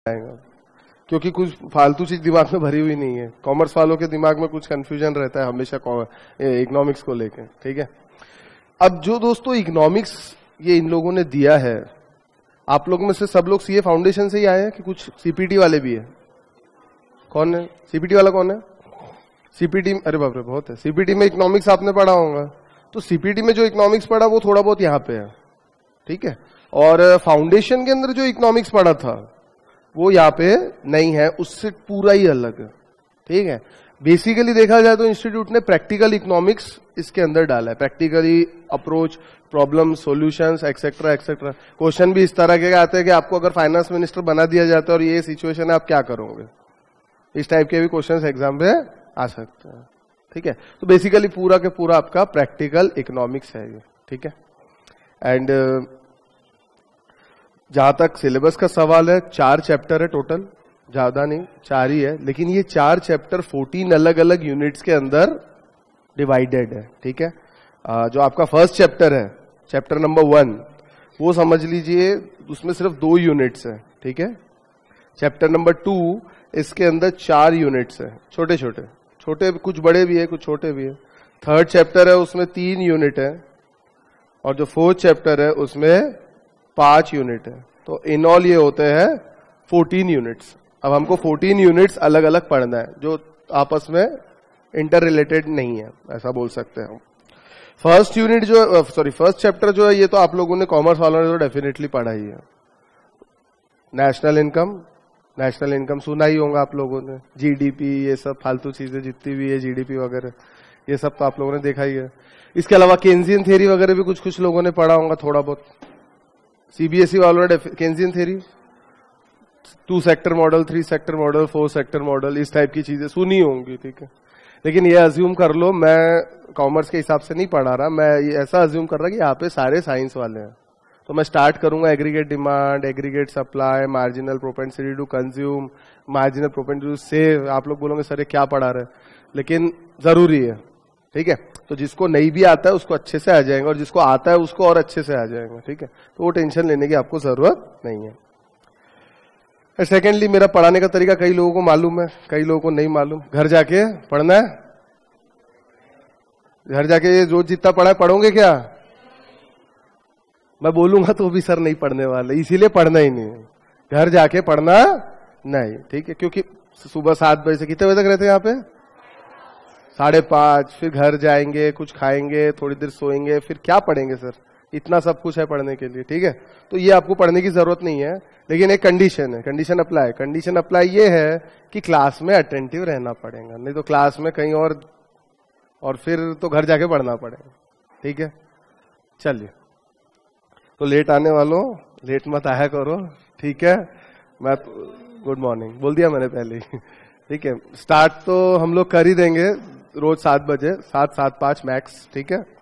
आएगा, क्योंकि कुछ फालतू चीज दिमाग में भरी हुई नहीं है। कॉमर्स वालों के दिमाग में कुछ कंफ्यूजन रहता है हमेशा इकोनॉमिक्स को लेकर, ठीक है। अब जो दोस्तों इकोनॉमिक्स ये इन लोगों ने दिया है, आप लोग में से सब लोग सीए फाउंडेशन से ही आए हैं कि कुछ सीपीटी वाले भी है? कौन है सीपीटी वाला? कौन है सीपीटी? अरे बाप रे, बहुत है। सीपीटी में इकोनॉमिक्स आपने पढ़ा होगा, तो सीपीटी में जो इकोनॉमिक्स पढ़ा वो थोड़ा बहुत यहाँ पे है, ठीक है। और फाउंडेशन के अंदर जो इकोनॉमिक्स पढ़ा था वो यहाँ पे नहीं है, उससे पूरा ही अलग है, ठीक है। बेसिकली देखा जाए तो इंस्टीट्यूट ने प्रैक्टिकल इकोनॉमिक्स इसके अंदर डाला है, practically approach, problem solutions, etcetera etcetera. Question भी इस तरह के आते हैं कि आपको अगर फाइनेंस मिनिस्टर बना दिया जाता है और ये सिचुएशन है, आप क्या करोगे, इस टाइप के भी क्वेश्चन एग्जाम पे आ सकते हैं, ठीक है। तो बेसिकली पूरा के पूरा आपका प्रैक्टिकल इकोनॉमिक्स है ये, ठीक है। एंड जहां तक सिलेबस का सवाल है, 4 चैप्टर है टोटल, ज्यादा नहीं, 4 ही है, लेकिन ये 4 चैप्टर 14 अलग अलग यूनिट्स के अंदर डिवाइडेड है, ठीक है। जो आपका फर्स्ट चैप्टर है, चैप्टर नंबर 1, वो समझ लीजिए उसमें सिर्फ 2 यूनिट्स है, ठीक है। चैप्टर नंबर 2 इसके अंदर 4 यूनिट्स है, छोटे छोटे, छोटे कुछ बड़े भी है कुछ छोटे भी है। थर्ड चैप्टर है उसमें 3 यूनिट है, और जो फोर्थ चैप्टर है उसमें 5 यूनिट है। तो इन ऑल ये होते हैं 14 यूनिट्स। अब हमको 14 यूनिट्स अलग अलग पढ़ना है जो आपस में इंटर रिलेटेड नहीं है, ऐसा बोल सकते हैं हम। फर्स्ट यूनिट जो फर्स्ट चैप्टर जो है, ये तो आप लोगों ने कॉमर्स वालों ने तो डेफिनेटली पढ़ा ही है। नेशनल इनकम सुना ही होगा आप लोगों ने, जीडीपी, ये सब फालतू चीजें जितनी भी है, जीडीपी वगैरह, ये सब तो आप लोगों ने देखा ही है। इसके अलावा केन्जियन थ्योरी वगैरह भी कुछ कुछ लोगों ने पढ़ा होगा थोड़ा बहुत। सीबीएसई वालों ने Keynesian theory, 2 sector model, 3 sector model, 4 sector model, इस टाइप की चीजें सुनी होंगी, ठीक है। लेकिन ये अज्यूम कर लो, मैं कॉमर्स के हिसाब से नहीं पढ़ा रहा, मैं ये ऐसा अज्यूम कर रहा कि यहाँ पे सारे साइंस वाले हैं। तो मैं स्टार्ट करूंगा aggregate demand, aggregate supply, marginal propensity to consume, marginal propensity to save. आप लोग बोलोगे सर ये क्या पढ़ा रहे, लेकिन जरूरी है, ठीक है। तो जिसको नहीं भी आता है उसको अच्छे से आ जाएगा, और जिसको आता है उसको और अच्छे से आ जाएगा, ठीक है। तो वो टेंशन लेने की आपको जरूरत नहीं है। सेकेंडली, मेरा पढ़ाने का तरीका कई लोगों को मालूम है, कई लोगों को नहीं मालूम। घर जाके पढ़ना है, घर जाके जो जितना पढ़ा है पढ़ोगे क्या? मैं बोलूंगा तो भी सर नहीं पढ़ने वाले, इसीलिए पढ़ना ही नहीं है, घर जाके पढ़ना नहीं, ठीक है। क्योंकि सुबह 7 बजे से कितने बजे तक रहते हैं यहाँ पे? 5:30, फिर घर जाएंगे, कुछ खाएंगे, थोड़ी देर सोएंगे, फिर क्या पढ़ेंगे सर? इतना सब कुछ है पढ़ने के लिए, ठीक है। तो ये आपको पढ़ने की जरूरत नहीं है, लेकिन एक कंडीशन है, कंडीशन अप्लाई ये है कि क्लास में अटेंटिव रहना पड़ेगा, नहीं तो क्लास में कहीं और फिर तो घर जाके पढ़ना पड़ेगा, ठीक है। चलिए, तो लेट आने वालों लेट मत आया करो, ठीक है। मैं गुड मॉर्निंग बोल दिया मैंने पहले ही, ठीक है। स्टार्ट तो हम लोग कर ही देंगे रोज 7 बजे, 7:05 मैक्स, ठीक है।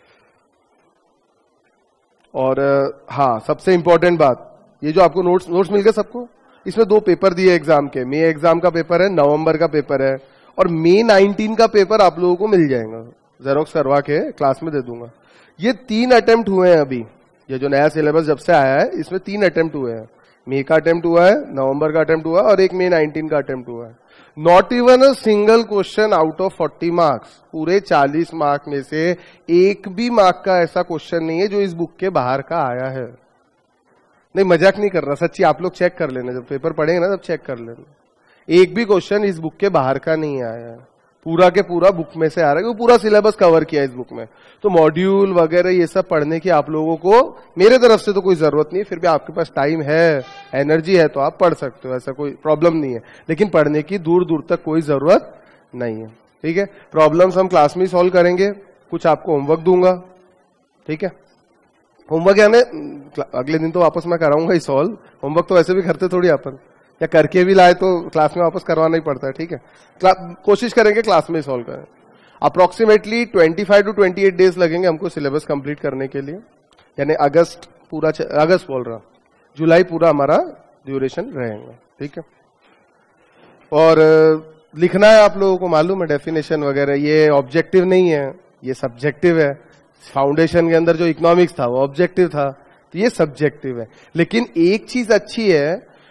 और हाँ, सबसे इंपॉर्टेंट बात, ये जो आपको नोट्स मिल गए सबको, इसमें 2 पेपर दिए एग्जाम के। मई एग्जाम का पेपर है, नवंबर का पेपर है, और मई 19 का पेपर आप लोगों को मिल जाएगा, जेरोक्स करवा के क्लास में दे दूंगा। ये 3 अटेम्प्ट हुए हैं अभी, ये जो नया सिलेबस जब से आया है इसमें 3 अटेम्प्ट हुए हैं। मई का अटेम्प्ट हुआ है, नवंबर का अटेम्प्ट हुआ है, और एक मई 19 का अटेम्प्ट हुआ है। Not even a single question out of 40 marks, पूरे 40 मार्क में से एक भी मार्क का ऐसा क्वेश्चन नहीं है जो इस बुक के बाहर का आया है। नहीं, मजाक नहीं कर रहा, सच्ची, आप लोग चेक कर लेना, जब पेपर पढ़ेंगे ना तब चेक कर लेना। एक भी क्वेश्चन इस बुक के बाहर का नहीं आया है, पूरा के पूरा बुक में से आ रहा है, पूरा सिलेबस कवर किया है इस बुक में। तो मॉड्यूल वगैरह ये सब पढ़ने की आप लोगों को मेरे तरफ से तो कोई जरूरत नहीं है, फिर भी आपके पास टाइम है, एनर्जी है, तो आप पढ़ सकते हो, ऐसा कोई प्रॉब्लम नहीं है। लेकिन पढ़ने की दूर दूर तक कोई जरूरत नहीं है, ठीक है। प्रॉब्लम्स हम क्लास में ही सॉल्व करेंगे, कुछ आपको होमवर्क दूंगा, ठीक है। होमवर्क यानी अगले दिन तो वापस मैं कराऊंगा ही सॉल्व, होमवर्क तो वैसे भी करते थोड़ी अपन, या करके भी लाए तो क्लास में वापस करवाना ही पड़ता है, ठीक है। कोशिश करेंगे क्लास में सॉल्व करें। अप्रोक्सीमेटली 25 to 28 डेज लगेंगे हमको सिलेबस कंप्लीट करने के लिए, यानी अगस्त बोल रहा, जुलाई पूरा हमारा ड्यूरेशन रहेगा, ठीक है। और लिखना है आप लोगों को मालूम है, डेफिनेशन वगैरह, ये ऑब्जेक्टिव नहीं है, ये सब्जेक्टिव है। फाउंडेशन के अंदर जो इकोनॉमिक्स था वो ऑब्जेक्टिव था, तो ये सब्जेक्टिव है। लेकिन एक चीज अच्छी है,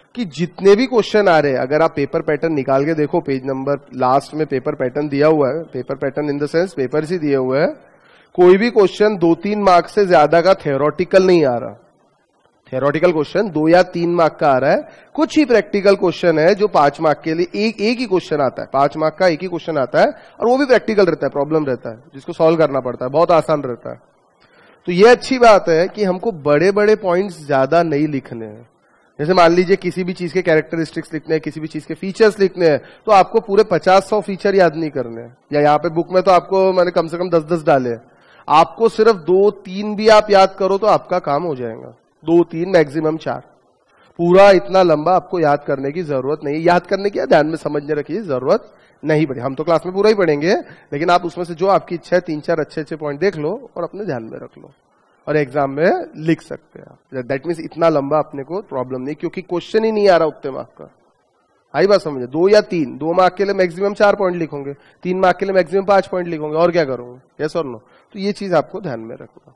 कि जितने भी क्वेश्चन आ रहे हैं, अगर आप पेपर पैटर्न निकाल के देखो, पेज नंबर लास्ट में पेपर पैटर्न दिया हुआ है, paper pattern in the sense paper ही दिए हुए हैं, कोई भी क्वेश्चन 2-3 मार्क्स से ज्यादा का थ्योरेटिकल नहीं आ रहा। थ्योरेटिकल क्वेश्चन 2 या 3 मार्क का आ रहा है। कुछ ही प्रैक्टिकल क्वेश्चन है जो 5 मार्क के लिए एक ही क्वेश्चन आता है, 5 मार्क का एक ही क्वेश्चन आता है, और वो भी प्रैक्टिकल रहता है, प्रॉब्लम रहता है जिसको सॉल्व करना पड़ता है, बहुत आसान रहता है। तो ये अच्छी बात है कि हमको बड़े बड़े पॉइंट्स ज्यादा नहीं लिखने हैं। जैसे मान लीजिए किसी भी चीज के कैरेक्टरिस्टिक्स लिखने हैं, किसी भी चीज के फीचर्स लिखने हैं, तो आपको पूरे 50-100 फीचर याद नहीं करने हैं। या यहाँ पे बुक में तो आपको मैंने कम से कम 10-10 डाले, आपको सिर्फ 2-3 भी आप याद करो तो आपका काम हो जाएगा। 2-3 मैक्सिमम 4, पूरा इतना लंबा आपको याद करने की जरूरत नहीं। याद करने की ध्यान में समझने रखिए, जरूरत नहीं पड़े। हम तो क्लास में पूरा ही पढ़ेंगे, लेकिन आप उसमें से जो आपकी इच्छा है 3-4 अच्छे पॉइंट देख लो और अपने ध्यान में रख लो और एग्जाम में लिख सकते हैं। दैट मीन्स इतना लंबा अपने को प्रॉब्लम नहीं, क्योंकि क्वेश्चन ही नहीं आ रहा उतने मार्क का। आई बात समझे? 2 या 3, 2 मार्क के लिए मैक्सिमम 4 पॉइंट लिखोगे, 3 मार्क के लिए मैक्सिमम 5 पॉइंट लिखोगे, और क्या करोगे? यस और नो? तो ये चीज आपको ध्यान में रखना।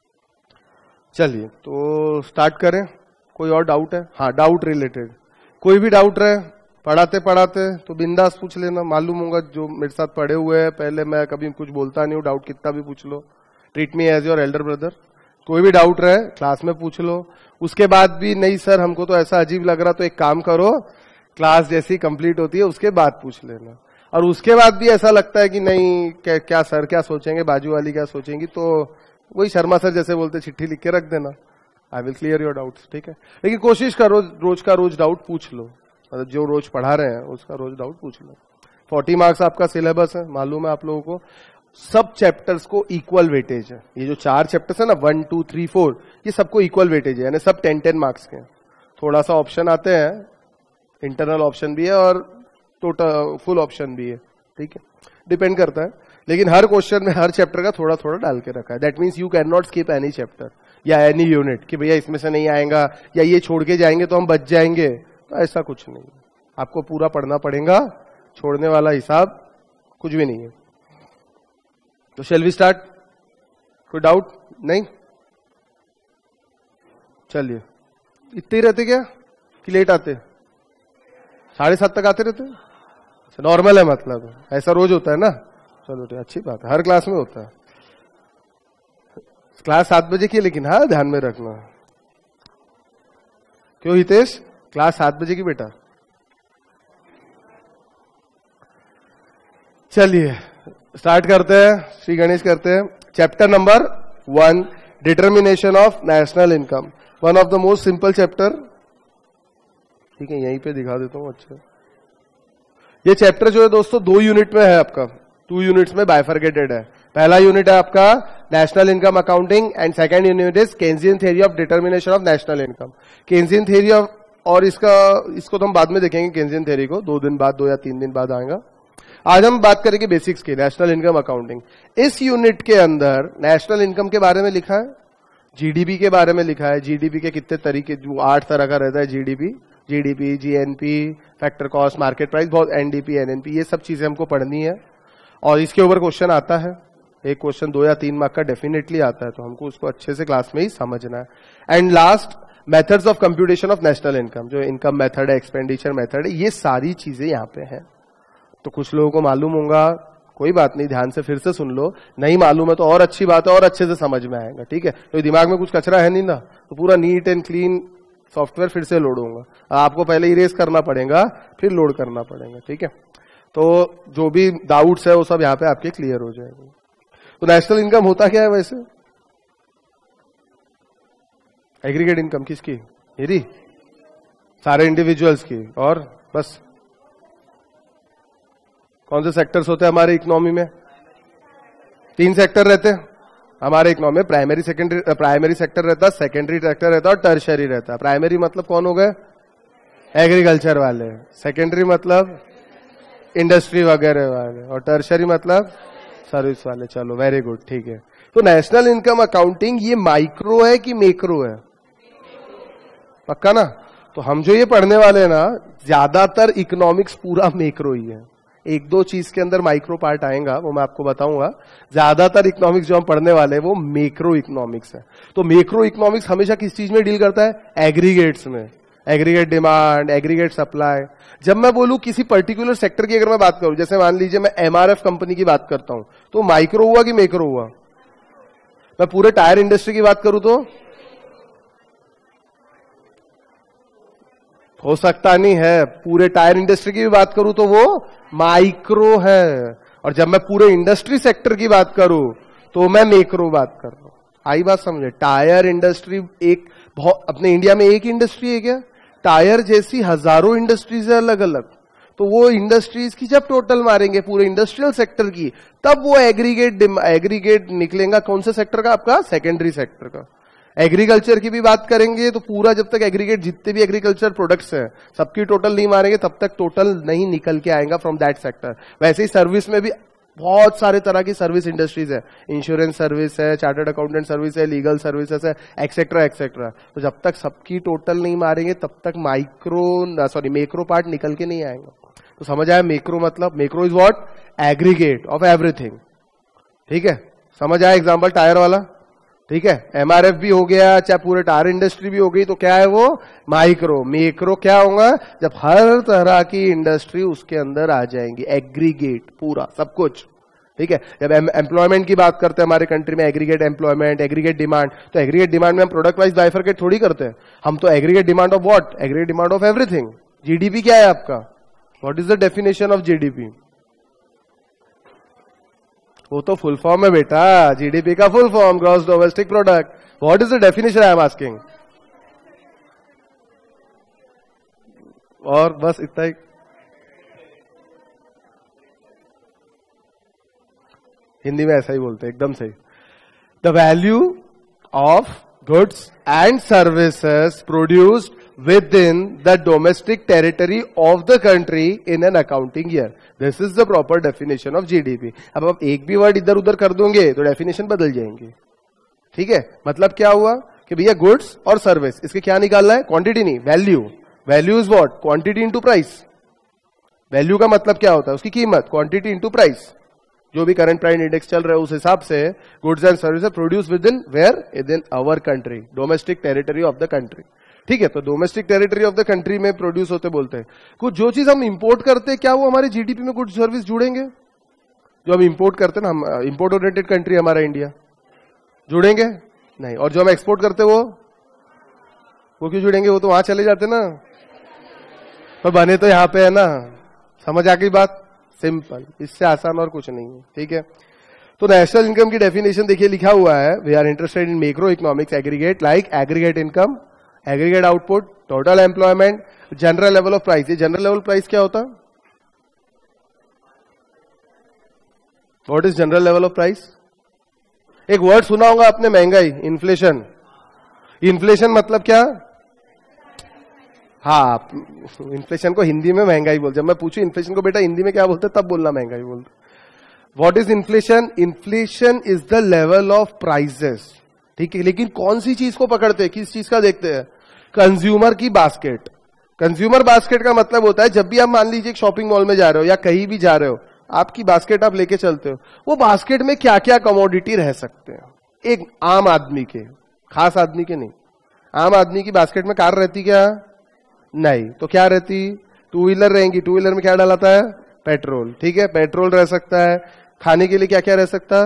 चलिए तो स्टार्ट करें। कोई और डाउट है? हाँ, डाउट रिलेटेड कोई भी डाउट रहे पढ़ाते पढ़ाते तो बिंदास पूछ लेना। मालूम होगा जो मेरे साथ पढ़े हुए हैं, पहले मैं कभी कुछ बोलता नहीं हूँ, डाउट कितना भी पूछ लो, treat me as your elder brother. कोई भी डाउट रहे क्लास में पूछ लो। उसके बाद भी नहीं सर हमको तो ऐसा अजीब लग रहा, तो एक काम करो, क्लास जैसी कंप्लीट होती है उसके बाद पूछ लेना। और उसके बाद भी ऐसा लगता है कि नहीं क्या सर क्या सोचेंगे, बाजू वाली क्या सोचेंगी, तो वही शर्मा सर जैसे बोलते चिट्ठी लिख के रख देना, I will clear your doubts. ठीक है, लेकिन कोशिश करो रोज का रोज डाउट पूछ लो, मतलब जो रोज पढ़ा रहे हैं उसका रोज डाउट पूछ लो। 40 मार्क्स आपका सिलेबस है, मालूम है आप लोगों को। सब चैप्टर्स को इक्वल वेटेज है। ये जो 4 चैप्टर्स है ना, 1, 2, 3, 4, ये सबको इक्वल वेटेज है, यानी सब 10-10 मार्क्स के हैं। थोड़ा सा ऑप्शन आते हैं, इंटरनल ऑप्शन भी है और टोटल फुल ऑप्शन भी है। ठीक है, डिपेंड करता है, लेकिन हर क्वेश्चन में हर चैप्टर का थोड़ा थोड़ा डाल के रखा है। That means you can not skip any chapter या एनी यूनिट कि भैया इसमें से नहीं आएगा या ये छोड़ के जाएंगे तो हम बच जाएंगे, तो ऐसा कुछ नहीं। आपको पूरा पढ़ना पड़ेगा, छोड़ने वाला हिसाब कुछ भी नहीं है। तो शैल वी स्टार्ट? कोई डाउट नहीं? चलिए, इतने ही रहते क्या कि लेट आते? 7:30 तक आते रहते? नॉर्मल है, मतलब ऐसा रोज होता है ना? चलो ठीक, अच्छी बात है, हर क्लास में होता है। क्लास 7 बजे की, लेकिन हाँ ध्यान में रखना। क्यों हितेश, क्लास 7 बजे की बेटा? चलिए स्टार्ट करते हैं, श्री गणेश करते हैं। Chapter number 1, determination of national income, one of the most simple chapter. ठीक है, यहीं पे दिखा देता हूं। अच्छा, ये चैप्टर जो है दोस्तों 2 यूनिट में है आपका, 2 यूनिट्स में बाइफरकेटेड है। पहला यूनिट है आपका national income accounting and second unit is Keynesian theory of determination of national income. Keynesian theory of, और इसको तो हम बाद में देखेंगे, केन्जियन थ्योरी को 2 दिन बाद, 2 या 3 दिन बाद आएगा। आज हम बात करेंगे बेसिक्स की, नेशनल इनकम अकाउंटिंग। इस यूनिट के अंदर नेशनल इनकम के बारे में लिखा है, जीडीपी के बारे में लिखा है। जीडीपी के कितने तरीके, जो 8 तरह का रहता है GDP, GNP, factor cost, market price, बहुत एनडीपी, एनएनपी, ये सब चीजें हमको पढ़नी है। और इसके ऊपर क्वेश्चन आता है, एक क्वेश्चन 2 या 3 मार्क का डेफिनेटली आता है, तो हमको उसको अच्छे से क्लास में ही समझना है। And last, methods of computation of national income, जो इनकम मेथड है, एक्सपेंडिचर मेथड है, ये सारी चीजें यहाँ पे हैं। तो कुछ लोगों को मालूम होगा, कोई बात नहीं, ध्यान से फिर से सुन लो। नहीं मालूम है तो और अच्छी बात है, और अच्छे से समझ में आएगा। ठीक है, तो दिमाग में कुछ कचरा है नहीं ना, तो पूरा नीट एंड क्लीन सॉफ्टवेयर फिर से लोड होगा। आपको पहले इरेज करना पड़ेगा, फिर लोड करना पड़ेगा। ठीक है, तो जो भी डाउट्स है वो सब यहाँ पे आपके क्लियर हो जाएंगे। तो नेशनल इनकम होता क्या है वैसे? एग्रीगेट इनकम किसकी? मेरी, सारे इंडिविजुअल्स की। और बस कौन से सेक्टर्स होते हैं हमारे इकोनॉमी में? 3 सेक्टर रहते हैं हमारे इकोनॉमी में। प्राइमरी सेक्टर रहता है, सेकेंडरी सेक्टर रहता है और टर्शरी रहता है। प्राइमरी मतलब कौन हो गए? एग्रीकल्चर वाले। सेकेंडरी मतलब इंडस्ट्री वगैरह वाले, और टर्शरी मतलब सर्विस वाले। चलो वेरी गुड, ठीक है। तो नेशनल इनकम अकाउंटिंग ये माइक्रो है कि मैक्रो है? पक्का ना? तो हम जो ये पढ़ने वाले हैं ना, ज्यादातर इकोनॉमिक्स पूरा मैक्रो ही है। 1-2 चीज के अंदर माइक्रो पार्ट आएगा, वो मैं आपको बताऊंगा। ज्यादातर इकोनॉमिक्स जो हम पढ़ने वाले हैं वो मैक्रो इकोनॉमिक्स है। तो मैक्रो इकोनॉमिक्स हमेशा किस चीज में डील करता है? एग्रीगेट्स में। Aggregate demand, aggregate supply. जब मैं बोलूं किसी पर्टिकुलर सेक्टर की, अगर मैं बात करूं, जैसे मान लीजिए मैं एमआरएफ कंपनी की बात करता हूं, तो माइक्रो हुआ कि मैक्रो हुआ? मैं पूरे टायर इंडस्ट्री की बात करूं तो हो सकता नहीं है। पूरे टायर इंडस्ट्री की भी बात करूं तो वो माइक्रो है, और जब मैं पूरे इंडस्ट्री सेक्टर की बात करूं तो मैं मैक्रो बात कर रहा हूं। आई बात समझे? टायर इंडस्ट्री एक बहुत, अपने इंडिया में एक इंडस्ट्री है क्या? टायर जैसी हजारों इंडस्ट्रीज है अलग अलग। तो वो इंडस्ट्रीज की जब टोटल मारेंगे पूरे इंडस्ट्रियल सेक्टर की, तब वो एग्रीगेट निकलेगा कौन से सेक्टर का? आपका सेकेंडरी सेक्टर का। एग्रीकल्चर की भी बात करेंगे तो पूरा जब तक एग्रीगेट, जितने भी एग्रीकल्चर प्रोडक्ट्स हैं सबकी टोटल नहीं मारेंगे तब तक टोटल नहीं निकल के आएगा फ्रॉम दैट सेक्टर। वैसे ही सर्विस में भी बहुत सारे तरह की सर्विस इंडस्ट्रीज है, इंश्योरेंस सर्विस है, चार्टर्ड अकाउंटेंट सर्विस है, लीगल सर्विसेज है, एक्सेट्रा एक्सेट्रा। तो जब तक सबकी टोटल नहीं मारेंगे तब तक मैक्रो पार्ट निकल के नहीं आएगा। तो समझ आया मैक्रो मतलब? Macro is what? Aggregate of everything. ठीक है, समझ आया एग्जांपल टायर वाला? ठीक है, एमआरएफ भी हो गया, चाहे पूरे टायर इंडस्ट्री भी हो गई, तो क्या है वो? माइक्रो। मैक्रो क्या होगा? जब हर तरह की इंडस्ट्री उसके अंदर आ जाएंगी, एग्रीगेट पूरा सब कुछ। ठीक है, जब एम्प्लॉयमेंट की बात करते हैं हमारे कंट्री में, एग्रीगेट एम्प्लॉयमेंट, एग्रीगेट डिमांड, तो एग्रीगेट डिमांड में हम प्रोडक्ट वाइज बाइफरकेट थोड़ी करते हैं, हम तो aggregate demand of what? Aggregate demand of everything. GDP क्या है आपका? What is the definition of GDP? वो तो फुल फॉर्म है बेटा, जीडीपी का full form gross domestic product. What is the definition I am asking? और बस इतना ही। हिंदी में ऐसा ही बोलते हैं, एकदम सही। The value of goods and services produced within the domestic territory of the country in an accounting year, this is the proper definition of GDP. अब आप एक भी वर्ड इधर उधर कर दोगे तो डेफिनेशन बदल जाएंगे। ठीक है, मतलब क्या हुआ कि भैया गुड्स और सर्विस, इसके क्या निकालना है? क्वांटिटी नहीं, value. Value is what? Quantity into price. Value का मतलब क्या होता है? उसकी कीमत, क्वांटिटी इनटू प्राइस। जो भी करंट प्राइस इंडेक्स चल रहा है उस हिसाब से goods and services produce within where? Within our country, domestic territory of the country. ठीक है, तो domestic territory of the country में प्रोड्यूस होते बोलते हैं। कुछ जो चीज हम इंपोर्ट करते हैं, क्या वो हमारे जीडीपी में गुड्स सर्विस जुड़ेंगे? जो हम इंपोर्ट करते हैं ना, हम इंपोर्ट ओरिएंटेड कंट्री हमारा इंडिया, जुड़ेंगे नहीं। और जो हम एक्सपोर्ट करते वो क्यों जुड़ेंगे? वो तो वहां चले जाते ना, पर बने तो यहां पे है ना। समझ आ गई बात? सिंपल, इससे आसान और कुछ नहीं है। ठीक है, तो नेशनल इनकम की डेफिनेशन देखिए लिखा हुआ है, we are interested in macro economics aggregate like aggregate income, aggregate output, total employment, general level of price. ये जनरल लेवल प्राइस क्या होता? What is general level of price? एक वर्ड सुना होगा आपने, महंगाई, इन्फ्लेशन। इन्फ्लेशन मतलब क्या? हाँ, इन्फ्लेशन को हिंदी में महंगाई बोलते। जब मैं पूछूं इन्फ्लेशन को बेटा हिंदी में क्या बोलते, तब बोलना महंगाई बोलते। What is inflation? Inflation is the level of prices. ठीक है, लेकिन कौन सी चीज को पकड़ते हैं, किस चीज का देखते हैं? कंज्यूमर की बास्केट। कंज्यूमर बास्केट का मतलब होता है जब भी आप मान लीजिए एक शॉपिंग मॉल में जा रहे हो या कहीं भी जा रहे हो, आपकी बास्केट आप लेके चलते हो, वो बास्केट में क्या क्या कमोडिटी रह सकते हैं। एक आम आदमी के, खास आदमी के नहीं, आम आदमी की बास्केट में कार रहती क्या? नहीं, तो क्या रहती? टू व्हीलर रहेंगी। टू व्हीलर में क्या डालाता है? पेट्रोल। ठीक है, पेट्रोल रह सकता है। खाने के लिए क्या क्या रह सकता?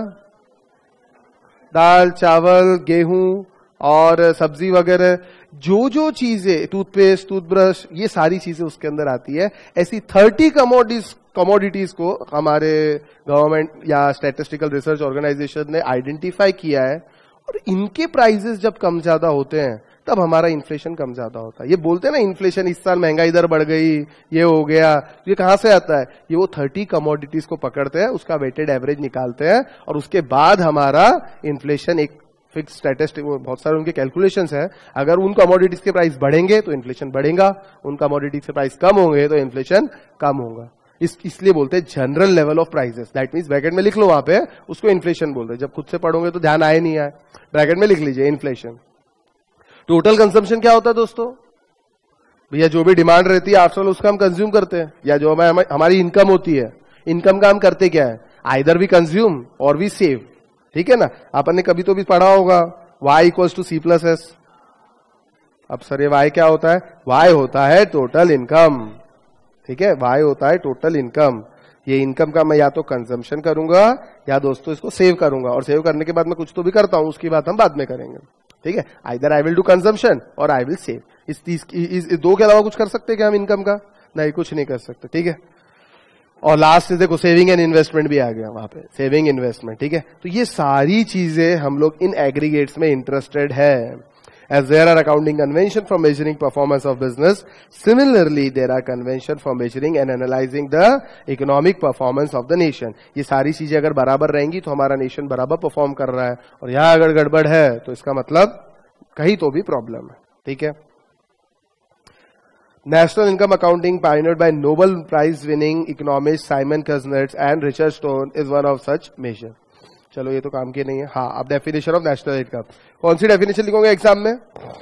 दाल, चावल, गेहूं और सब्जी वगैरह, जो जो चीजें, टूथपेस्ट, टूथब्रश, ये सारी चीजें उसके अंदर आती है। ऐसी 30 कमोडिटीज को हमारे गवर्नमेंट या स्टैटिस्टिकल रिसर्च ऑर्गेनाइजेशन ने आइडेंटिफाई किया है, और इनके प्राइसेस जब कम ज्यादा होते हैं तब हमारा इन्फ्लेशन कम ज्यादा होता है। ये बोलते हैं ना इन्फ्लेशन, इस साल महंगाई दर बढ़ गई, ये हो गया, ये कहां से आता है? ये वो 30 कमोडिटीज को पकड़ते हैं, उसका वेटेड एवरेज निकालते हैं, और उसके बाद हमारा इन्फ्लेशन एक फिक्स स्टैटिस्टिक, बहुत सारे उनके कैलकुलेशंस है। अगर उन कमोडिटीज के प्राइस बढ़ेंगे तो इन्फ्लेशन बढ़ेगा, उन कमोडिटीज के प्राइस कम होंगे तो इन्फ्लेशन कम होगा। इसलिए बोलते हैं general level of prices. That means bracket में लिख लो, वहां पे उसको इन्फ्लेशन बोलते हैं। जब खुद से पढ़ोगे तो ध्यान आए नहीं आए, ब्रैकेट में लिख लीजिए इन्फ्लेशन। टोटल कंजम्पशन क्या होता है दोस्तों? भैया जो भी डिमांड रहती है आफ्टर ऑल उसका हम कंज्यूम करते हैं, या जो हमारी इनकम होती है, इनकम का हम करते क्या है? आइदर वी कंज्यूम और वी सेव। ठीक है ना, आपने कभी तो भी पढ़ा होगा y इक्वल्स टू C+S। अब सर ये वाई क्या होता है? वाई होता है टोटल इनकम, ठीक है, वाई होता है टोटल इनकम। ये इनकम का मैं या तो कंजम्पशन करूंगा या दोस्तों इसको सेव करूंगा, और सेव करने के बाद मैं कुछ तो भी करता हूं, उसकी बात हम बाद में करेंगे, ठीक है। Either I will do consumption और आई विल सेव। इस दो के अलावा कुछ कर सकते हैं क्या हम इनकम का? नहीं, कुछ नहीं कर सकते, ठीक है। और लास्ट से देखो सेविंग एंड इन्वेस्टमेंट भी आ गया वहां पे, सेविंग इन्वेस्टमेंट, ठीक है। तो ये सारी चीजें हम लोग इन एग्रीगेट्स में इंटरेस्टेड है। As there are accounting convention for measuring performance of business, similarly there are convention for measuring and analyzing the economic performance of the nation. ये सारी चीजें अगर बराबर रहेंगी तो हमारा नेशन बराबर परफॉर्म कर रहा है, और यहां अगर गड़बड़ है तो इसका मतलब कहीं तो भी प्रॉब्लम है, ठीक है। National income accounting pioneered by Nobel Prize winning economist Simon Kuznets and Richard Stone is one of such measure. चलो ये तो काम की नहीं है। हाँ, अब डेफिनेशन ऑफ नेशनल इनकम, कौन सी डेफिनेशन लिखोगे एग्जाम में?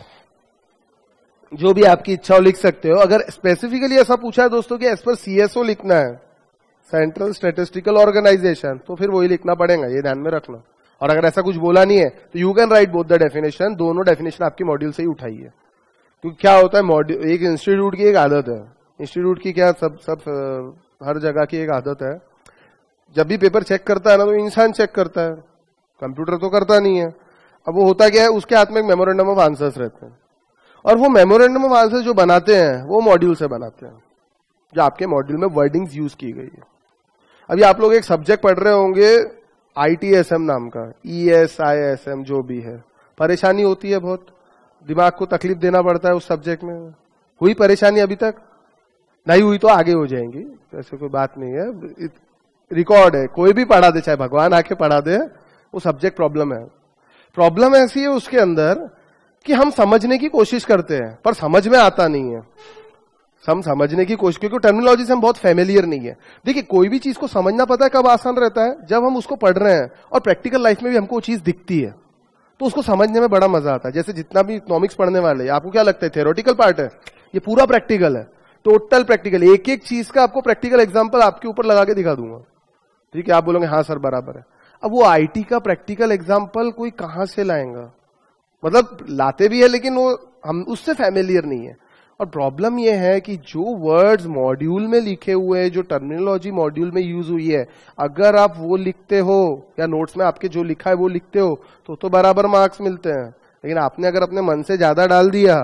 जो भी आपकी इच्छा हो लिख सकते हो। अगर स्पेसिफिकली ऐसा पूछा है दोस्तों कि एज पर सीएसओ लिखना है, सेंट्रल स्टैटिस्टिकल ऑर्गेनाइजेशन, तो फिर वही लिखना पड़ेगा, ये ध्यान में रखना। और अगर ऐसा कुछ बोला नहीं है तो you can write both the definition, दोनों डेफिनेशन आपकी मॉड्यूल से ही उठाई है। क्योंकि क्या होता है, मॉड्यूल एक इंस्टीट्यूट की एक आदत है, इंस्टीट्यूट की क्या सब हर जगह की एक आदत है, जब भी पेपर चेक करता है ना तो इंसान चेक करता है, कंप्यूटर तो करता नहीं है। अब वो होता क्या है, उसके हाथ में एक मेमोरेंडम ऑफ आंसर्स रहते हैं, और वो मेमोरेंडम ऑफ आंसर्स जो बनाते हैं वो मॉड्यूल से बनाते हैं, जो आपके मॉड्यूल में वर्डिंग्स यूज की गई है। अभी आप लोग एक सब्जेक्ट पढ़ रहे होंगे ITSM नाम का, ESISM जो भी है, परेशानी होती है बहुत, दिमाग को तकलीफ देना पड़ता है उस सब्जेक्ट में। हुई परेशानी अभी तक? नहीं हुई तो आगे हो जाएंगी, ऐसे कोई बात नहीं है, रिकॉर्ड है, कोई भी पढ़ा दे, चाहे भगवान आके पढ़ा दे, वो सब्जेक्ट प्रॉब्लम है। प्रॉब्लम ऐसी है उसके अंदर कि हम समझने की कोशिश करते हैं पर समझ में आता नहीं है। हम समझने की कोशिश, क्योंकि टर्मिनोलॉजी से हम बहुत फैमिलियर नहीं है। देखिए, कोई भी चीज को समझना पता है कब आसान रहता है, जब हम उसको पढ़ रहे हैं और प्रैक्टिकल लाइफ में भी हमको वो चीज दिखती है तो उसको समझने में बड़ा मजा आता है। जैसे जितना भी इकोनॉमिक्स पढ़ने वाले, आपको क्या लगता है थ्योरेटिकल पार्ट है? ये पूरा प्रैक्टिकल है, टोटल प्रैक्टिकल। एक एक चीज का आपको प्रैक्टिकल एग्जाम्पल आपके ऊपर लगा के दिखा दूंगा, ठीक है। आप बोलोगे हाँ सर बराबर है। अब वो आईटी का प्रैक्टिकल एग्जाम्पल कोई कहां से लाएगा? मतलब लाते भी है लेकिन वो हम उससे फैमिलियर नहीं है। और प्रॉब्लम ये है कि जो वर्ड्स मॉड्यूल में लिखे हुए हैं, जो टर्मिनोलॉजी मॉड्यूल में यूज हुई है, अगर आप वो लिखते हो या नोट्स में आपके जो लिखा है वो लिखते हो तो बराबर मार्क्स मिलते हैं। लेकिन आपने अगर अपने मन से ज्यादा डाल दिया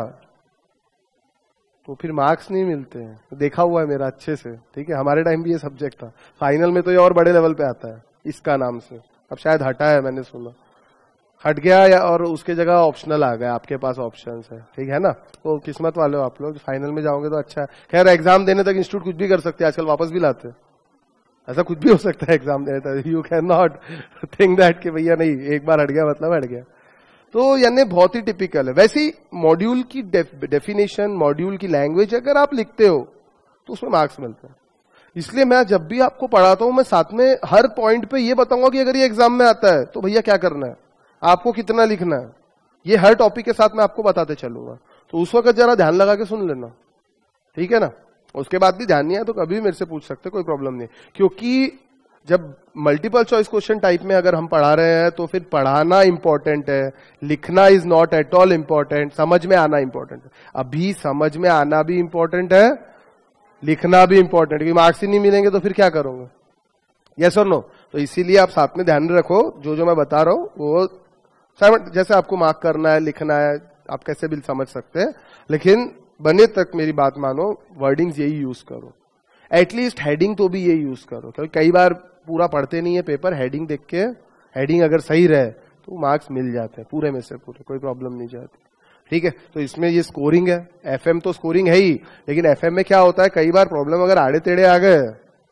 तो फिर मार्क्स नहीं मिलते हैं। देखा हुआ है मेरा अच्छे से, ठीक है। हमारे टाइम भी ये सब्जेक्ट था, फाइनल में तो ये और बड़े लेवल पे आता है इसका नाम से। अब शायद हटा है, मैंने सुना हट गया, या और उसके जगह ऑप्शनल आ गया। आपके पास ऑप्शंस है, ठीक है ना। तो किस्मत वाले हो आप लोग, फाइनल में जाओगे तो अच्छा है। खैर एग्जाम देने तक इंस्टीट्यूट कुछ भी कर सकते हैं, आजकल वापस भी लाते हैं, ऐसा कुछ भी हो सकता है एग्जाम देने तक। You can not think that कि भैया नहीं, एक बार हट गया मतलब हट गया। तो यानी बहुत ही टिपिकल है। वैसे ही मॉड्यूल की डेफिनेशन, मॉड्यूल की लैंग्वेज अगर आप लिखते हो तो उसमें मार्क्स मिलते हैं। इसलिए मैं जब भी आपको पढ़ाता हूं, मैं साथ में हर पॉइंट पे ये बताऊंगा कि अगर ये एग्जाम में आता है तो भैया क्या करना है, आपको कितना लिखना है, ये हर टॉपिक के साथ मैं आपको बताते चलूंगा। तो उस वक्त जरा ध्यान लगा के सुन लेना, ठीक है ना। उसके बाद भी ध्यान नहीं है तो कभी मेरे से पूछ सकते, कोई प्रॉब्लम नहीं। क्योंकि जब मल्टीपल चॉइस क्वेश्चन टाइप में अगर हम पढ़ा रहे हैं तो फिर पढ़ाना इंपॉर्टेंट है, लिखना is not at all important, समझ में आना इंपॉर्टेंट है। अभी समझ में आना भी इंपॉर्टेंट है, लिखना भी इंपॉर्टेंट है, क्योंकि मार्क्स ही नहीं मिलेंगे तो फिर क्या करोगे? यस और नो? तो इसीलिए आप साथ में ध्यान रखो, जो मैं बता रहा हूं वो जैसे आपको मार्क करना है, लिखना है, आप कैसे भी समझ सकते हैं, लेकिन बने तक मेरी बात मानो, वर्डिंग्स यही यूज करो। एटलीस्ट हेडिंग तो भी यही यूज करो, क्योंकि कई बार पूरा पढ़ते नहीं है पेपर, हेडिंग देख के, हेडिंग अगर सही रहे तो मार्क्स मिल जाते हैं पूरे में से पूरे, कोई प्रॉब्लम नहीं जाती, ठीक है। तो इसमें ये स्कोरिंग है, एफएम तो स्कोरिंग है ही, लेकिन एफएम में क्या होता है, कई बार प्रॉब्लम अगर आड़े टेढ़े आ गए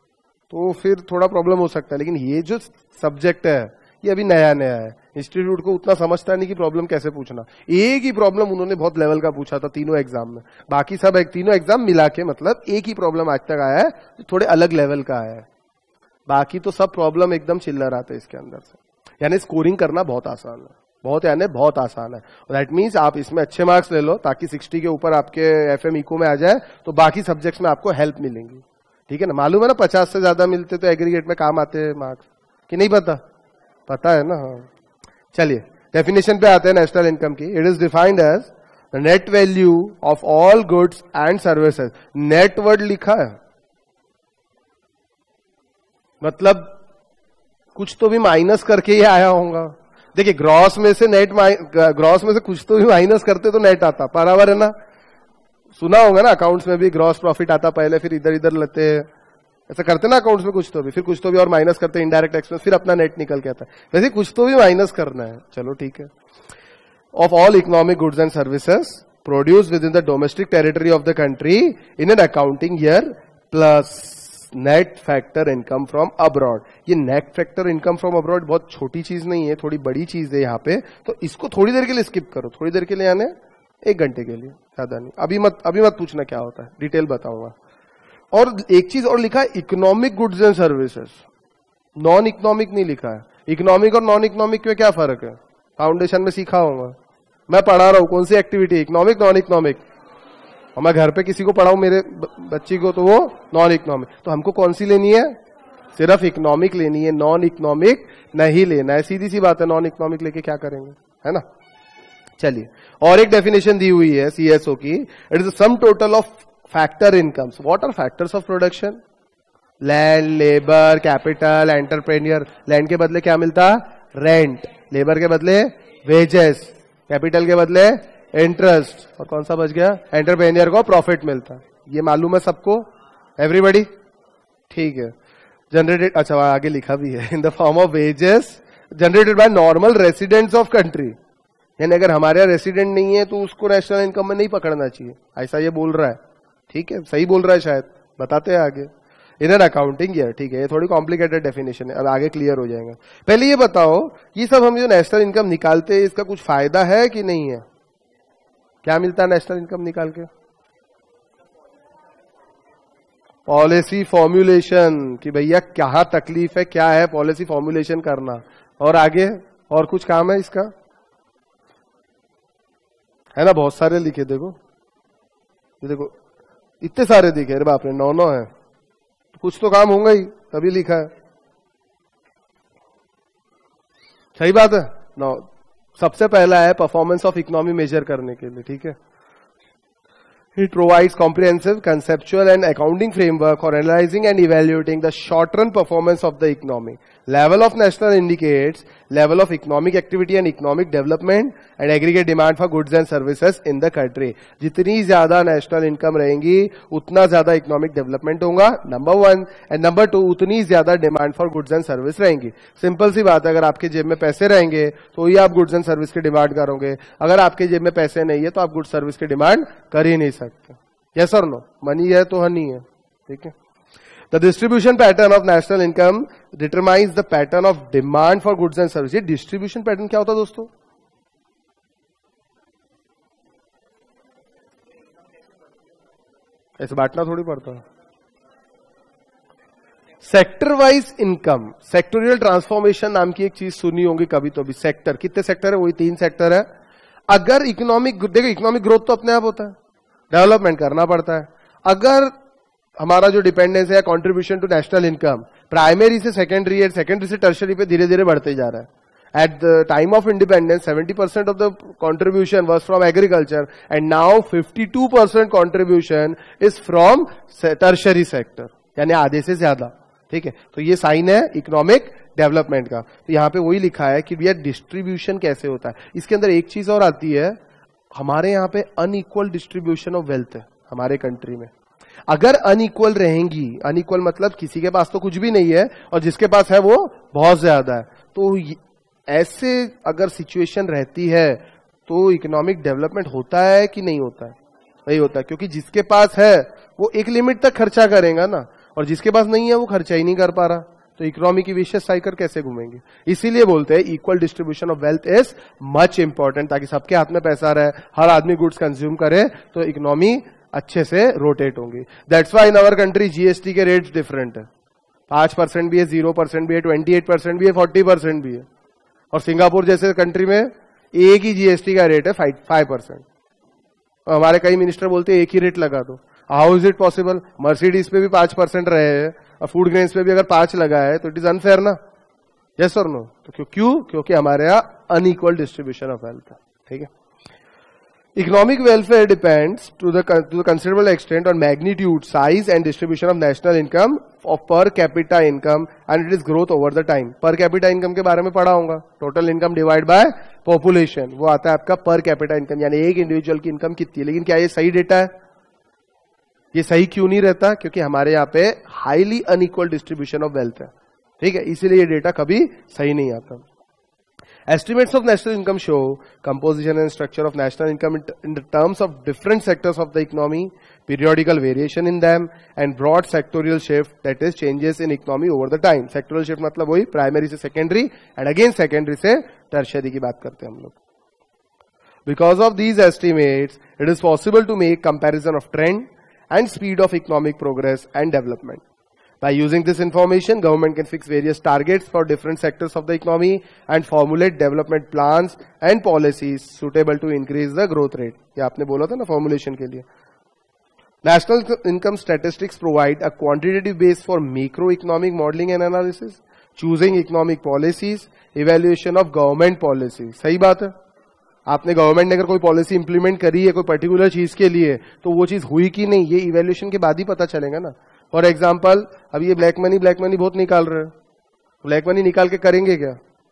तो फिर थोड़ा प्रॉब्लम हो सकता है। लेकिन ये जो सब्जेक्ट है ये अभी नया नया है, इंस्टीट्यूट को उतना समझता नहीं कि प्रॉब्लम कैसे पूछना। एक ही प्रॉब्लम उन्होंने बहुत लेवल का पूछा था तीनों एग्जाम में, बाकी सब तीनों एग्जाम मिला के मतलब एक ही प्रॉब्लम आज तक आया है जो थोड़े अलग लेवल का आया है, बाकी तो सब प्रॉब्लम एकदम चिल्लर आते हैं इसके अंदर से। यानी स्कोरिंग करना बहुत आसान है, बहुत यानी बहुत आसान है। दैट मीन्स आप इसमें अच्छे मार्क्स ले लो ताकि 60 के ऊपर आपके एफएम इको में आ जाए, तो बाकी सब्जेक्ट्स में आपको हेल्प मिलेंगी, ठीक है ना। मालूम है ना 50 से ज्यादा मिलते तो एग्रीगेट में काम आते हैं मार्क्स, कि नहीं पता? पता है ना। हाँ, चलिए डेफिनेशन पे आते हैं नेशनल इनकम की। It is defined as net value of all goods and services, net word लिखा है मतलब कुछ तो भी माइनस करके ही आया होगा। देखिए ग्रॉस में से ग्रॉस में से कुछ तो भी माइनस करते तो नेट आता, बराबर है ना। सुना होगा ना अकाउंट्स में भी ग्रॉस प्रॉफिट आता पहले, फिर इधर इधर लेते हैं, ऐसा करते ना अकाउंट्स में, कुछ तो भी फिर कुछ तो भी और माइनस करते हैं इनडायरेक्ट एक्सपेंस, फिर अपना नेट निकल के आता है। वैसे कुछ तो भी माइनस करना है, चलो ठीक है। Of all economic goods and services produce within the domestic territory of the country in an accounting year plus net factor income from abroad. ये net factor income from abroad बहुत छोटी चीज नहीं है, थोड़ी बड़ी चीज है यहाँ पे, तो इसको थोड़ी देर के लिए स्किप करो, थोड़ी देर के लिए यानी 1 घंटे के लिए, ज्यादा नहीं। अभी मत पूछना क्या होता है, डिटेल बताऊंगा। और एक चीज और लिखा है economic goods and services, non economic नहीं लिखा है। इकोनॉमिक और नॉन इकोनॉमिक में क्या फर्क है, फाउंडेशन में सीखा होगा, मैं पढ़ा रहा हूं कौन सी एक्टिविटी, इकोनॉमिक नॉन इकोनॉमिक। और मैं घर पे किसी को पढ़ाऊं मेरे बच्ची को तो वो नॉन इकोनॉमिक, तो हमको कौन सी लेनी है, सिर्फ इकोनॉमिक लेनी है, नॉन इकोनॉमिक नहीं लेना है, सीधी सी बात है। नॉन इकोनॉमिक लेके क्या करेंगे, है ना। चलिए और एक डेफिनेशन दी हुई है सीएसओ की, it is sum total of factor incomes. What are factors of production, land, labour, capital, entrepreneur. Land के बदले क्या मिलता, रेंट, लेबर के बदले वेजेस, कैपिटल के बदले इंटरेस्ट, और कौन सा बच गया, एंटरप्रेन्योर को प्रॉफिट मिलता। ये मालूम है सबको, एवरीबॉडी, ठीक है। जनरेटेड, अच्छा आगे लिखा भी है, in the form of wages generated by normal residents of country. यानी अगर हमारे यहाँ रेसिडेंट नहीं है तो उसको नेशनल इनकम में नहीं पकड़ना चाहिए, ऐसा ये बोल रहा है, ठीक है, सही बोल रहा है शायद, बताते हैं आगे। इन एन अकाउंटिंग ईयर, ठीक है, ये थोड़ी कॉम्प्लिकेटेड डेफिनेशन है, अब आगे क्लियर हो जाएगा। पहले ये बताओ, ये सब हम जो नेशनल इनकम निकालते हैं इसका कुछ फायदा है कि नहीं है, क्या मिलता है नेशनल इनकम निकाल के, पॉलिसी फॉर्मुलेशन, कि भैया क्या तकलीफ है, क्या है पॉलिसी फॉर्मुलेशन करना, और आगे और कुछ काम है इसका, है ना। बहुत सारे लिखे, देखो ये देखो इतने सारे दिखे, अरे बाप रे 9 है, तो कुछ तो काम होगा ही, तभी लिखा है, सही बात है। 9 सबसे पहला है परफॉर्मेंस ऑफ इकोनॉमी मेजर करने के लिए, ठीक है। It provides comprehensive, conceptual and accounting framework for analyzing and evaluating the short-run performance of the economy. Level of national indicates level of economic activity and economic development and aggregate demand for goods and services in the country. जितनी ज्यादा national income रहेंगी उतना ज्यादा economic development होगा, number 1, and number 2 उतनी ज्यादा demand for goods and service रहेंगी। Simple सी बात है, अगर आपके जेब में पैसे रहेंगे तो ही आप गुड्स एंड सर्विस की डिमांड करोगे, अगर आपके जेब में पैसे नहीं है तो आप गुड्स सर्विस की डिमांड कर ही नहीं सकते। यस और नो, मनी है तो हनी है, ठीक है। The distribution pattern of national income determines the pattern of demand for goods and services. Distribution pattern क्या होता है दोस्तों, ऐसे बांटना थोड़ी पड़ता है। Sector wise income, sectoral transformation नाम की एक चीज सुनी होगी कभी तो भी। सेक्टर, कितने सेक्टर है, वही 3 सेक्टर है। अगर इकोनॉमिक, देखो इकोनॉमिक ग्रोथ तो अपने आप होता है, डेवलपमेंट करना पड़ता है। अगर हमारा जो डिपेंडेंस है contribution to national income primary से सेकेंडरी है, सेकेंडरी से टर्शरी पे धीरे धीरे बढ़ते जा रहा है। At the time of independence 70% of the contribution was from agriculture and now 52% contribution is from tertiary sector, यानी आधे से ज्यादा, ठीक है। तो ये साइन है इकोनॉमिक डेवलपमेंट का। तो यहां पे वही लिखा है कि भैया डिस्ट्रीब्यूशन कैसे होता है। इसके अंदर एक चीज और आती है, हमारे यहां पे अनइक्वल डिस्ट्रीब्यूशन ऑफ वेल्थ है हमारे कंट्री में। अगर अनइक्वल रहेंगी, अनइक्वल मतलब किसी के पास तो कुछ भी नहीं है और जिसके पास है वो बहुत ज्यादा है, तो ऐसे अगर सिचुएशन रहती है तो इकोनॉमिक डेवलपमेंट होता है कि नहीं होता है, नहीं होता है, क्योंकि जिसके पास है वो एक लिमिट तक खर्चा करेगा ना, और जिसके पास नहीं है वो खर्चा ही नहीं कर पा रहा, तो इकोनॉमी की विशेष साइकिल कैसे घूमेंगे। इसीलिए बोलते हैं equal distribution of wealth is much important, ताकि सबके हाथ में पैसा रहे, हर आदमी गुड्स कंज्यूम करे तो इकोनॉमी अच्छे से रोटेट होंगी। That's why in our country GST के रेट्स डिफरेंट है, 5% भी है, 0% भी है, 28% भी है, 40% भी है। और सिंगापुर जैसे कंट्री में एक ही जीएसटी का रेट है 5%। हमारे कई मिनिस्टर बोलते हैं एक ही रेट लगा दो। How is it possible, Mercedes पे भी 5% रहे हैं और फूड ग्रेन्स पे भी अगर 5 लगा है तो इट इज अनफेयर ना, यस और नो। तो क्यों, क्योंकि हमारे यहाँ अनइक्वल डिस्ट्रीब्यूशन ऑफ वेल्थ है, ठीक है। Economic welfare depends to the considerable extent on magnitude, size and distribution of national income of per capita income and its growth over the time. Per capita income के बारे में पढ़ा होगा, total income divided by population, वो आता है आपका per capita income, यानी एक इंडिविजुअल की इनकम कितनी है. लेकिन क्या ये सही डेटा है? ये सही क्यों नहीं रहता? क्योंकि हमारे यहाँ पे highly unequal distribution of wealth है, ठीक है, इसीलिए ये डेटा कभी सही नहीं आता. Estimates of national income show composition and structure of national income in the terms of different sectors of the economy, periodical variation in them, and broad sectorial shift, that is changes in economy over the time. Sectorial shift मतलब वही primary से secondary and again secondary से tertiary की बात करते हैं हम लोग. Because of these estimates, it is possible to make comparison of trend and speed of economic progress and development. By using this information, government can fix various targets for different sectors of the economy and formulate development plans and policies suitable to increase the growth rate. ये आपने बोला था ना formulation के लिए. National income statistics provide a quantitative base for macroeconomic modeling and analysis, choosing economic policies, evaluation of government policies. सही बात है. आपने गवर्नमेंट ने अगर कोई पॉलिसी इंप्लीमेंट करी है कोई पर्टिकुलर चीज के लिए, तो वो चीज हुई कि नहीं ये इवेल्युएशन के बाद ही पता चलेगा ना. फॉर एग्जाम्पल, अब ये ब्लैक मनी बहुत निकाल रहे हैं, ब्लैक मनी निकाल के करेंगे क्या?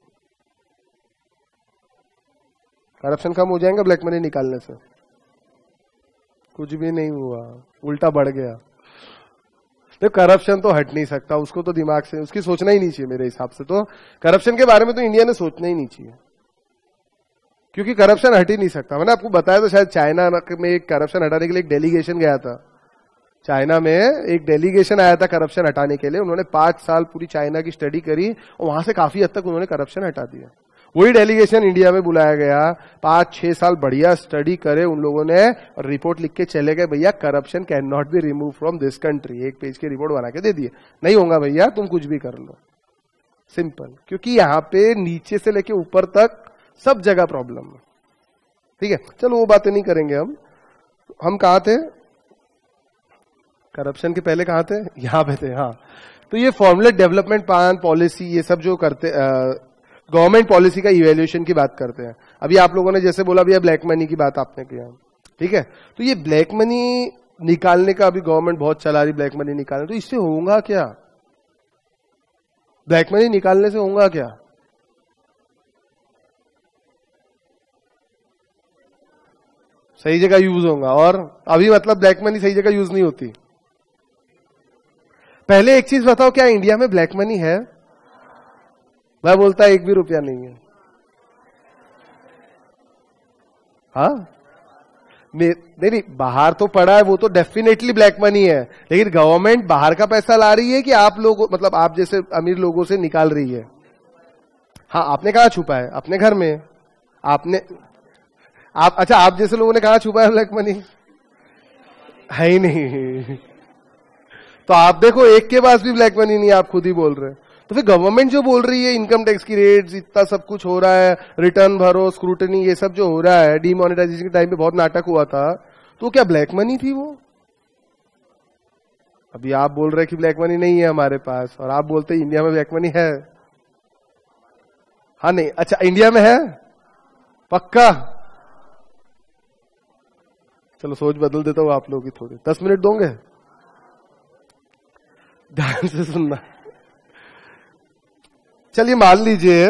करप्शन कम हो जाएगा ब्लैक मनी निकालने से? कुछ भी नहीं हुआ, उल्टा बढ़ गया. तो करप्शन तो हट नहीं सकता, उसको तो दिमाग से उसकी सोचना ही नहीं चाहिए. मेरे हिसाब से तो करप्शन के बारे में तो इंडिया ने सोचना ही नहीं चाहिए, क्योंकि करप्शन हट ही नहीं सकता. मैंने आपको बताया तो शायद चाइना में एक करप्शन हटाने के लिए एक डेलीगेशन गया था. चाइना में एक डेलीगेशन आया था करप्शन हटाने के लिए. उन्होंने 5 साल पूरी चाइना की स्टडी करी और वहां से काफी हद तक उन्होंने करप्शन हटा दिया. वही डेलीगेशन इंडिया में बुलाया गया, 5-6 साल बढ़िया स्टडी करे उन लोगों ने और रिपोर्ट लिख के चले गए, भैया corruption can not be remove from this country. 1 page की रिपोर्ट बना के दे दिए, नहीं होगा भैया, तुम कुछ भी कर लो. सिंपल. क्योंकि यहाँ पे नीचे से लेके ऊपर तक सब जगह प्रॉब्लम है. ठीक है, चलो वो बातें नहीं करेंगे. हम कहां थे? करप्शन के पहले कहां थे? यहां पे थे. हाँ, तो ये फॉर्मुलेट डेवलपमेंट प्लान पॉलिसी ये सब जो करते गवर्नमेंट पॉलिसी का इवेल्युएशन की बात करते हैं. अभी आप लोगों ने जैसे बोला भैया ब्लैक मनी की बात आपने किया, ठीक है, तो ये ब्लैक मनी निकालने का अभी गवर्नमेंट बहुत चला रही, ब्लैक मनी निकालने. तो इससे होगा क्या? ब्लैक मनी निकालने से होगा क्या? सही जगह यूज होगा. और अभी मतलब ब्लैक मनी सही जगह यूज नहीं होती. पहले एक चीज बताओ, क्या इंडिया में ब्लैक मनी है? मैं बोलता 1 भी रुपया नहीं है. हाँ, नहीं, बाहर तो पड़ा है, वो तो डेफिनेटली ब्लैक मनी है. लेकिन गवर्नमेंट बाहर का पैसा ला रही है कि आप लोग मतलब आप जैसे अमीर लोगों से निकाल रही है? हाँ, आपने कहा छुपा है? अपने घर में. आपने अच्छा, आप जैसे लोगों ने कहा छुपा है ब्लैक मनी? है ही नहीं. तो आप देखो, एक के पास भी ब्लैक मनी नहीं, आप खुद ही बोल रहे हैं. तो फिर गवर्नमेंट जो बोल रही है इनकम टैक्स की रेट्स इतना सब कुछ हो रहा है, रिटर्न भरो, स्क्रूटनी, ये सब जो हो रहा है, डीमोनेटाइजेशन के टाइम पे बहुत नाटक हुआ था, तो क्या ब्लैक मनी थी वो? अभी आप बोल रहे कि ब्लैक मनी नहीं है हमारे पास, और आप बोलते इंडिया में ब्लैक मनी है. हाँ, नहीं, अच्छा, इंडिया में है पक्का? चलो सोच बदल देता हूं आप लोगों की थोड़ी. 10 मिनट दोगे? ध्यान से सुनना. चलिए मान लीजिए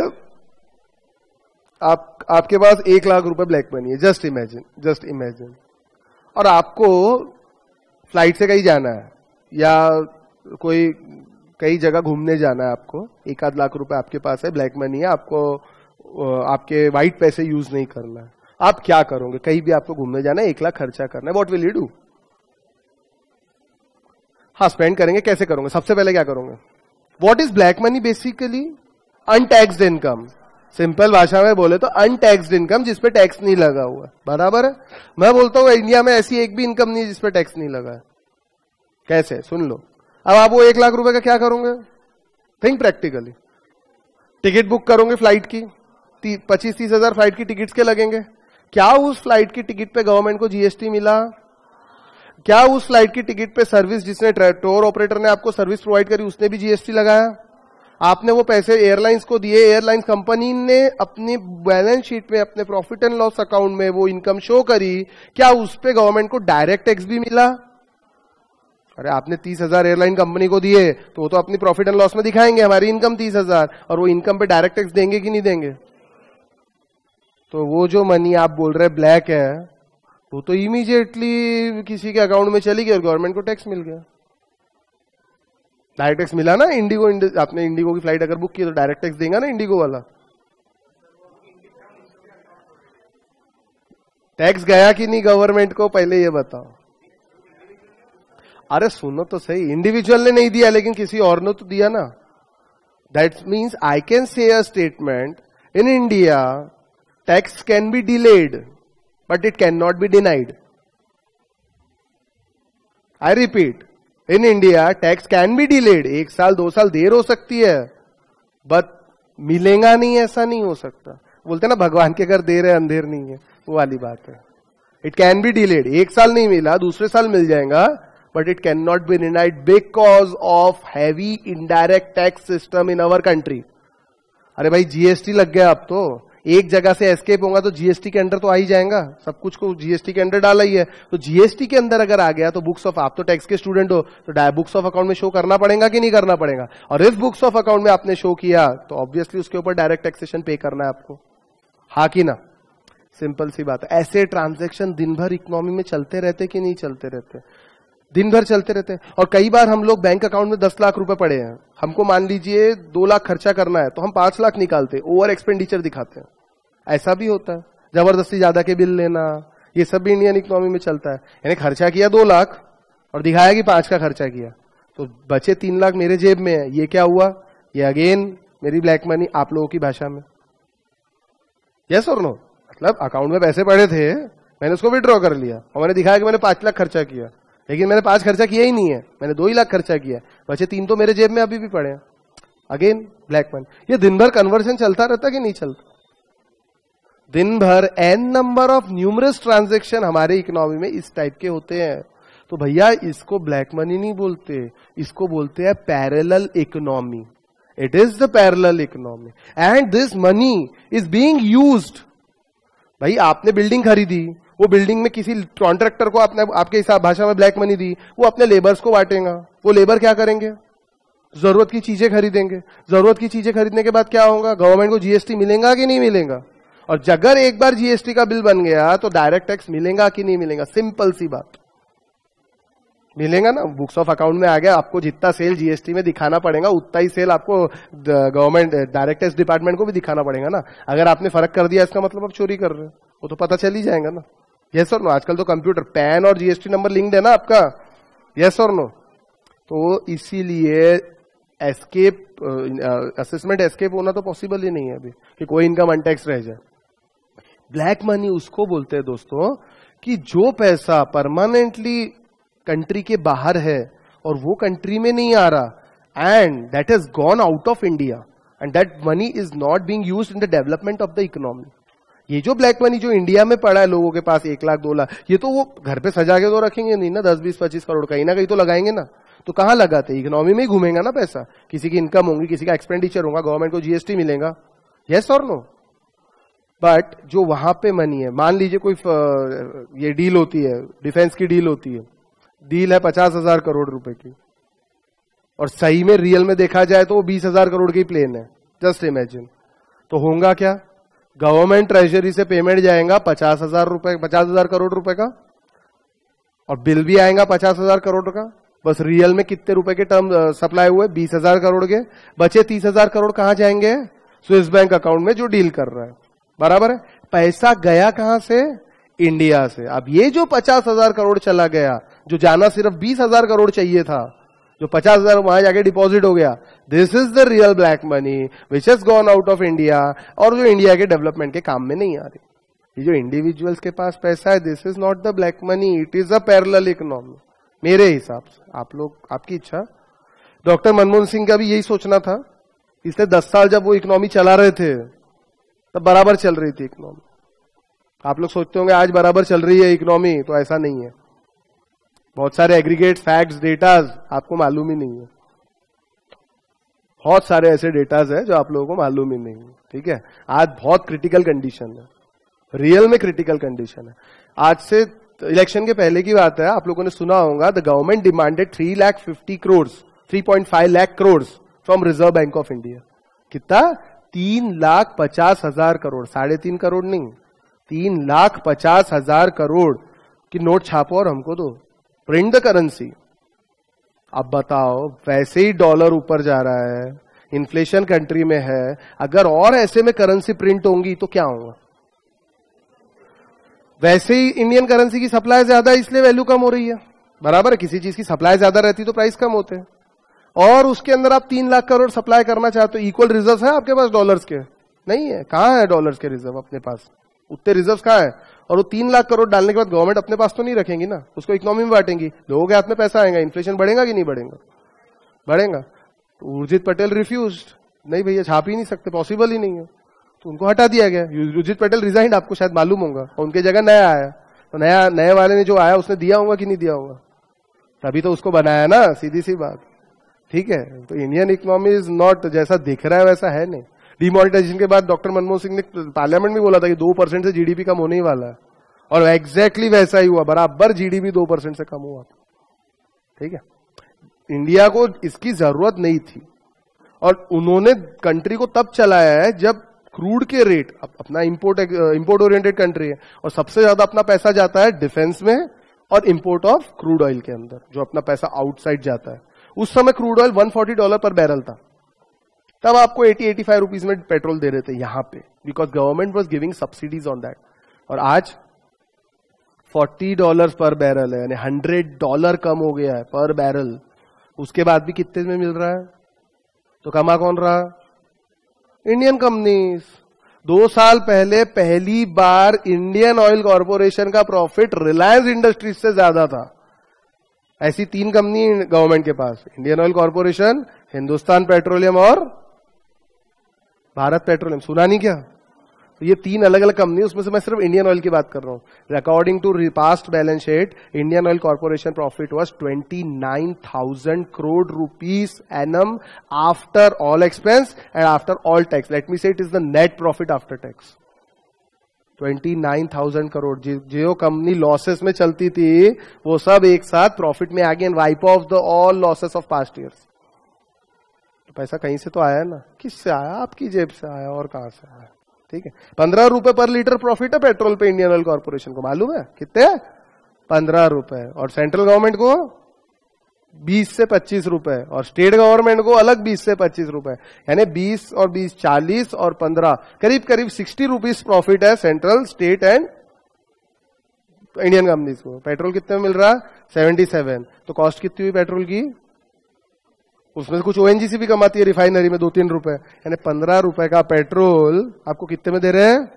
आपके पास 1 लाख रुपए ब्लैक मनी है. Just imagine. और आपको फ्लाइट से कहीं जाना है या कोई कई जगह घूमने जाना है, आपको 1-8 लाख रुपए आपके पास है, ब्लैक मनी है, आपको आपके व्हाइट पैसे यूज नहीं करना है. आप क्या करोगे? कहीं भी आपको घूमने जाना है, 1 लाख खर्चा करना है, व्हाट विल यू डू? हाँ, स्पेंड करेंगे. कैसे करोगे? सबसे पहले क्या करोगे? What is black money? Basically untaxed income. Simple भाषा में बोले तो अनटैक्स्ड इनकम, जिसपे टैक्स नहीं लगा हुआ. बराबर है. मैं बोलता हूं इंडिया में ऐसी एक भी इनकम नहीं है जिसपे टैक्स नहीं लगा है. कैसे? सुन लो. अब आप वो 1 लाख रुपए का क्या करोगे? Think practically. टिकट बुक करोगे फ्लाइट की, 25-30 हजार फ्लाइट की टिकट्स के लगेंगे. क्या उस फ्लाइट की टिकट पे गवर्नमेंट को जीएसटी मिला? क्या उस फ्लाइट की टिकट पे सर्विस जिसने टूर ऑपरेटर ने आपको सर्विस प्रोवाइड करी उसने भी जीएसटी लगाया? आपने वो पैसे एयरलाइंस को दिए, एयरलाइंस कंपनी ने अपनी बैलेंस शीट में, अपने प्रॉफिट एंड लॉस अकाउंट में वो इनकम शो करी, क्या उस पे गवर्नमेंट को डायरेक्ट टैक्स भी मिला? अरे आपने 30,000 एयरलाइन कंपनी को दिए तो वो तो अपनी प्रॉफिट एंड लॉस में दिखाएंगे हमारी इनकम 30,000, और वो इनकम पे डायरेक्ट टैक्स देंगे कि नहीं देंगे? तो वो जो मनी आप बोल रहे ब्लैक है, वो तो इमीडिएटली किसी के अकाउंट में चली गई और गवर्नमेंट को टैक्स मिल गया। डायरेक्ट टैक्स मिला ना। इंडिगो, आपने इंडिगो की फ्लाइट अगर बुक की तो डायरेक्ट टैक्स देगा ना इंडिगो वाला। टैक्स गया कि नहीं गवर्नमेंट को, पहले ये बताओ। अरे सुनो तो सही, इंडिविजुअल ने नहीं दिया लेकिन किसी और ने तो दिया ना। That means I can say a statement in India tax can be delayed but it can not be denied. I repeat, in India tax can be delayed, 1 साल 2 साल देर हो सकती है बट मिलेगा नहीं, ऐसा नहीं हो सकता। बोलते ना भगवान के घर देर है अंधेर नहीं है, वो वाली बात है। इट कैन बी डिलेड, 1 साल नहीं मिला दूसरे साल मिल जाएगा, but it can not be denied because of heavy indirect tax system in our country. अरे भाई जीएसटी लग गया, अब तो एक जगह से एस्केप होगा तो जीएसटी के अंडर तो आ ही जाएगा, सब कुछ को जीएसटी के अंडर डाला ही है। तो जीएसटी के अंदर अगर आ गया तो बुक्स ऑफ, आप तो टैक्स के स्टूडेंट हो तो बुक्स ऑफ अकाउंट में शो करना पड़ेगा कि नहीं करना पड़ेगा? और इस बुक्स ऑफ अकाउंट में आपने शो किया तो ऑब्वियसली उसके ऊपर डायरेक्ट टैक्सेशन पे करना है आपको, हाँ कि ना? सिंपल सी बात है। ऐसे ट्रांजैक्शन दिन भर इकोनॉमी में चलते रहते कि नहीं चलते रहते? दिन भर चलते रहते हैं। और कई बार हम लोग बैंक अकाउंट में 10 लाख रुपए पड़े हैं, हमको मान लीजिए 2 लाख खर्चा करना है तो हम 5 लाख निकालते, ओवर एक्सपेंडिचर दिखाते हैं। ऐसा भी होता है, जबरदस्ती ज्यादा के बिल लेना, ये सब भी इंडियन इकोनॉमी में चलता है। यानी खर्चा किया 2 लाख और दिखाया कि 5 का खर्चा किया, तो बचे 3 लाख मेरे जेब में है। ये क्या हुआ? ये अगेन मेरी ब्लैक मनी, आप लोगों की भाषा में। यस और नो? मतलब अकाउंट में पैसे पड़े थे, मैंने उसको विड्रॉ कर लिया और मैंने दिखाया कि मैंने 5 लाख खर्चा किया, लेकिन मैंने 5 खर्चा किया ही नहीं है, मैंने 2 ही लाख खर्चा किया, बचे 3 तो मेरे जेब में अभी भी पड़े हैं। Again black money. ये दिन भर कन्वर्जन चलता रहता कि नहीं चलता? दिन भर an number of numerous transaction हमारे इकोनॉमी में इस टाइप के होते हैं। तो भैया इसको ब्लैक मनी नहीं बोलते, इसको बोलते हैं parallel economy. It is the parallel economy and this money is being used. भाई आपने बिल्डिंग खरीदी, वो बिल्डिंग में किसी कॉन्ट्रैक्टर को आपने, आपके हिसाब भाषा में ब्लैक मनी दी, वो अपने लेबर्स को बांटेगा। वो लेबर क्या करेंगे? जरूरत की चीजें खरीदेंगे। जरूरत की चीजें खरीदने के बाद क्या होगा? गवर्नमेंट को जीएसटी मिलेगा कि नहीं मिलेगा? और अगर एक बार जीएसटी का बिल बन गया तो डायरेक्ट टैक्स मिलेगा कि नहीं मिलेगा? सिंपल सी बात, मिलेगा ना। बुक्स ऑफ अकाउंट में आ गया, आपको जितना सेल जीएसटी में दिखाना पड़ेगा उतना ही सेल आपको गवर्नमेंट डायरेक्ट टैक्स डिपार्टमेंट को भी दिखाना पड़ेगा ना। अगर आपने फर्क कर दिया इसका मतलब आप चोरी कर रहे हो, वो तो पता चल ही जाएगा ना। यस और नो? आजकल तो कंप्यूटर पैन और जीएसटी नंबर लिंक्ड है ना आपका। यस और नो? तो इसीलिए एस्केप असेसमेंट एस्केप होना तो पॉसिबल ही नहीं है अभी कि कोई इनकम अनटैक्स रह जाए। ब्लैक मनी उसको बोलते हैं दोस्तों कि जो पैसा परमानेंटली कंट्री के बाहर है और वो कंट्री में नहीं आ रहा and that has gone out of India and that money is not being used in the development of the economy. ये जो ब्लैक मनी जो इंडिया में पड़ा है लोगों के पास 1 लाख 2 लाख, ये तो वो घर पे सजा के तो रखेंगे नहीं ना, 10 20 25 करोड़ कहीं ना कहीं तो लगाएंगे ना। तो कहां लगाते? इकोनॉमी में ही घूमेगा ना पैसा। किसी की इनकम होगी, किसी का एक्सपेंडिचर होगा, गवर्नमेंट को जीएसटी मिलेगा। यस और नो? बट जो वहां पे मनी है, मान लीजिए कोई ये डील होती है, डिफेंस की डील होती है, डील है 50,000 करोड़ रुपए की और सही में रियल में देखा जाए तो वो 20,000 करोड़ की प्लेन है। Just imagine. तो होगा क्या? गवर्नमेंट ट्रेजरी से पेमेंट जाएगा 50,000 करोड़ रुपए का और बिल भी आएगा 50,000 करोड़ का। बस रियल में कितने रुपए के टर्म सप्लाई हुए? 20,000 करोड़ के। बचे 30,000 करोड़ कहां जाएंगे? स्विस बैंक अकाउंट में जो डील कर रहा है। बराबर है? पैसा गया कहां से? इंडिया से। अब ये जो 50,000 करोड़ चला गया, जो जाना सिर्फ 20,000 करोड़ चाहिए था, जो 50,000 वहां जाके डिपॉजिट हो गया, this is the real black money which has gone out of India और जो इंडिया के डेवलपमेंट के काम में नहीं आ रही। ये जो इंडिविजुअल्स के पास पैसा है, this is not the black money, it is a parallel economy मेरे हिसाब से। आप लोग, आपकी इच्छा। डॉक्टर मनमोहन सिंह का भी यही सोचना था, इसलिए 10 साल जब वो इकोनॉमी चला रहे थे तब बराबर चल रही थी इकोनॉमी। आप लोग सोचते होंगे आज बराबर चल रही है इकोनॉमी, तो ऐसा नहीं है। बहुत सारे एग्रीगेट फैक्ट्स डेटाज आपको मालूम ही नहीं है। बहुत सारे ऐसे डेटाज है जो आप लोगों को मालूम ही नहीं, ठीक है। आज बहुत क्रिटिकल कंडीशन है, रियल में क्रिटिकल कंडीशन है। आज से इलेक्शन के पहले की बात है, आप लोगों ने सुना होगा, the government demanded 3,50,000 crore 3.5 lakh crore from Reserve Bank of India. कितना? 3,50,000 करोड़, 3.5 करोड़ नहीं, 3,50,000 करोड़ की नोट छापो और हमको दो, प्रिंट द करेंसी। अब बताओ, वैसे ही डॉलर ऊपर जा रहा है, इन्फ्लेशन कंट्री में है, अगर और ऐसे में करेंसी प्रिंट होंगी तो क्या होगा? वैसे ही इंडियन करेंसी की सप्लाई ज्यादा है इसलिए वैल्यू कम हो रही है, बराबर है। किसी चीज की सप्लाई ज्यादा रहती तो प्राइस कम होते हैं, और उसके अंदर आप 3 लाख करोड़ सप्लाई करना चाहते हो। इक्वल रिजर्व है आपके पास डॉलर्स के? नहीं है। कहां है डॉलर्स के रिजर्व अपने पास? उतने रिजर्व कहां है? और वो 3 लाख करोड़ डालने के बाद गवर्नमेंट अपने पास तो नहीं रखेंगी ना, उसको इकोनॉमी में बांटेंगी, लोगों के हाथ में पैसा आएगा, इन्फ्लेशन बढ़ेगा कि नहीं बढ़ेगा? बढ़ेगा। तो उर्जित पटेल रिफ्यूज्ड, नहीं भैया छाप ही नहीं सकते, पॉसिबल ही नहीं है, तो उनको हटा दिया गया। उर्जित पटेल रिजाइंड, आपको शायद मालूम होगा, और उनके जगह नया आया। तो नए वाले ने जो आया उसने दिया होगा कि नहीं दिया होगा? तभी तो उसको बनाया ना, सीधी सी बात, ठीक है। तो इंडियन इकोनॉमी इज नॉट जैसा दिख रहा है वैसा है नहीं। डिमोनेटाइजेशन के बाद डॉक्टर मनमोहन सिंह ने पार्लियामेंट में बोला था कि 2% से जीडीपी कम होने ही वाला है, और एग्जैक्टली वैसा ही हुआ, बराबर जीडीपी 2% से कम हुआ, ठीक है। इंडिया को इसकी जरूरत नहीं थी, और उन्होंने कंट्री को तब चलाया है जब क्रूड के रेट, अपना इंपोर्ट ओरिएंटेड कंट्री है, और सबसे ज्यादा अपना पैसा जाता है डिफेंस में और इंपोर्ट ऑफ क्रूड ऑयल के अंदर, जो अपना पैसा आउटसाइड जाता है। उस समय क्रूड ऑयल $140 पर बैरल था, तब आपको 80-85 रुपीज में पेट्रोल दे रहे थे यहां पे, because government was giving subsidies on that. और आज $40 पर बैरल है, यानी $100 कम हो गया है पर बैरल। उसके बाद भी कितने में मिल रहा है? तो कमा कौन रहा? Indian companies. 2 साल पहले पहली बार इंडियन ऑयल कॉर्पोरेशन का प्रॉफिट रिलायंस इंडस्ट्रीज से ज्यादा था। ऐसी 3 कंपनी गवर्नमेंट के पास, Indian Oil Corporation, Hindustan Petroleum और भारत पेट्रोलियम। सुना नहीं क्या? तो ये 3 अलग अलग कंपनी, उसमें से मैं सिर्फ इंडियन ऑयल की बात कर रहा हूं। According to past balance sheet, Indian Oil Corporation profit was 29,000 crore rupees annum after all expense and after all tax. Let me say it is the net profit after tax. 29,000 crore. जो company losses में चलती थी वो सब एक साथ profit में आ गई, and wipe off the all losses of past years. तो पैसा कहीं से तो आया ना, किससे आया? आपकी जेब से आया, और कहां से आया, ठीक है। 15 रुपए पर लीटर प्रॉफिट है पेट्रोल पे इंडियन ऑयल कॉर्पोरेशन को, मालूम है कितने? 15 रुपए। और सेंट्रल गवर्नमेंट को 20 से 25 रुपए, और स्टेट गवर्नमेंट को अलग 20 से 25 रुपए, यानी 20 और 20 40 और 15 करीब करीब 60 रुपीज प्रॉफिट है central, state and Indian companies को। पेट्रोल कितने में मिल रहा? 77। तो कॉस्ट कितनी हुई पेट्रोल की? उसमें कुछ ओएनजीसी भी कमाती है रिफाइनरी में 2-3 रुपए, यानी 15 रुपए का पेट्रोल आपको कितने में दे रहे हैं?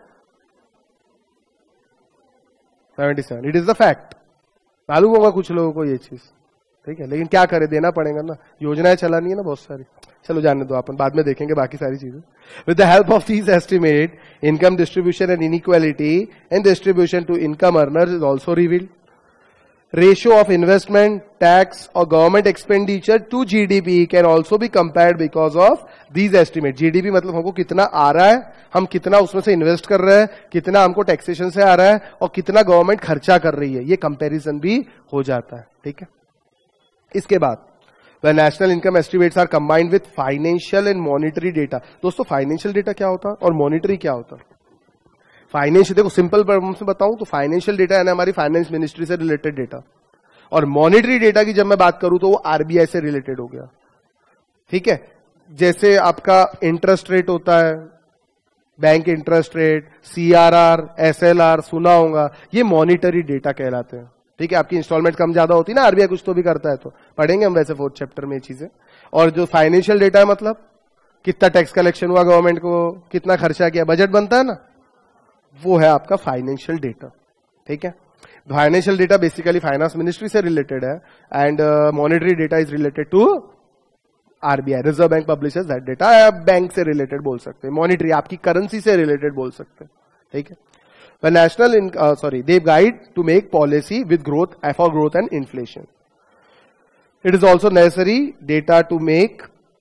77। It is the fact. मालूम होगा कुछ लोगों को ये चीज, ठीक है, लेकिन क्या करे, देना पड़ेगा ना, योजनाएं चलानी है ना बहुत सारी। चलो जाने दो, अपन बाद में देखेंगे बाकी सारी चीजें। With the help of these estimate, income distribution and inequality and distribution to income earners is also revealed. Ratio of investment, tax or government expenditure to GDP can also be compared because of these estimates. GDP मतलब हमको कितना आ रहा है, हम कितना उसमें से invest कर रहे हैं, कितना हमको टैक्सेशन से आ रहा है, और कितना गवर्नमेंट खर्चा कर रही है, ये कंपैरिजन भी हो जाता है, ठीक है। इसके बाद when national income estimates are combined with financial and monetary data। दोस्तों फाइनेंशियल डेटा क्या होता है और मॉनिटरी क्या होता है? फाइनेंशियल, देखो सिंपल टर्म्स में बताऊं तो फाइनेंशियल डेटा यानी हमारी फाइनेंस मिनिस्ट्री से रिलेटेड डेटा, और मॉनिटरी डेटा की जब मैं बात करूं तो वो आरबीआई से रिलेटेड हो गया, ठीक है। जैसे आपका इंटरेस्ट रेट होता है, bank interest rate, CRR, SLR सुना होगा, ये मॉनिटरी डेटा कहलाते हैं, ठीक है। आपकी इंस्टॉलमेंट कम ज्यादा होती है ना, आरबीआई कुछ तो भी करता है, तो पढ़ेंगे हम वैसे 4th चैप्टर में ये चीजें। और जो फाइनेंशियल डेटा है मतलब कितना टैक्स कलेक्शन हुआ गवर्नमेंट को, कितना खर्चा किया, बजट बनता है ना, वो है आपका फाइनेंशियल डेटा, ठीक है। Financial data basically finance ministry से रिलेटेड है, and monetary data is related to RBI, Reserve Bank publishes that data. Bank से रिलेटेड बोल सकते हैं, मॉनिटरी आपकी करेंसी से रिलेटेड बोल सकते हैं, ठीक है। When national they guide to make policy with growth, for growth and inflation. It is also necessary data to make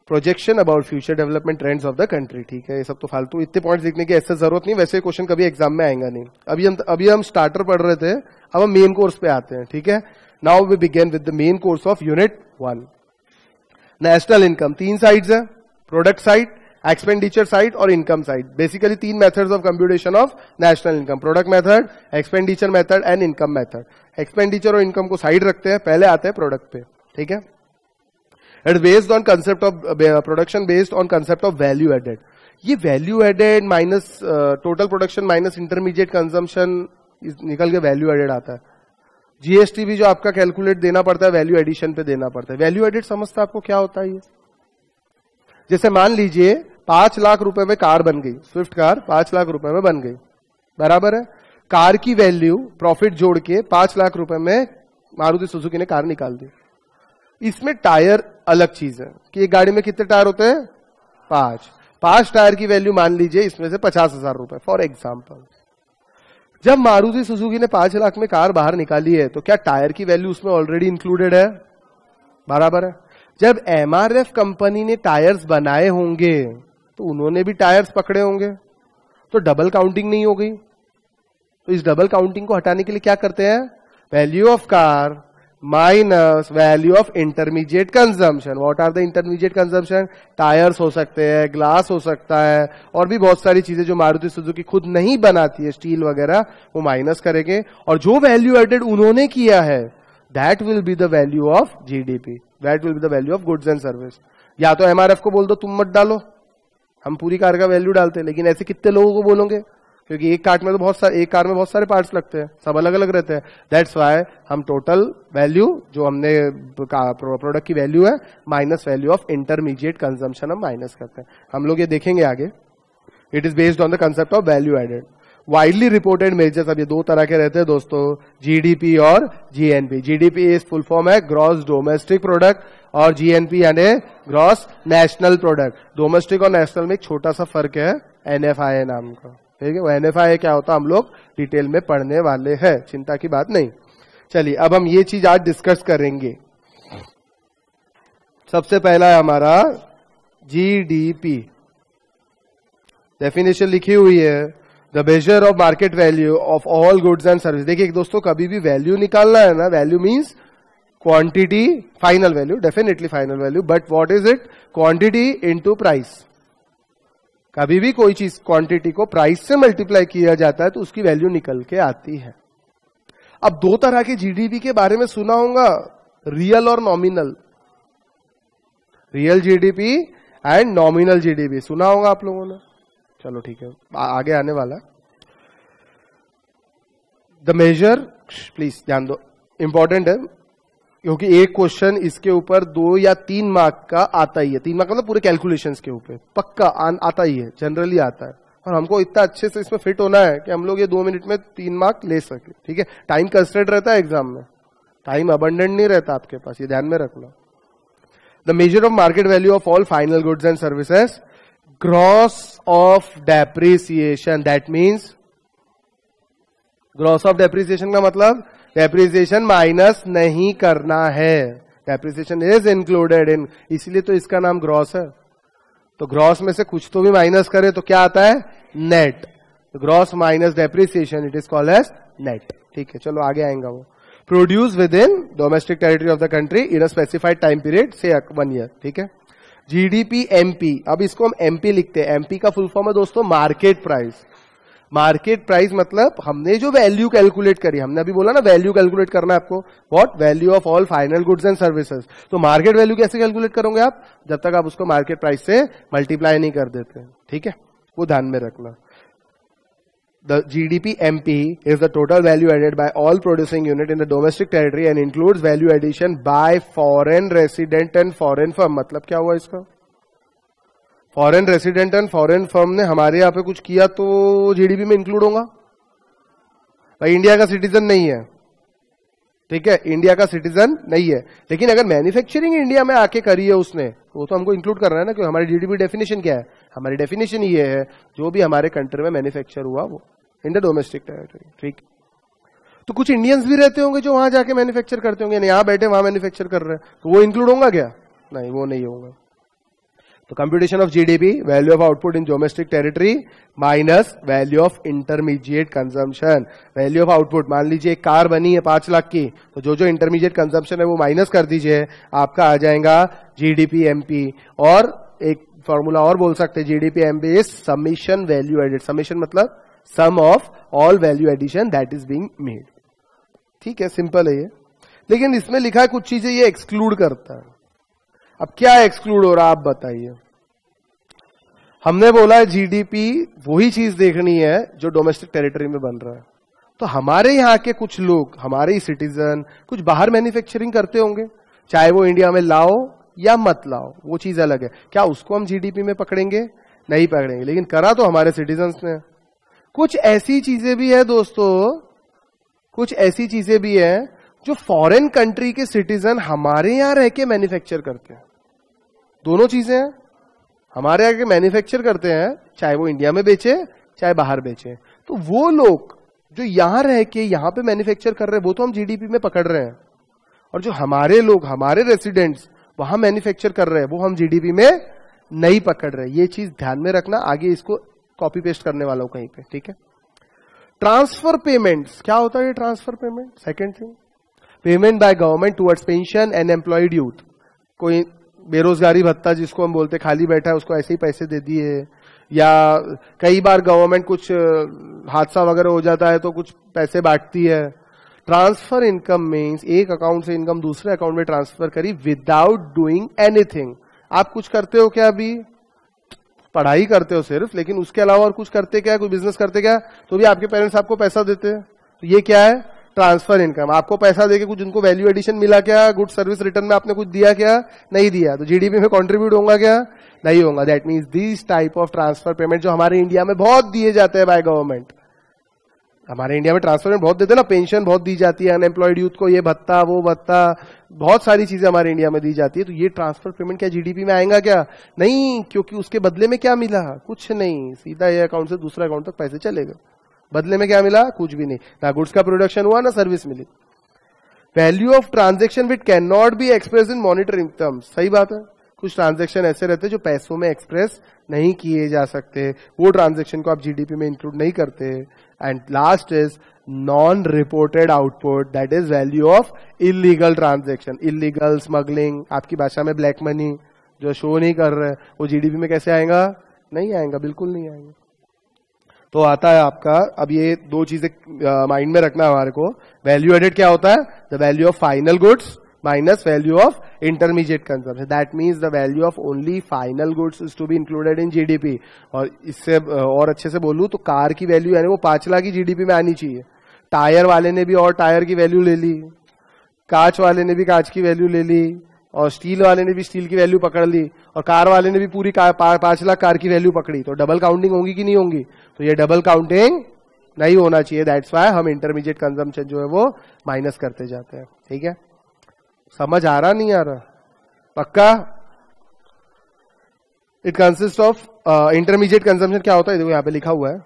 projection about future development trends of the country. ठीक है, ये सब तो फालतू, इतने पॉइंट्स लिखने की ऐसे जरूरत नहीं, वैसे क्वेश्चन कभी एग्जाम में आएगा नहीं। अभी हम स्टार्टर पढ़ रहे थे, अब हम मेन कोर्स पे आते हैं। ठीक है, now we begin with the main course of unit 1। National income 3 sides है, प्रोडक्ट साइड, एक्सपेंडिचर साइड और income side. Basically 3 methods of computation of national income, product method, expenditure method and income method. Expenditure और income को side रखते हैं, पहले आते हैं product पे। ठीक है, it based on concept of production based on concept of value added. ये value added minus total production minus intermediate consumption निकल के वैल्यू एडेड आता है। जीएसटी भी जो आपका कैलकुलेट देना पड़ता है वैल्यू एडिशन पे देना पड़ता है। वैल्यू एडेड समझता आपको क्या होता है ये? जैसे मान लीजिए 5 लाख रुपए में कार बन गई, स्विफ्ट कार 5 लाख रुपए में बन गई, बराबर है। कार की वैल्यू प्रॉफिट जोड़ के 5 लाख रुपए में मारुति सुजुकी ने कार निकाल दी। इसमें टायर अलग चीज है कि एक गाड़ी में कितने टायर होते हैं? 5 टायर की वैल्यू मान लीजिए इसमें से 50,000 रुपए फॉर एग्जाम्पल। जब मारुति सुजुकी ने 5 लाख में कार बाहर निकाली है तो क्या टायर की वैल्यू उसमें ऑलरेडी इंक्लूडेड है? बराबर है। जब एमआरएफ कंपनी ने टायर्स बनाए होंगे तो उन्होंने भी टायर्स पकड़े होंगे, तो डबल काउंटिंग नहीं हो गई। तो इस डबल काउंटिंग को हटाने के लिए क्या करते हैं? Value of car minus value of intermediate consumption. What are the intermediate consumption? Tyres हो सकते हैं, ग्लास हो सकता है, और भी बहुत सारी चीजें जो मारुति सुजुकी खुद नहीं बनाती है, स्टील वगैरह, वो माइनस करेंगे। और जो वैल्यू एडेड उन्होंने किया है that will be the value of GDP, that will be the value of goods and service. या तो एमआरएफ को बोल दो तुम मत डालो, हम पूरी कार का वैल्यू डालते हैं, लेकिन ऐसे कितने लोगों को बोलोगे? क्योंकि एक कार में बहुत सारे पार्ट्स लगते हैं, सब अलग अलग रहते हैं। दैट्स व्हाई हम टोटल वैल्यू जो हमने प्रोडक्ट की वैल्यू है minus value of intermediate consumption हम माइनस करते हैं। हम लोग ये देखेंगे आगे। It is based on the concept of value added. Widely reported measures, अब ये 2 तरह के रहते हैं दोस्तों, जीडीपी और जीएनपी। जीडीपी इस फुल फॉर्म है ग्रॉस डोमेस्टिक प्रोडक्ट, और जीएनपी यानी ग्रॉस नेशनल प्रोडक्ट। डोमेस्टिक और नेशनल में एक छोटा सा फर्क है, एनएफआई नाम का। ठीक है, वो एनएफआई क्या होता है हम लोग डिटेल में पढ़ने वाले हैं, चिंता की बात नहीं। चलिए अब हम ये चीज आज डिस्कस करेंगे। सबसे पहला है हमारा जीडीपी। डेफिनेशन लिखी हुई है, the measure of market value of all goods and service. देखिए दोस्तों, कभी भी वैल्यू निकालना है ना, value means quantity, final value, definitely final value, but what is it? Quantity into price. कभी भी कोई चीज क्वांटिटी को प्राइस से मल्टीप्लाई किया जाता है तो उसकी वैल्यू निकल के आती है। अब 2 तरह के जीडीपी के बारे में सुना होगा, रियल और nominal. Real GDP and nominal GDP सुना होगा आप लोगों ने। चलो ठीक है, आगे आने वाला। द मेजर, प्लीज ध्यान दो, इंपॉर्टेंट है, क्योंकि एक क्वेश्चन इसके ऊपर 2 या 3 मार्क का आता ही है। 3 मार्क मतलब पूरे कैलकुलेशंस के ऊपर पक्का आता ही है, जनरली आता है। और हमको इतना अच्छे से इसमें फिट होना है कि हम लोग ये 2 मिनट में 3 मार्क ले सके। ठीक है, टाइम कंस्ट्रेंट रहता है एग्जाम में, टाइम अबंडेंट नहीं रहता आपके पास, ये ध्यान में रखना। The measure of market value of all final goods and services, gross of depreciation. That means gross of depreciation का मतलब डेप्रिसिएशन माइनस नहीं करना है, डेप्रिसिएशन इज इंक्लूडेड इन, इसलिए तो इसका नाम ग्रॉस है। तो ग्रॉस में से कुछ तो भी माइनस करे तो क्या आता है? Net. Gross minus depreciation, it is called as net. ठीक है, चलो आगे आएगा वो। Produce within domestic territory of the country in a specified time period say 1 year. ठीक है, जीडीपी एमपी, अब इसको हम एमपी लिखते हैं। एमपी का फुल फॉर्म है दोस्तों मार्केट प्राइस। मार्केट प्राइस मतलब हमने जो वैल्यू कैलकुलेट करी, हमने अभी बोला ना वैल्यू कैलकुलेट करना है आपको, what? Value of all final goods and services. तो मार्केट वैल्यू कैसे कैलकुलेट करोगे आप? जब तक आप उसको मार्केट प्राइस से मल्टीप्लाई नहीं कर देते। ठीक है, वो ध्यान में रखना। The GDP MP is the total value added by all producing unit in the domestic territory and includes value addition by foreign resident and foreign firm. मतलब क्या हुआ इसका? Foreign resident and foreign firm ने हमारे यहाँ पे कुछ किया तो जीडीपी में इंक्लूड होगा। भाई इंडिया का सिटीजन नहीं है, ठीक है, इंडिया का सिटीजन नहीं है, लेकिन अगर मैन्युफैक्चरिंग इंडिया में आके करी है उसने, वो तो हमको इंक्लूड कर रहा है ना। क्योंकि हमारी जीडीपी डेफिनेशन क्या है? हमारी डेफिनेशन ये है जो भी हमारे कंट्री में मैन्युफैक्चर हुआ वो इन द डोमेस्टिक टेरिटरी। ठीक, तो कुछ इंडियंस भी रहते होंगे जो वहां जाके मैन्युफैक्चर करते होंगे, यहाँ बैठे वहां मैन्युफैक्चर कर रहे हैं, तो वो इंक्लूड होगा क्या? नहीं, वो नहीं होगा। तो computation of GDP, value of output in domestic territory minus value of intermediate consumption. Value of output, मान लीजिए एक कार बनी है 5 लाख की, तो जो जो इंटरमीडिएट कंजम्पशन है वो माइनस कर दीजिए, आपका आ जाएगा जीडीपी एमपी। और एक फॉर्मूला और बोल सकते हैं, GDP MP is summation value added. Summation मतलब sum of all value addition that is being made. ठीक है, सिंपल है ये, लेकिन इसमें लिखा है कुछ चीजें ये एक्सक्लूड करता है। अब क्या एक्सक्लूड हो रहा है आप बताइए। हमने बोला है जीडीपी वही चीज देखनी है जो डोमेस्टिक टेरिटरी में बन रहा है, तो हमारे यहाँ के कुछ लोग, हमारे ही सिटीजन कुछ बाहर मैन्युफैक्चरिंग करते होंगे, चाहे वो इंडिया में लाओ या मत लाओ, वो चीज अलग है। क्या उसको हम जीडीपी में पकड़ेंगे? नहीं पकड़ेंगे, लेकिन करा तो हमारे सिटीजन्स ने। कुछ ऐसी चीजें भी है दोस्तों, कुछ ऐसी चीजें भी है जो फॉरेन कंट्री के सिटीजन हमारे यहां रह के मैन्युफैक्चर करते हैं। दोनों चीजें हैं, हमारे यहाँ के मैन्युफैक्चर करते हैं, चाहे वो इंडिया में बेचे चाहे बाहर बेचे। तो वो लोग जो यहां रह के यहां पे मैन्युफैक्चर कर रहे हैं वो तो हम जीडीपी में पकड़ रहे हैं, और जो हमारे लोग, हमारे रेसिडेंट्स वहां मैन्युफैक्चर कर रहे हैं वो हम जीडीपी में नहीं पकड़ रहे। ये चीज ध्यान में रखना, आगे इसको कॉपी पेस्ट करने वाला हूं कहीं पे। ठीक है, ट्रांसफर पेमेंट्स, क्या होता है ये transfer payment? Second thing, payment by government towards pension and employed youth. कोई बेरोजगारी भत्ता जिसको हम बोलते खाली बैठा है उसको ऐसे ही पैसे दे दिए, या कई बार गवर्नमेंट कुछ हादसा वगैरह हो जाता है तो कुछ पैसे बांटती है। ट्रांसफर इनकम मीन्स एक अकाउंट से इनकम दूसरे अकाउंट में ट्रांसफर करी विदाउट डूइंग एनीथिंग। आप कुछ करते हो क्या? अभी पढ़ाई करते हो सिर्फ, लेकिन उसके अलावा और कुछ करते क्या? कोई बिजनेस करते क्या? तो भी आपके पेरेंट्स आपको पैसा देते हैं, तो ये क्या है? Transfer income. आपको पैसा देके कुछ उनको वैल्यू एडिशन मिला क्या? गुड सर्विस रिटर्न में आपने कुछ दिया क्या? नहीं दिया, तो जीडीपी में कंट्रीब्यूट होगा क्या? नहीं होगा। That means this type of transfer payment जो हमारे इंडिया में बहुत दिए जाते हैं बाय गवर्नमेंट, हमारे इंडिया में ट्रांसफर पेमेंट बहुत देते हैं ना, पेंशन बहुत दी जाती है अनएम्प्लॉयड यूथ को, ये भत्ता वो भत्ता, बहुत सारी चीजें हमारे इंडिया में दी जाती है। तो ये ट्रांसफर पेमेंट क्या जीडीपी में आएगा क्या? नहीं, क्योंकि उसके बदले में क्या मिला? कुछ नहीं, सीधा ये अकाउंट से दूसरे अकाउंट तक पैसे चले गए। बदले में क्या मिला? कुछ भी नहीं, ना गुड्स का प्रोडक्शन हुआ ना सर्विस मिली। Value of transaction which can not be express in monetary income. सही बात है, कुछ ट्रांजेक्शन ऐसे रहते हैं जो पैसों में एक्सप्रेस नहीं किए जा सकते, वो ट्रांजेक्शन को आप जीडीपी में इंक्लूड नहीं करते। And last is non reported output, that is value of illegal transaction. Illegal smuggling, आपकी भाषा में ब्लैक मनी, जो शो नहीं कर रहे, वो जीडीपी में कैसे आएगा? नहीं आएगा, बिल्कुल नहीं आएगा। तो आता है आपका, अब ये दो चीजें माइंड में रखना हमारे को। वैल्यू एडेड क्या होता है? The value of final goods minus value of intermediate consumption. That means the value of only final goods is to be included in GDP. और इससे और अच्छे से बोलूं तो कार की वैल्यू यानी वो 5 लाख की जीडीपी में आनी चाहिए। टायर वाले ने भी और टायर की वैल्यू ले ली, कांच वाले ने भी कांच की वैल्यू ले ली, और स्टील वाले ने भी स्टील की वैल्यू पकड़ ली, और कार वाले ने भी पूरी 5 लाख कार की वैल्यू पकड़ी। तो डबल काउंटिंग होगी कि नहीं होगी? तो ये डबल काउंटिंग नहीं होना चाहिए। दैट्स व्हाई हम इंटरमीडिएट कंजम्पशन जो है वो माइनस करते जाते हैं। ठीक है, समझ आ रहा नहीं आ रहा? पक्का? It consist of intermediate consumption क्या होता है? देखो यहां पे लिखा हुआ है,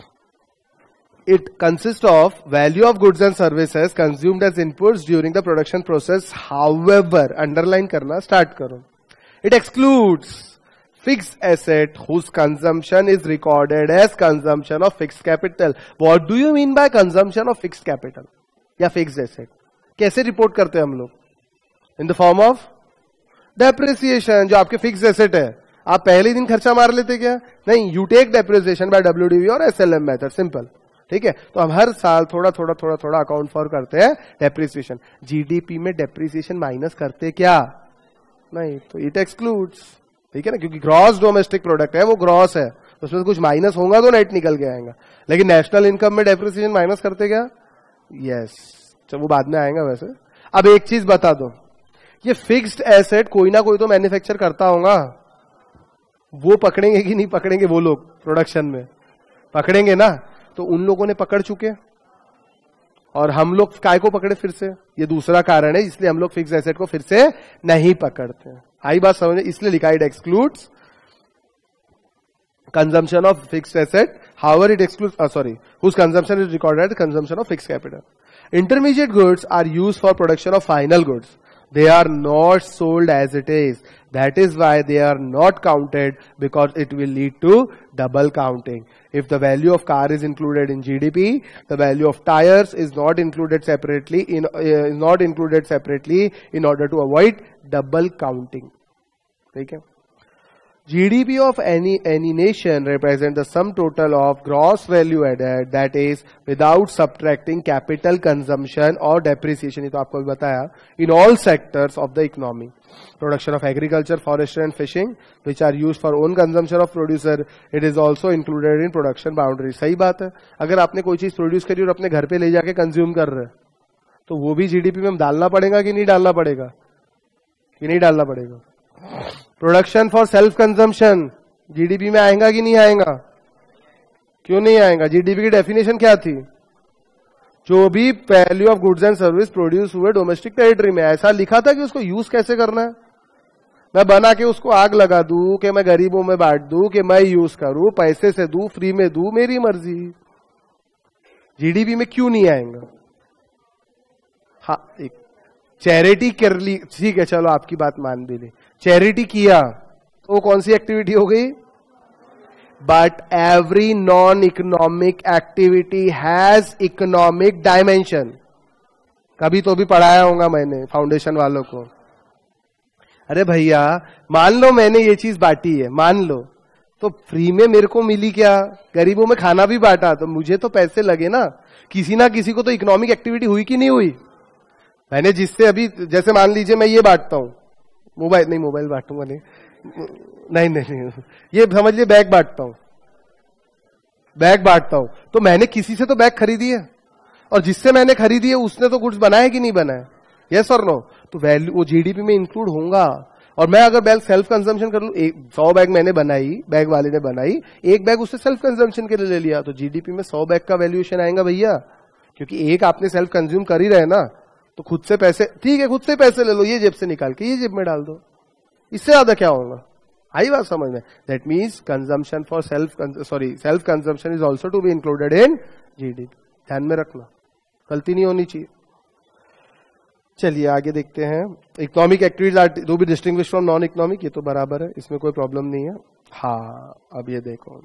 it consists of value of goods and services consumed as inputs during the production process. However, underline करना start करो. It excludes fixed asset whose consumption is recorded as consumption of fixed capital. What do you mean by consumption of fixed capital या fixed asset? कैसे report करते हैं हम लोग? In the form of depreciation. जो आपके fixed asset है, आप पहले दिन खर्चा मार लेते क्या? नहीं, you take depreciation by WDV और SLM method. Simple. ठीक है, तो हम हर साल थोड़ा थोड़ा अकाउंट फॉर करते हैं डेप्रिसिएशन। जीडीपी में डेप्रिसिएशन माइनस करते क्या? नहीं, तो इट एक्सक्लूड्स। ठीक है ना, क्योंकि ग्रॉस डोमेस्टिक प्रोडक्ट है, वो ग्रॉस है, तो उसमें कुछ माइनस होगा तो नेट निकल के आएगा। लेकिन नेशनल इनकम में डेप्रिसिएशन माइनस करते क्या? यस, चलो वो बाद में आएगा। वैसे अब एक चीज बता दो, ये फिक्स्ड एसेट कोई ना कोई तो मैन्युफैक्चर करता होगा, वो पकड़ेंगे कि नहीं पकड़ेंगे? वो लोग प्रोडक्शन में पकड़ेंगे ना, तो उन लोगों ने पकड़ चुके, और हम लोग काय को पकड़े फिर से? ये दूसरा कारण है, इसलिए हम लोग फिक्स एसेट को फिर से नहीं पकड़ते। आई बात समझ? इसलिए लिखा it excludes consumption of fixed asset, however it excludes whose consumption is recorded as consumption of fixed capital. Intermediate goods are used for production of final goods. They are not sold as it is. That is why they are not counted, because it will lead to double counting. If the value of car is included in GDP, the value of tires is not included separately in order to avoid double counting. ठीक है? GDP of any nation represent the sum total of gross value added, that is without subtracting capital consumption or depreciation. ये तो आपको भी बताया. In all sectors of the economy, production of agriculture, forestry and fishing, which are used for own consumption of producer, it is also included in production boundary. सही बात है. अगर आपने कोई चीज प्रोड्यूस करी और अपने घर पे ले जाके कंज्यूम कर रहे हैं, तो वो भी जीडीपी में डालना पड़ेगा कि नहीं डालना पड़ेगा? कि नहीं डालना पड़ेगा? Production for self consumption GDP में आएगा कि नहीं आएगा? क्यों नहीं आएगा? जीडीपी की डेफिनेशन क्या थी? जो भी value of goods and service produce हुए डोमेस्टिक टेरिटरी में. ऐसा लिखा था कि उसको यूज कैसे करना है. मैं बना के उसको आग लगा दूं, कि मैं गरीबों में बांट दूं, कि मैं यूज करूं, पैसे से दूं, फ्री में दूं, मेरी मर्जी. जीडीपी में क्यों नहीं आएगा? हाँ, एक चैरिटी कर ली, ठीक है, चलो आपकी बात मान भी ली. चैरिटी किया तो वो कौन सी एक्टिविटी हो गई? But every non economic activity has economic dimension. कभी तो भी पढ़ाया होगा मैंने फाउंडेशन वालों को. अरे भैया, मान लो मैंने ये चीज बांटी है, मान लो, तो फ्री में मेरे को मिली क्या? गरीबों में खाना भी बांटा, तो मुझे तो पैसे लगे ना. किसी ना किसी को तो इकोनॉमिक एक्टिविटी हुई कि नहीं हुई? मैंने जिससे अभी, जैसे मान लीजिए मैं ये बांटता हूं, मोबाइल बांटूंगा नहीं, ये समझ लिए बैग बांटता हूं, तो मैंने किसी से तो बैग खरीदी है, और जिससे मैंने खरीदी है उसने तो गुड्स बनाए कि नहीं बनाए? यस और नो? तो वैल्यू वो जीडीपी में इंक्लूड होगा. और मैं अगर बैग सेल्फ कंजम्पशन कर लूं, 100 बैग मैंने बनाई, बैग वाले ने बनाई, एक बैग उससे सेल्फ कंजम्पशन के लिए ले लिया, तो जीडीपी में 100 बैग का वैल्यूएशन आएगा भैया. क्योंकि एक आपने सेल्फ कंज्यूम कर ही रहे ना, तो खुद से पैसे, ठीक है, खुद से पैसे ले लो, ये जेब से निकाल के ये जेब में डाल दो. इससे ज्यादा क्या होगा? आई बात समझ में? That means consumption for self consumption is also to be included in GDP. ध्यान में रखना, गलती नहीं होनी चाहिए. चलिए आगे देखते हैं. Economic activities are to be distinguished from non economic. ये तो बराबर है, इसमें कोई प्रॉब्लम नहीं है. हाँ, अब ये देखो,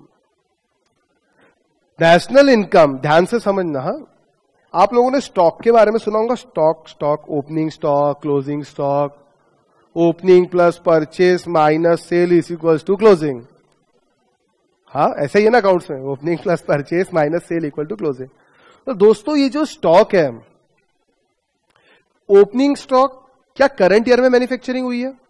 नेशनल इनकम ध्यान से समझना. हाँ, आप लोगों ने स्टॉक के बारे में सुना होगा. Stock, opening stock, closing stock. Opening plus purchase minus sale is equals to closing. हाँ, ऐसा ही है ना अकाउंट्स में, opening plus purchase minus sale equal to closing. तो दोस्तों, ये जो स्टॉक है, ओपनिंग स्टॉक, क्या करंट ईयर में मैन्युफैक्चरिंग हुई है?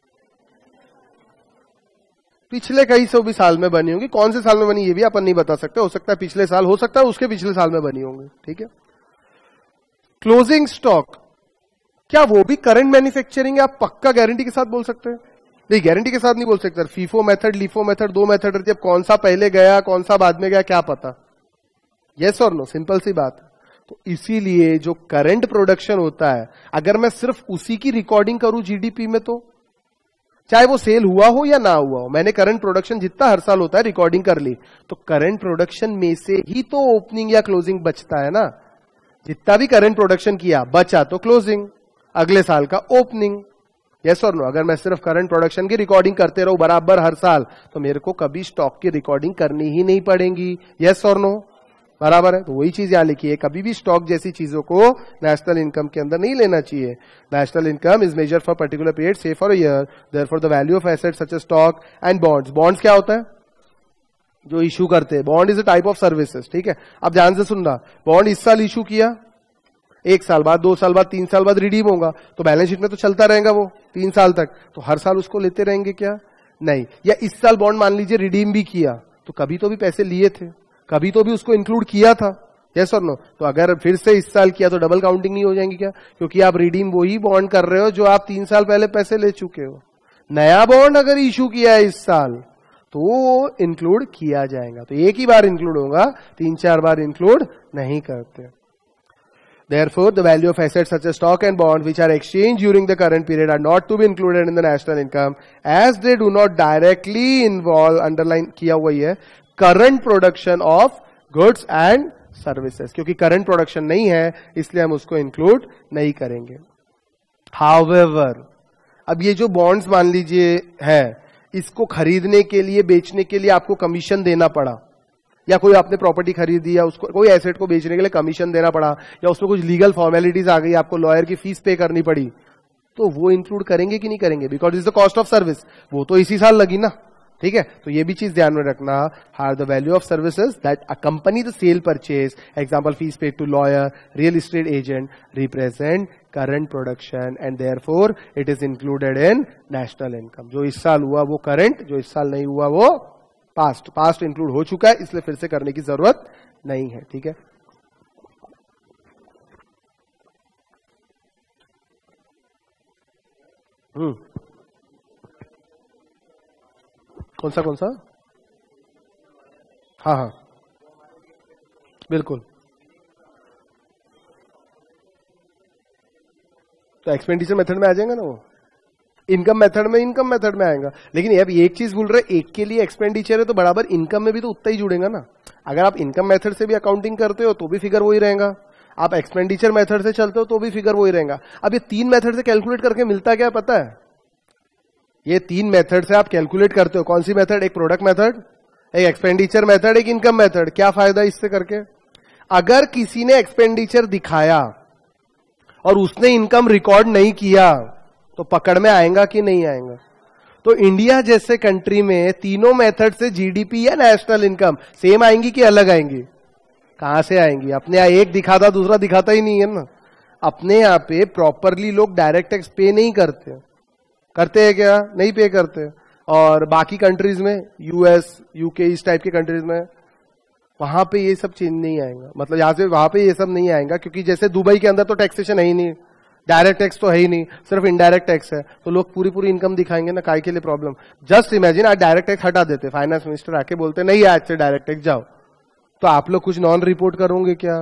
पिछले कई सौ भी साल में बनी होंगी. कौन से साल में बनी ये भी अपन नहीं बता सकते. हो सकता है पिछले साल, हो सकता है उसके पिछले साल में बनी होंगी. ठीक है. क्लोजिंग स्टॉक, क्या वो भी करंट मैन्युफैक्चरिंग है? आप पक्का गारंटी के साथ बोल सकते हैं? नहीं, गारंटी के साथ नहीं बोल सकते. FIFO method, LIFO method, 2 method रहती है. कौन सा पहले गया, कौन सा बाद में गया, क्या पता? यस और नो? सिंपल सी बात है. तो इसीलिए जो करंट प्रोडक्शन होता है, अगर मैं सिर्फ उसी की रिकॉर्डिंग करूं जीडीपी में, तो चाहे वो सेल हुआ हो या ना हुआ हो, मैंने करंट प्रोडक्शन जितना हर साल होता है रिकॉर्डिंग कर ली, तो करंट प्रोडक्शन में से ही तो ओपनिंग या क्लोजिंग बचता है ना. जितना भी करंट प्रोडक्शन किया बचा तो क्लोजिंग, अगले साल का ओपनिंग. यस और नो? अगर मैं सिर्फ करंट प्रोडक्शन की रिकॉर्डिंग करते रहूं बराबर हर साल, तो मेरे को कभी स्टॉक की रिकॉर्डिंग करनी ही नहीं पड़ेगी. यस और नो? बराबर है. तो वही चीज यहां लिखी है, कभी भी स्टॉक जैसी चीजों को नेशनल इनकम के अंदर नहीं लेना चाहिए. National income is measure for particular period, say for a year, therefore the value of assets such as stock and bonds. Bonds क्या होता है? जो इशू करते हैं. Bond is a type of services. ठीक है. अब ध्यान से सुनना, बॉन्ड इस साल इशू किया, 1 साल बाद, 2 साल बाद, 3 साल बाद रिडीम होगा, तो बैलेंस शीट में तो चलता रहेगा वो 3 साल तक. तो हर साल उसको लेते रहेंगे क्या? नहीं. या इस साल बॉन्ड मान लीजिए रिडीम भी किया, तो कभी तो भी पैसे लिए थे, कभी तो भी उसको इंक्लूड किया था. यस और नो? तो अगर फिर से इस साल किया तो डबल काउंटिंग नहीं हो जाएंगी क्या? क्योंकि आप रिडीम वही बॉन्ड कर रहे हो जो आप 3 साल पहले पैसे ले चुके हो. नया बॉन्ड अगर इशू किया है इस साल, तो वो इंक्लूड किया जाएगा. तो एक ही बार इंक्लूड होगा, 3-4 बार इंक्लूड नहीं करते. Therefore, the value of assets such as stock and bonds which are exchanged during the current period are not to be included in the national income as they do not directly involve, underline किया हुआ ही है, current production of goods and services. क्योंकि current production नहीं है, इसलिए हम उसको include नहीं करेंगे. हाउएवर, अब ये जो बॉन्ड्स मान लीजिए है, इसको खरीदने के लिए बेचने के लिए आपको कमीशन देना पड़ा, या कोई आपने प्रॉपर्टी खरीदी या उसको कोई एसेट को बेचने के लिए कमीशन देना पड़ा, या उसमें कुछ लीगल फॉर्मेलिटीज आ गई, आपको लॉयर की फीस पे करनी पड़ी, तो वो इंक्लूड करेंगे कि नहीं करेंगे? Because is the cost of service, वो तो इसी साल लगी ना, ठीक है? तो ये भी चीज ध्यान में रखना, हार the value of services that accompany the sale purchase, example fees paid to lawyer, real estate agent, represent current production and therefore it is included in national income. जो इस साल हुआ वो करंट, जो इस साल नहीं हुआ वो पास्ट। पास्ट इंक्लूड हो चुका है, इसलिए फिर से करने की जरूरत नहीं है, ठीक है? कौन सा? हाँ हाँ बिल्कुल। तो एक्सपेंडिचर मेथड में आ जाएगा ना वो, इनकम मेथड में आएगा। लेकिन अब एक चीज बोल रहे, एक के लिए एक्सपेंडिचर है तो बराबर इनकम में भी तो उतना ही जुड़ेगा ना। अगर आप इनकम मेथड से भी अकाउंटिंग करते हो तो भी फिगर वही रहेगा, आप एक्सपेंडिचर मेथड से चलते हो तो भी फिगर वही रहेगा। अब ये 3 मेथड से कैलकुलेट करके मिलता क्या पता है? ये 3 मेथड से आप कैलकुलेट करते हो, कौन सी मेथड? एक प्रोडक्ट मेथड, एक एक्सपेंडिचर मेथड, एक इनकम मेथड। क्या फायदा इससे करके? अगर किसी ने एक्सपेंडिचर दिखाया और उसने इनकम रिकॉर्ड नहीं किया तो पकड़ में आएगा कि नहीं आएगा? तो इंडिया जैसे कंट्री में तीनों मेथड से जीडीपी या नेशनल इनकम सेम आएंगी कि अलग आएंगी? कहां से आएंगी? अपने यहां एक दिखाता दूसरा दिखाता ही नहीं है ना। अपने यहां पे प्रॉपरली लोग डायरेक्ट टैक्स पे नहीं करते हैं क्या? नहीं पे करते। और बाकी कंट्रीज में, यूएस, यूके, इस टाइप के कंट्रीज में, वहां पे ये सब चेंज नहीं आएगा। मतलब यहां से वहां पे ये सब नहीं आएगा, क्योंकि जैसे दुबई के अंदर तो टैक्सेशन है ही नहीं, डायरेक्ट टैक्स तो है ही नहीं, सिर्फ इनडायरेक्ट टैक्स है। तो लोग पूरी इनकम दिखाएंगे ना, काय के लिए प्रॉब्लम? जस्ट इमेजिन आज डायरेक्ट टैक्स हटा देते, फाइनेंस मिनिस्टर आके बोलते नहीं आज से डायरेक्ट टैक्स जाओ, तो आप लोग कुछ नॉन रिपोर्ट करोगे क्या?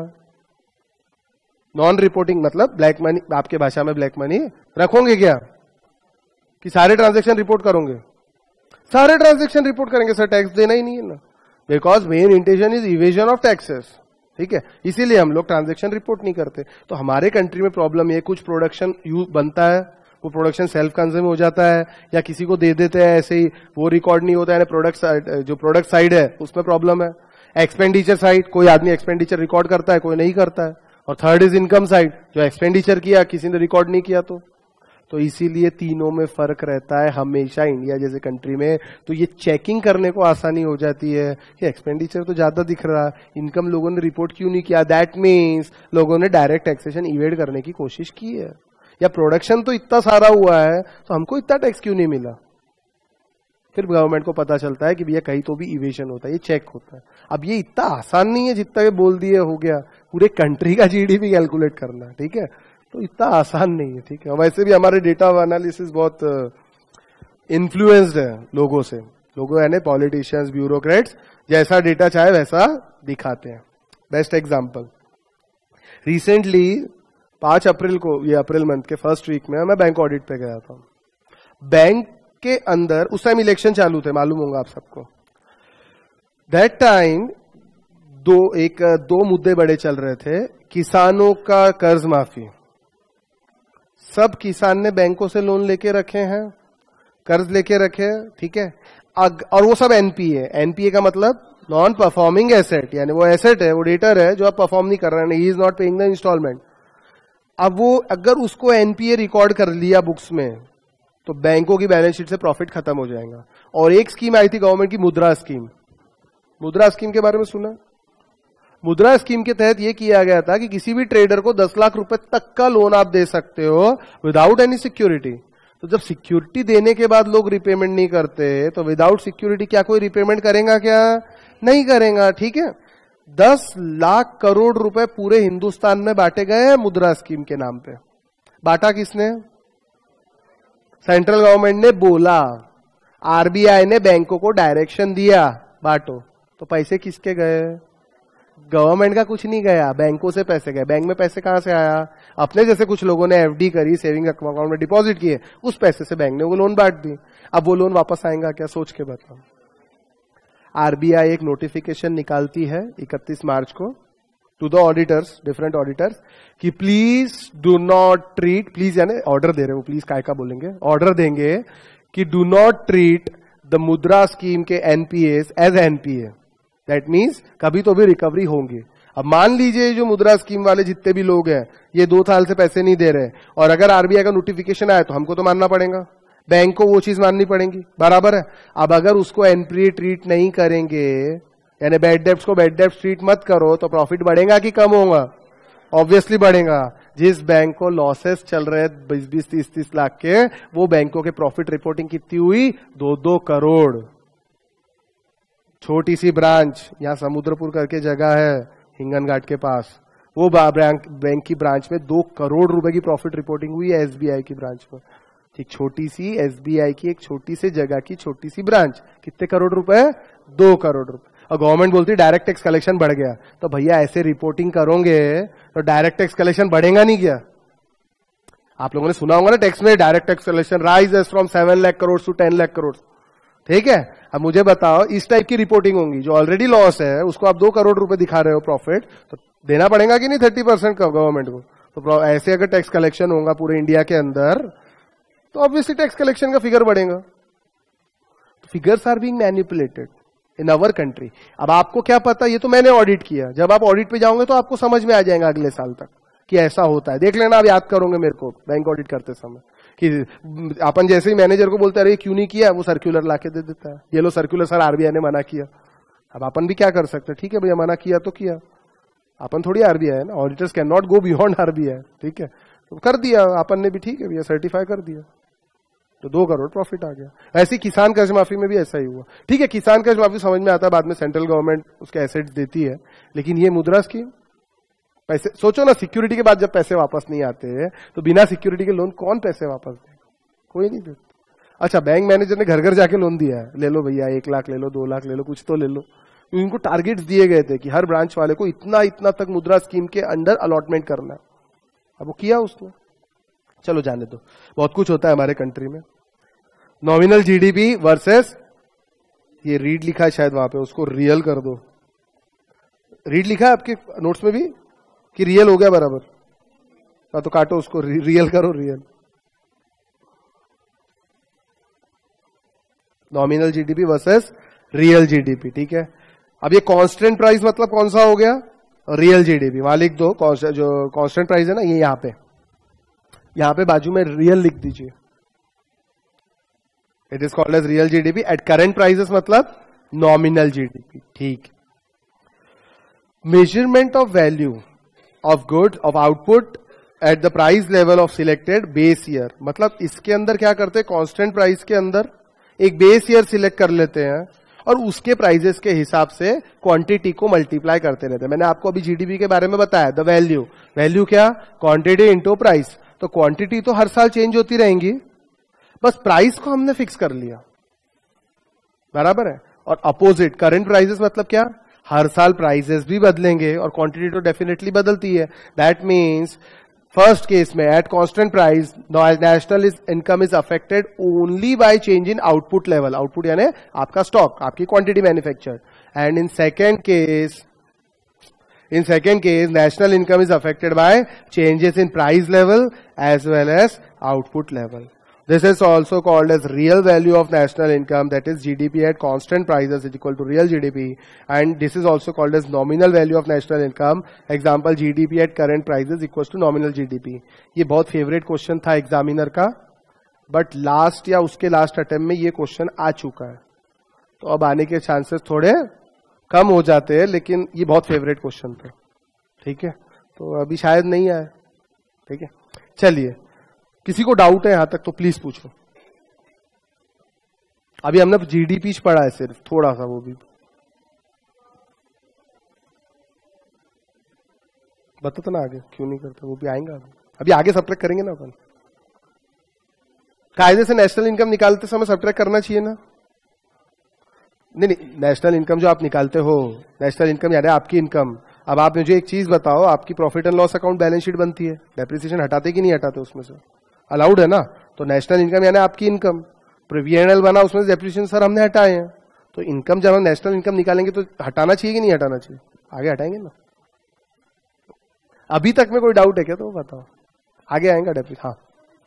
नॉन रिपोर्टिंग मतलब ब्लैक मनी, आपके भाषा में ब्लैक मनी रखोगे क्या? कि सारे ट्रांजेक्शन रिपोर्ट करोगे? सारे ट्रांजेक्शन रिपोर्ट करेंगे सर, टैक्स देना ही नहीं है ना, because main intention is evasion of taxes, ठीक है? इसीलिए हम लोग ट्रांजेक्शन रिपोर्ट नहीं करते। तो हमारे कंट्री में प्रॉब्लम ये, कुछ प्रोडक्शन बनता है, वो प्रोडक्शन सेल्फ कंज्यूम हो जाता है या किसी को दे देते हैं ऐसे ही, वो रिकॉर्ड नहीं होता है। जो प्रोडक्ट साइड है उसमें प्रॉब्लम है। एक्सपेंडिचर साइड, कोई आदमी एक्सपेंडिचर रिकॉर्ड करता है, कोई नहीं करता है। और थर्ड इज इनकम साइड, जो एक्सपेंडिचर किया किसी ने रिकॉर्ड नहीं किया तो इसीलिए तीनों में फर्क रहता है हमेशा इंडिया जैसे कंट्री में। तो ये चेकिंग करने को आसानी हो जाती है कि एक्सपेंडिचर तो ज्यादा दिख रहा, इनकम लोगों ने रिपोर्ट क्यों नहीं किया? दैट मीन्स लोगों ने डायरेक्ट टैक्सेशन इवेड करने की कोशिश की है, या प्रोडक्शन तो इतना सारा हुआ है तो हमको इतना टैक्स क्यों नहीं मिला? फिर गवर्नमेंट को पता चलता है कि भैया कहीं तो भी इवेशन होता है, ये चेक होता है। अब ये इतना आसान नहीं है जितना ये बोल दिए हो गया, पूरे कंट्री का जीडीपी कैलकुलेट करना, ठीक है? तो इतना आसान नहीं है, ठीक है? वैसे भी हमारे डेटा एनालिसिस बहुत इन्फ्लुएंस्ड है लोगों से, लोगों यानी पॉलिटिशियंस, ब्यूरोक्रेट्स, जैसा डेटा चाहे वैसा दिखाते हैं। बेस्ट एग्जांपल, रिसेंटली 5 अप्रैल को, ये अप्रैल मंथ के फर्स्ट वीक में मैं बैंक ऑडिट पे गया था। बैंक के अंदर उस टाइम इलेक्शन चालू थे, मालूम होगा आप सबको। दैट टाइम दो मुद्दे बड़े चल रहे थे। किसानों का कर्ज माफी, सब किसान ने बैंकों से लोन लेके रखे हैं, कर्ज लेके रखे हैं, ठीक है? और वो सब एनपीए। एनपीए का मतलब नॉन परफॉर्मिंग एसेट, यानी वो एसेट है, वो डेटर है जो आप परफॉर्म नहीं कर रहे हैं, he is not paying the installment. अब वो अगर उसको एनपीए रिकॉर्ड कर लिया बुक्स में तो बैंकों की बैलेंस शीट से प्रॉफिट खत्म हो जाएगा। और एक स्कीम आई थी गवर्नमेंट की, मुद्रा स्कीम। मुद्रा स्कीम के बारे में सुना? मुद्रा स्कीम के तहत यह किया गया था कि किसी भी ट्रेडर को 10 लाख रुपए तक का लोन आप दे सकते हो विदाउट एनी सिक्योरिटी। तो जब सिक्योरिटी देने के बाद लोग रिपेमेंट नहीं करते तो विदाउट सिक्योरिटी क्या कोई रिपेमेंट करेगा? क्या नहीं करेगा, ठीक है? 10 लाख करोड़ रुपए पूरे हिंदुस्तान में बांटे गए हैं मुद्रा स्कीम के नाम पे। बांटा किसने? सेंट्रल गवर्नमेंट ने बोला, आरबीआई ने बैंकों को डायरेक्शन दिया बांटो। तो पैसे किसके गए? गवर्नमेंट का कुछ नहीं गया, बैंकों से पैसे गए। बैंक में पैसे कहां से आया? अपने जैसे कुछ लोगों ने एफडी करी, सेविंग अकाउंट में डिपॉजिट किए, उस पैसे से बैंक ने वो लोन बांट दी। अब वो लोन वापस आएगा क्या? सोच के बताओ। आरबीआई एक नोटिफिकेशन निकालती है 31 मार्च को to the auditors, different auditors, कि please do not treat, please यानी ऑर्डर दे रहे हो, प्लीज काय का बोलेंगे, ऑर्डर देंगे कि do not treat the Mudra scheme के NPS as NPA. That means कभी तो भी रिकवरी होंगी। अब मान लीजिए जो मुद्रा स्कीम वाले जितने भी लोग हैं ये 2 साल से पैसे नहीं दे रहे, और अगर आरबीआई का नोटिफिकेशन आया तो हमको तो मानना पड़ेगा, बैंक को वो चीज माननी पड़ेगी, बराबर है। अब अगर उसको एनपीए ट्रीट नहीं करेंगे, यानी बैड डेब्ट्स को बैड डेब्ट्स ट्रीट मत करो, तो प्रॉफिट बढ़ेगा कि कम होगा? ऑब्वियसली बढ़ेगा। जिस बैंक को लॉसेस चल रहे 20-20, 30-30 लाख के, वो बैंकों के प्रॉफिट रिपोर्टिंग कितनी हुई? 2-2 करोड़। छोटी सी ब्रांच, यहां समुद्रपुर करके जगह है हिंगन घाट के पास, वो बैंक की ब्रांच में 2 करोड़ रुपए की प्रॉफिट रिपोर्टिंग हुई है एसबीआई की ब्रांच में। ठीक, छोटी सी एसबीआई की एक छोटी सी जगह की छोटी सी ब्रांच, कितने करोड़ रुपए? 2 करोड़ रुपए। और गवर्नमेंट बोलती है डायरेक्ट टैक्स कलेक्शन बढ़ गया, तो भैया ऐसे रिपोर्टिंग करोगे तो डायरेक्ट टैक्स कलेक्शन बढ़ेगा नहीं क्या? आप लोगों ने सुना होगा ना टैक्स में, direct tax collection rises from 7 lakh crore to 10 lakh crore. ठीक है, अब मुझे बताओ इस टाइप की रिपोर्टिंग होंगी, जो ऑलरेडी लॉस है उसको आप 2 करोड़ रुपए दिखा रहे हो प्रॉफिट, तो देना पड़ेगा कि नहीं 30% का गवर्नमेंट को? तो ऐसे अगर टैक्स कलेक्शन होगा पूरे इंडिया के अंदर, तो ऑब्वियसली टैक्स कलेक्शन का फिगर बढ़ेगा। Figures are being manipulated in our country. अब आपको क्या पता, ये तो मैंने ऑडिट किया, जब आप ऑडिट पे जाओगे तो आपको समझ में आ जाएगा अगले साल तक कि ऐसा होता है। देख लेना, आप याद करोगे मेरे को बैंक ऑडिट करते समय कि अपन जैसे ही मैनेजर को बोलते अरे क्यों नहीं किया, वो सर्कुलर लाके दे देता है, ये लो सर्कुलर सर आरबीआई ने मना किया। अब अपन भी क्या कर सकते हैं, ठीक है भैया मना किया तो किया, अपन थोड़ी आरबीआई है ना, auditors can not go beyond RBI. ठीक है, तो कर दिया अपन ने भी, ठीक है भैया सर्टिफाई कर दिया, तो 2 करोड़ प्रॉफिट आ गया। ऐसी किसान कर्ज माफी में भी ऐसा ही हुआ। ठीक है, किसान कर्ज माफी समझ में आता है, बाद में सेंट्रल गवर्नमेंट उसके एसेट्स देती है, लेकिन ये मुद्रा स्कीम, पैसे सोचो ना, सिक्योरिटी के बाद जब पैसे वापस नहीं आते तो बिना सिक्योरिटी के लोन कौन पैसे वापस देगा? कोई नहीं देता। अच्छा, बैंक मैनेजर ने घर घर जाके लोन दिया है, ले लो भैया 1 लाख ले लो, 2 लाख ले लो, कुछ तो ले लो। इनको टारगेट्स दिए गए थे कि हर ब्रांच वाले को इतना इतना तक मुद्रा स्कीम के अंडर अलॉटमेंट करना है। अब वो किया उसने, चलो जाने दो, बहुत कुछ होता है हमारे कंट्री में। नॉमिनल जीडीपी वर्सेस, ये रीड लिखा है शायद वहां पे, उसको रियल कर दो। रीड लिखा है आपके नोट्स में भी कि रियल हो गया बराबर? तो काटो उसको, रियल करो, real. Nominal GDP versus real GDP. ठीक है, अब ये कांस्टेंट प्राइस मतलब कौन सा हो गया? Real GDP. वहां लिख दो जो कांस्टेंट प्राइस है ना, ये यहां पे बाजू में रियल लिख दीजिए। It is called as real GDP at current prices, मतलब नॉमिनल जीडीपी। ठीक, measurement of value of good of output at the price level of selected base year, मतलब इसके अंदर क्या करते हैं, कांस्टेंट प्राइस के अंदर एक बेस ईयर सिलेक्ट कर लेते हैं और उसके प्राइजेस के हिसाब से क्वांटिटी को मल्टीप्लाई करते रहते हैं। मैंने आपको अभी जीडीपी के बारे में बताया, द वैल्यू, वैल्यू क्या? Quantity into price. तो क्वांटिटी तो हर साल चेंज होती रहेंगी, बस प्राइस को हमने फिक्स कर लिया, बराबर है। और अपोजिट करंट प्राइसेस मतलब क्या? हर साल प्राइसेस भी बदलेंगे और क्वांटिटी तो डेफिनेटली बदलती है। दैट मीन्स फर्स्ट केस में at constant price national income is affected only by change in output level, output यानी आपका स्टॉक, आपकी quantity manufacture. And in second case national income is affected by changes in price level as well as output level. This is also called as real value of national income, that is GDP at constant prices is equal to real GDP, and this is also called as nominal value of national income. Example, GDP at current prices equals to nominal GDP. ये बहुत favourite question था examiner का, but last या उसके last attempt में ये question आ चुका है, तो अब आने के चांसेस थोड़े कम हो जाते हैं, लेकिन ये बहुत फेवरेट क्वेश्चन था। ठीक है, तो अभी शायद नहीं आया। ठीक है, चलिए, किसी को डाउट है यहां तक तो प्लीज पूछो। अभी हमने जीडीपी पढ़ा है सिर्फ थोड़ा सा, वो भी बताता ना आगे क्यों नहीं करता, वो भी आएंगे अभी आगे सब्ट्रैक्ट करेंगे ना अपन। कायदे से नेशनल इनकम निकालते समय सब्ट्रैक्ट करना चाहिए ना? नहीं, नेशनल इनकम जो आप निकालते हो, नेशनल इनकम यानी आपकी इनकम। अब आप मुझे एक चीज बताओ, आपकी profit and loss account balance sheet बनती है, डेप्रिसिएशन हटाते कि नहीं हटाते? उसमें से अलाउड है ना? तो नेशनल इनकम यानी आपकी इनकम, प्रीवीएनएल बना उसमें से डेप्रिसिएशन सर हमने हटाए हैं, तो इनकम जब हम नेशनल इनकम निकालेंगे तो हटाना चाहिए कि नहीं हटाना चाहिए? आगे हटाएंगे ना। अभी तक में कोई डाउट है क्या तो बताओ, आगे आएंगे डेफिनेट। हाँ,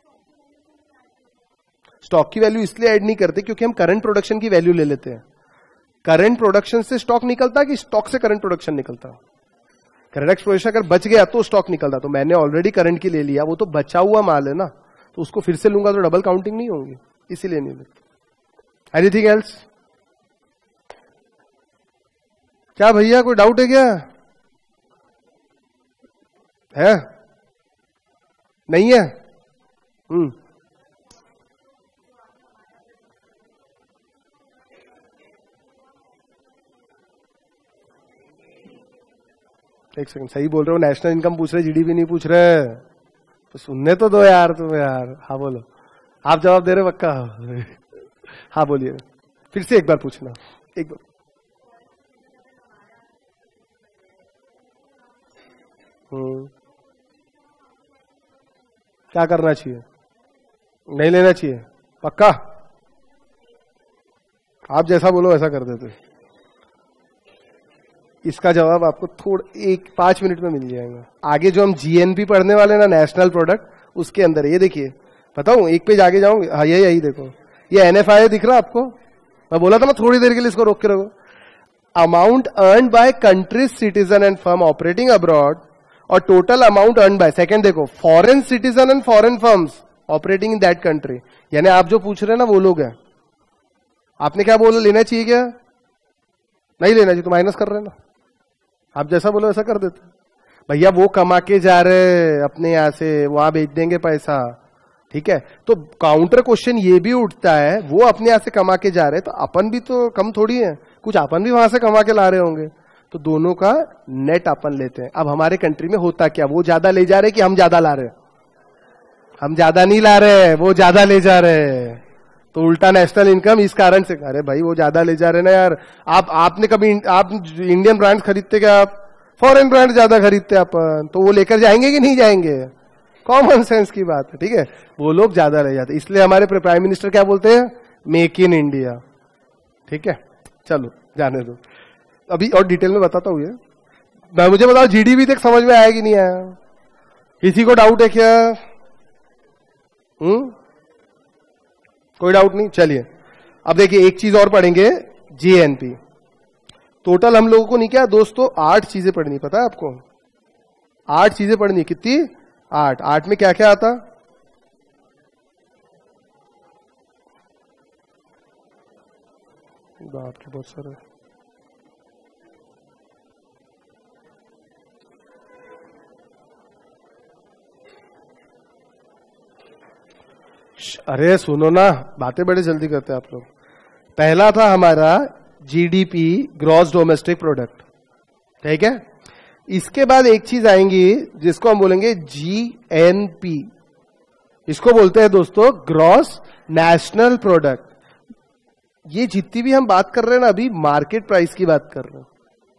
स्टॉक की वैल्यू इसलिए ऐड नहीं करते क्योंकि हम करंट प्रोडक्शन की वैल्यू ले लेते हैं। करंट प्रोडक्शन से स्टॉक निकलता कि स्टॉक से करंट प्रोडक्शन निकलता? करंट एक्सप्लोरेशन अगर बच गया तो स्टॉक निकलता, तो मैंने ऑलरेडी करंट की ले लिया, वो तो बचा हुआ माल है ना, तो उसको फिर से लूंगा तो डबल काउंटिंग नहीं होगी, इसीलिए नहीं लेते। Anything else? क्या भैया कोई डाउट है क्या? है? नहीं है? एक सेकंड, सही बोल रहे हो, नेशनल इनकम पूछ रहे, जीडीपी नहीं पूछ रहे, तो सुनने तो दो यार तुम यार। हाँ बोलो, आप जवाब दे रहे पक्का? हाँ बोलिए, फिर से एक बार पूछना, एक बार। क्या करना चाहिए? नहीं लेना चाहिए पक्का? आप जैसा बोलो वैसा कर देते। इसका जवाब आपको 5 मिनट में मिल जाएगा। आगे जो हम जीएनपी पढ़ने वाले ना, नेशनल प्रोडक्ट, उसके अंदर ये देखिए, बताऊं एक पेज आगे जाऊंगे। हाँ यही देखो, ये एनएफआई दिख रहा आपको? मैं बोला था ना थोड़ी देर के लिए इसको रोक के रखो। Amount earn by countries citizen and firm operating abroad और total amount earn by, second देखो, foreign citizen and foreign firms operating in that country. यानी आप जो पूछ रहे हैं ना वो लोग हैं। आपने क्या बोला, लेना चाहिए क्या? नहीं लेना चाहिए, तो माइनस कर रहे हैं ना। आप जैसा बोलो वैसा कर देते भैया। वो कमा के जा रहे अपने यहां से, वहां भेज देंगे पैसा, ठीक है? तो काउंटर क्वेश्चन ये भी उठता है, वो अपने यहां से कमा के जा रहे, तो अपन भी तो कम थोड़ी है, कुछ अपन भी वहां से कमा के ला रहे होंगे, तो दोनों का नेट अपन लेते हैं। अब हमारे कंट्री में होता क्या, वो ज्यादा ले जा रहे कि हम ज्यादा ला रहे? हम ज्यादा नहीं ला रहे, वो ज्यादा ले जा रहे, तो उल्टा नेशनल इनकम इस कारण से। अरे भाई वो ज्यादा ले जा रहे ना यार, आपने कभी आप इंडियन ब्रांड खरीदते क्या? आप फॉरेन ब्रांड ज्यादा खरीदते अपन, तो वो लेकर जाएंगे कि नहीं जाएंगे? कॉमन सेंस की बात है, ठीक है? वो लोग ज्यादा ले जाते, इसलिए हमारे प्राइम मिनिस्टर क्या बोलते हैं, मेक इन इंडिया, ठीक है? चलो जाने दो, अभी और डिटेल में बताता हूं। ये मुझे बताओ जीडीपी तक समझ में आया कि नहीं आया? किसी को डाउट है क्या? कोई डाउट नहीं? चलिए अब देखिए एक चीज और पढ़ेंगे, जीएनपी। टोटल हम लोगों को नहीं क्या दोस्तों, 8 चीजें पढ़नी, पता है आपको? 8 चीजें पढ़नी। कितनी? 8। 8 में क्या क्या आता? बाप रे बहुत सारे। अरे सुनो ना, बातें बड़े जल्दी करते हैं आप लोग। पहला था हमारा जीडीपी, ग्रॉस डोमेस्टिक प्रोडक्ट, ठीक है? इसके बाद एक चीज आएंगी जिसको हम बोलेंगे जीएनपी। इसको बोलते हैं दोस्तों ग्रॉस नेशनल प्रोडक्ट। ये जितनी भी हम बात कर रहे हैं ना अभी, मार्केट प्राइस की बात कर रहे हैं,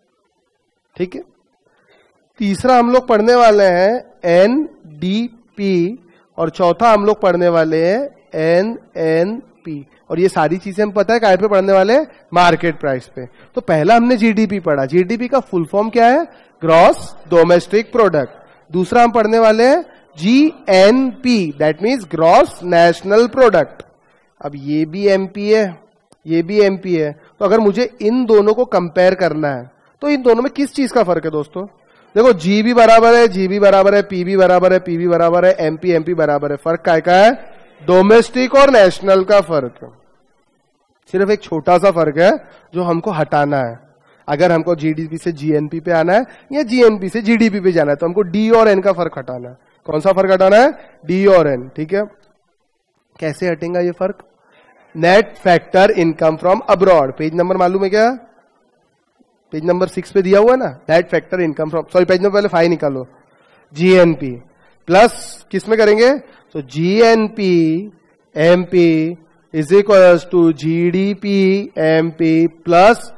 ठीक है? तीसरा हम लोग पढ़ने वाले हैं एनडीपी और चौथा हम लोग पढ़ने वाले हैं एनएनपी। और ये सारी चीजें हम पता है काय पे पढ़ने वाले हैं, मार्केट प्राइस पे। तो पहला हमने जीडीपी पढ़ा, जीडीपी का फुल फॉर्म क्या है, ग्रॉस डोमेस्टिक प्रोडक्ट। दूसरा हम पढ़ने वाले हैं GNP, that means gross national product. अब ये भी एमपी है, ये भी एमपी है, तो अगर मुझे इन दोनों को कंपेयर करना है तो इन दोनों में किस चीज का फर्क है दोस्तों? देखो जी भी बराबर है, जी भी बराबर है, पी भी बराबर है, पी भी बराबर है, एमपी एमपी बराबर है। फर्क काय का है? डोमेस्टिक और नेशनल का फर्क है। सिर्फ एक छोटा सा फर्क है जो हमको हटाना है। अगर हमको जीडीपी से जीएनपी पे आना है या जीएनपी से जीडीपी पे जाना है तो हमको डी और एन का फर्क हटाना है। कौन सा फर्क हटाना है? डी और एन, ठीक है? कैसे हटेगा ये फर्क? Net factor income from abroad, page number मालूम है क्या? पेज नंबर 6 पे दिया हुआ है ना, net factor income from, sorry page number पहले 5 निकालो, जीएनपी प्लस किस में करेंगे? तो GNP MP is equal to GDP MP plus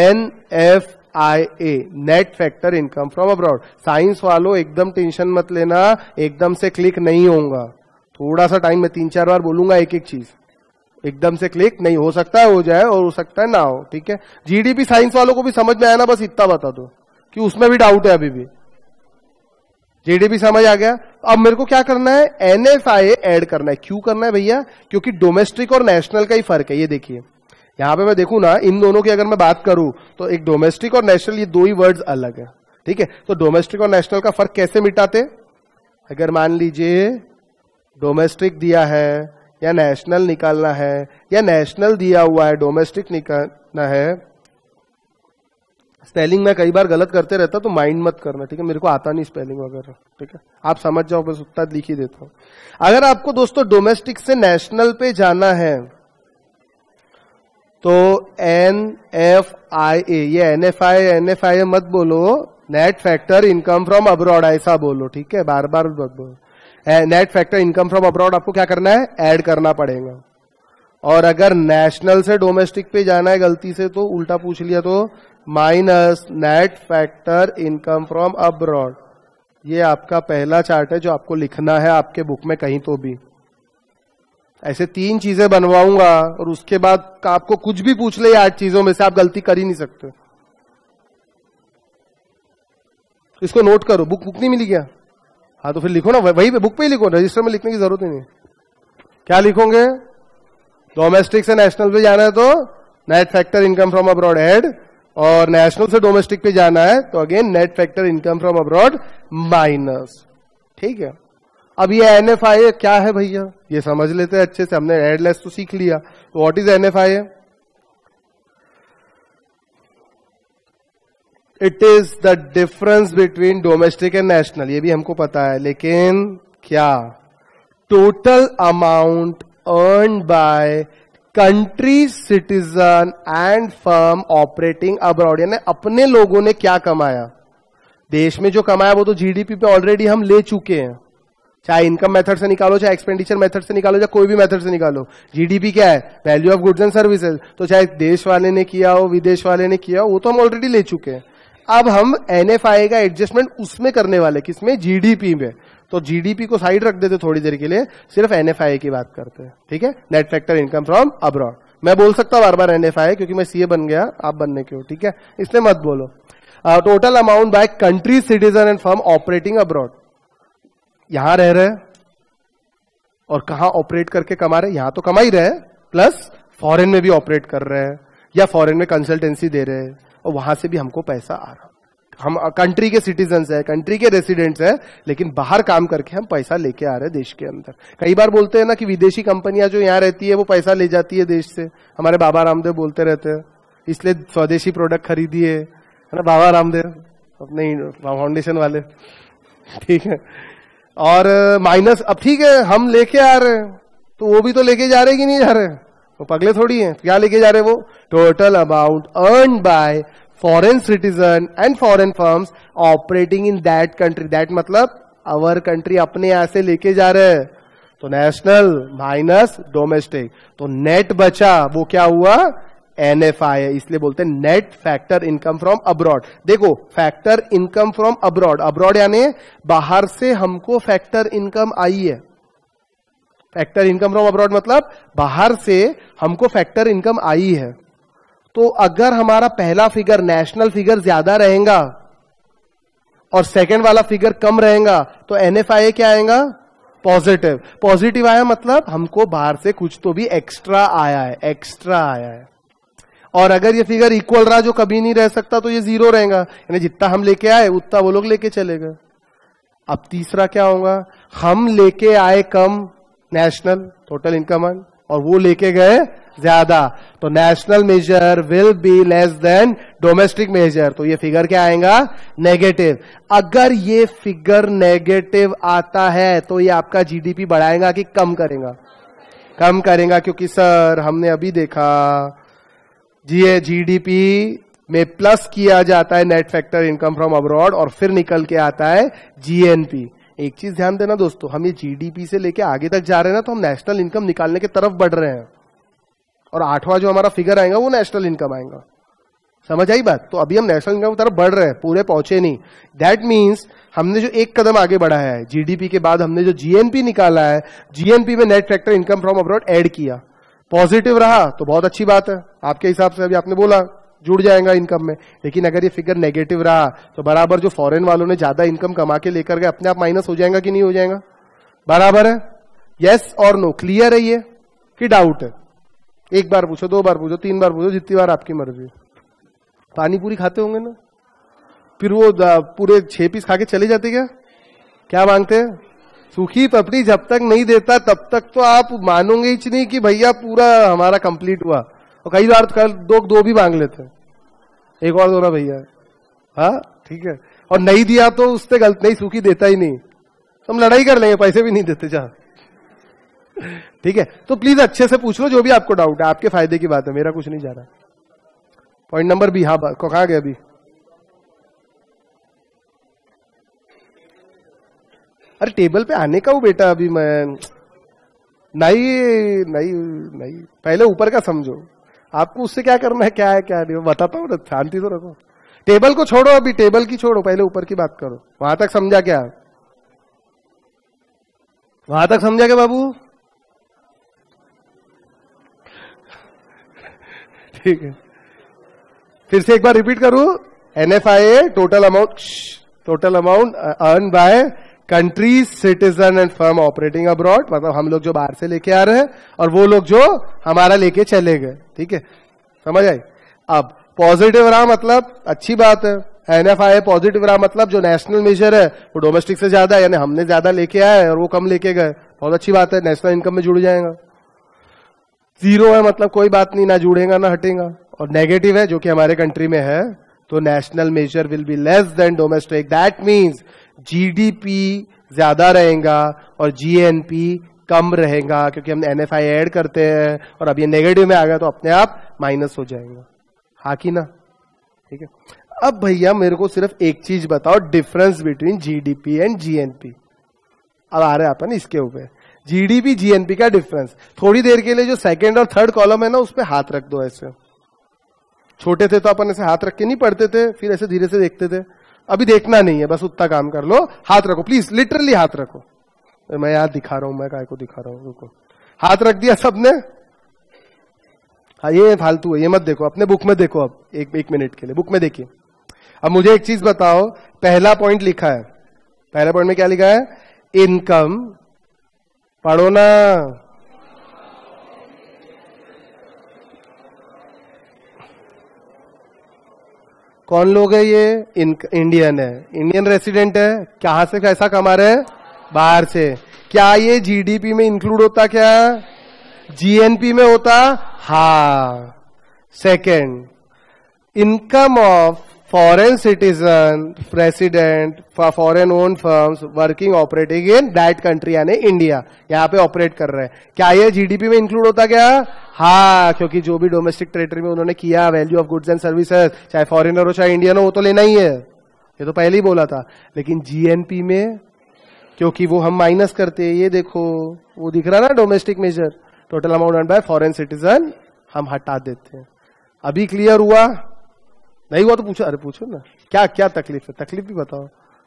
NFIA, net factor income from abroad. Science वालों एकदम टेंशन मत लेना, एकदम से क्लिक नहीं होगा, थोड़ा सा टाइम में 3-4 बार बोलूंगा एक एक चीज, एकदम से क्लिक नहीं हो सकता है, हो जाए और हो सकता है ना हो, ठीक है? जीडीपी साइंस वालों को भी समझ में आया ना, बस इतना बता दो कि उसमें भी डाउट है अभी भी। जीडीपी समझ आ गया। अब मेरे को क्या करना है, एनएफआई ऐड करना है। क्यों करना है भैया, क्योंकि डोमेस्टिक और नेशनल का ही फर्क है। ये देखिए यहां पे मैं देखूं ना, इन दोनों की अगर मैं बात करूं तो एक डोमेस्टिक और नेशनल, ये दो ही वर्ड्स अलग है, ठीक है। तो डोमेस्टिक और नेशनल का फर्क कैसे मिटाते, अगर मान लीजिए डोमेस्टिक दिया है या नेशनल निकालना है, या नेशनल दिया हुआ है डोमेस्टिक निकालना है। स्पेलिंग में कई बार गलत करते रहता, तो माइंड मत करना, ठीक है। मेरे को आता नहीं स्पेलिंग वगैरह, ठीक है, आप समझ जाओ, बस उतना लिख ही देता हूं। अगर आपको दोस्तों डोमेस्टिक से नेशनल पे जाना है तो NFIA, ये NFI मत बोलो, net factor income from abroad ऐसा बोलो, ठीक है, बार बार मत बोलो। Net factor income from abroad आपको क्या करना है, ऐड करना पड़ेगा। और अगर नेशनल से डोमेस्टिक पे जाना है गलती से, तो उल्टा पूछ लिया तो minus net factor income from abroad. ये आपका पहला चार्ट है जो आपको लिखना है आपके बुक में कहीं तो भी। ऐसे 3 चीजें बनवाऊंगा और उसके बाद आपको कुछ भी पूछ ले 8 चीजों में से, आप गलती कर ही नहीं सकते। इसको नोट करो, बुक नहीं मिली क्या, हाँ तो फिर लिखो ना, वही पे बुक पे ही लिखो, रजिस्टर में लिखने की जरूरत ही नहीं। क्या लिखोगे, डोमेस्टिक से नेशनल पे जाना है तो net factor income from abroad add, और नेशनल से डोमेस्टिक पे जाना है तो again net factor income from abroad minus, ठीक है। अब ये एनएफआई क्या है भैया, ये समझ लेते हैं अच्छे से, हमने एड लेस तो सीख लिया। तो what is NFI, it is the difference between domestic and national, ये भी हमको पता है, लेकिन क्या, total amount earn by country citizen and firm operating abroad, यानी अपने लोगों ने क्या कमाया, देश में जो कमाया वो तो जीडीपी पे ऑलरेडी हम ले चुके हैं। चाहे इनकम मेथड से निकालो, चाहे एक्सपेंडिचर मेथड से निकालो, चाहे कोई भी मेथड से निकालो, जीडीपी क्या है, value of goods and services. तो चाहे देश वाले ने किया हो, विदेश वाले ने किया हो, वो तो हम ऑलरेडी ले चुके हैं। अब हम एनएफआई का एडजस्टमेंट उसमें करने वाले, किसमें, जीडीपी में। तो जीडीपी को साइड रख देते थोड़ी देर के लिए, सिर्फ एनएफआई की बात करते हैं, ठीक है, net factor income from abroad. मैं बोल सकता हूं बार बार एनएफआई, क्योंकि मैं सीए बन गया, आप बनने के हो, ठीक है, इसलिए मत बोलो। Total amount by country citizen and firm operating abroad, यहां रह रहे और कहां ऑपरेट करके कमा रहे, यहां तो कमा ही रहे, प्लस फॉरेन में भी ऑपरेट कर रहे हैं या फॉरेन में कंसल्टेंसी दे रहे हैं, और वहां से भी हमको पैसा आ रहा। हम कंट्री के सिटीजन्स है, कंट्री के रेसिडेंट्स है, लेकिन बाहर काम करके हम पैसा लेके आ रहे हैं देश के अंदर। कई बार बोलते हैं ना कि विदेशी कंपनियां जो यहाँ रहती है वो पैसा ले जाती है देश से, हमारे बाबा रामदेव बोलते रहते हैं, इसलिए स्वदेशी प्रोडक्ट खरीदिए, है ना, बाबा रामदेव अपने फाउंडेशन वाले, ठीक है। और माइनस, अब ठीक है हम लेके आ रहे हैं, तो वो भी तो लेके जा रहे कि नहीं जा रहे, वो पगले थोड़ी है, क्या लेके जा रहे वो, total amount earn by foreign citizen and foreign firms operating in that country, that मतलब अवर कंट्री, अपने यहां से लेके जा रहे हैं। तो नेशनल माइनस डोमेस्टिक, तो नेट बचा, वो क्या हुआ, एनएफआई है, इसलिए बोलते हैं net factor income from abroad. देखो factor income from abroad, abroad यानी बाहर से हमको फैक्टर इनकम आई है। फैक्टर इनकम फ्रॉम अब्रॉड मतलब बाहर से हमको फैक्टर इनकम आई है। तो अगर हमारा पहला फिगर नेशनल फिगर ज्यादा रहेगा और सेकंड वाला फिगर कम रहेगा, तो एनएफआई क्या आएगा, पॉजिटिव। पॉजिटिव आया मतलब हमको बाहर से कुछ तो भी एक्स्ट्रा आया है, एक्स्ट्रा आया है। और अगर ये फिगर इक्वल रहा, जो कभी नहीं रह सकता, तो ये 0 रहेगा, यानी जितना हम लेके आए उतना वो लोग लेके चले गए। अब तीसरा क्या होगा, हम लेके आए कम नेशनल टोटल इनकम, और वो लेके गए ज्यादा, तो national measure will be less than domestic measure, तो ये फिगर क्या आएगा, नेगेटिव। अगर ये फिगर नेगेटिव आता है तो ये आपका जीडीपी बढ़ाएगा कि कम करेगा, कम करेगा, क्योंकि सर हमने अभी देखा जीडीपी में प्लस किया जाता है net factor income from abroad, और फिर निकल के आता है जीएनपी। एक चीज ध्यान देना दोस्तों, हम ये जीडीपी से लेके आगे तक जा रहे हैं ना, तो हम नेशनल इनकम निकालने की तरफ बढ़ रहे हैं, और 8वां जो हमारा फिगर आएगा वो नेशनल इनकम आएगा। समझ आई बात, तो अभी हम नेशनल इनकम की तरफ बढ़ रहे हैं, पूरे पहुंचे नहीं। दैट मीन्स हमने जो एक कदम आगे बढ़ा है, जीडीपी के बाद हमने जो जीएनपी निकाला है, जीएनपी में net factor income from abroad add किया, पॉजिटिव रहा तो बहुत अच्छी बात है आपके हिसाब से, अभी आपने बोला जुड़ जाएगा इनकम में। लेकिन अगर ये फिगर नेगेटिव रहा तो बराबर जो फॉरेन वालों ने ज्यादा इनकम कमा के लेकर गए अपने आप माइनस हो जाएगा कि नहीं हो जाएगा? बराबर है? यस और नो? क्लियर है ये कि डाउट है? एक बार पूछो, 2 बार पूछो, 3 बार पूछो, जितनी बार आपकी मर्जी। पानी पूरी खाते होंगे ना, फिर वो पूरे 6 पीस खा के चले जाते क्या मांगते हैं? सूखी पपड़ी जब तक नहीं देता तब तक तो आप मानोगे ही नहीं कि भैया पूरा हमारा कंप्लीट हुआ। और कई बार दो भी मांग लेते हैं, एक और दो ना भैया। हाँ ठीक है, और नहीं दिया तो उससे गलत, नहीं सूखी देता ही नहीं, हम लड़ाई कर लेंगे, पैसे भी नहीं देते जा। ठीक है, तो प्लीज अच्छे से पूछ लो जो भी आपको डाउट है, आपके फायदे की बात है, मेरा कुछ नहीं जा रहा। पॉइंट नंबर बी, हाँ कहाँ गया अभी? अरे टेबल पे आने का वो बेटा, अभी मैं नहीं, पहले ऊपर का समझो, आपको उससे क्या करना है, क्या है क्या नहीं, बताता हूँ ना, शांति तो रखो। टेबल को छोड़ो, अभी टेबल की छोड़ो, पहले ऊपर की बात करो। वहां तक समझा क्या? वहां तक समझा क्या बाबू? ठीक है, फिर से एक बार रिपीट करूं। NFIA total amount earn by countries, citizen and firm operating abroad, मतलब हम लोग जो बाहर से लेके आ रहे हैं और वो लोग जो हमारा लेके चले गए। ठीक है, समझ आई? अब पॉजिटिव रहा मतलब अच्छी बात है। NFIA पॉजिटिव रहा मतलब जो नेशनल मेजर है वो डोमेस्टिक से ज्यादा है, यानी हमने ज्यादा लेके आए और वो कम लेके गए, बहुत अच्छी बात है, नेशनल इनकम में जुड़ जाएगा। 0 है मतलब कोई बात नहीं, ना जुड़ेगा ना हटेगा। और नेगेटिव है जो कि हमारे कंट्री में है, तो national measure will be less than domestic. That means GDP ज्यादा रहेगा और GNP कम रहेगा, क्योंकि हम NFI ऐड करते हैं और अब ये नेगेटिव में आ गया तो अपने आप माइनस हो जाएगा। हाँ कि ना? ठीक है, अब भैया मेरे को सिर्फ एक चीज बताओ, difference between GDP and GNP। अब आ रहे हैं अपन इसके ऊपर, GDP GNP का डिफरेंस। थोड़ी देर के लिए जो सेकंड और थर्ड कॉलम है ना, उस पर हाथ रख दो। ऐसे छोटे थे तो अपन ऐसे हाथ रख के नहीं पढ़ते थे, फिर ऐसे धीरे से देखते थे। अभी देखना नहीं है, बस उतना काम कर लो। हाथ रखो प्लीज, लिटरली हाथ रखो। मैं याद दिखा रहा हूं, मैं काय को दिखा रहा हूं, रुको। हाथ रख दिया सबने? हाँ, ये फालतू है, ये मत देखो, अपने बुक में देखो। अब एक मिनट के लिए बुक में देखिए। अब मुझे एक चीज बताओ, पहला पॉइंट लिखा है, पहला पॉइंट में क्या लिखा है? इनकम। पढ़ो ना। कौन लोग है ये? इंडियन है, इंडियन रेसिडेंट है। कहां से कैसा कमा रहे हैं? बाहर से। क्या ये GDP में इंक्लूड होता? क्या GNP में होता? हाँ। Second, income of foreign citizen, president, foreign own firms working operating in that country, यानी इंडिया, यहाँ पे ऑपरेट कर रहे हैं। क्या ये GDP में इंक्लूड होता? क्या हाँ, क्योंकि जो भी डोमेस्टिक टेरिटरी में उन्होंने किया, value of goods and services, चाहे फॉरेनर हो चाहे इंडियन हो, वो तो लेना ही है, ये तो पहले ही बोला था। लेकिन GNP में क्योंकि वो हम माइनस करते हैं, ये देखो वो दिख रहा ना, domestic measure, total amount earned by foreign citizen, हम हटा देते हैं। अभी क्लियर हुआ? नहीं हुआ तो पूछो। अरे पूछो ना, क्या क्या तकलीफ है, तकलीफ भी बताओ।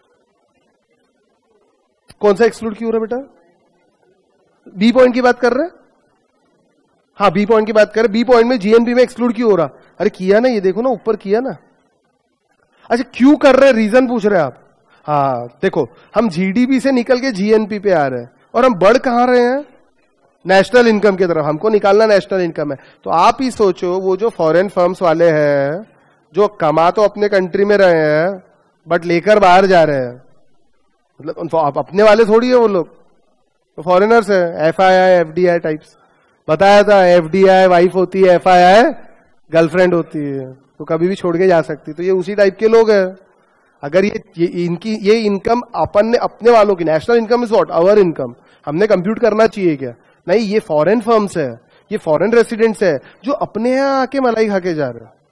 कौन सा एक्सक्लूड क्यों हो रहा है बेटा? बी पॉइंट की बात कर रहे हैं? हाँ, बी पॉइंट की बात कर रहे। बी पॉइंट में GNP में एक्सक्लूड क्यों हो रहा? अरे किया ना, ये देखो ना, ऊपर किया ना। अच्छा, क्यों कर रहे हैं, रीजन पूछ रहे हैं आप? हाँ देखो, हम GDP से निकल के GNP पे आ रहे हैं और हम बढ़ कहां रहे हैं? नेशनल इनकम की तरफ। हमको निकालना नेशनल इनकम है। तो आप ही सोचो, वो जो फॉरेन फर्म्स वाले हैं जो कमा तो अपने कंट्री में रहे हैं बट लेकर बाहर जा रहे हैं, मतलब अपने वाले थोड़ी है वो लोग, तो फॉरेनर्स है। FII FDI टाइप्स बताया था। FDI वाइफ होती है, FII गर्लफ्रेंड होती है, तो कभी भी छोड़ के जा सकती। तो ये उसी टाइप के लोग हैं। अगर ये इनकम अपन ने अपने वालों की, national income is what? Our income, हमने कंप्यूट करना चाहिए क्या? नहीं, ये फॉरेन फर्म्स है, ये फॉरेन रेसिडेंट्स है जो अपने यहां आके मलाई खा के जा रहे हैं।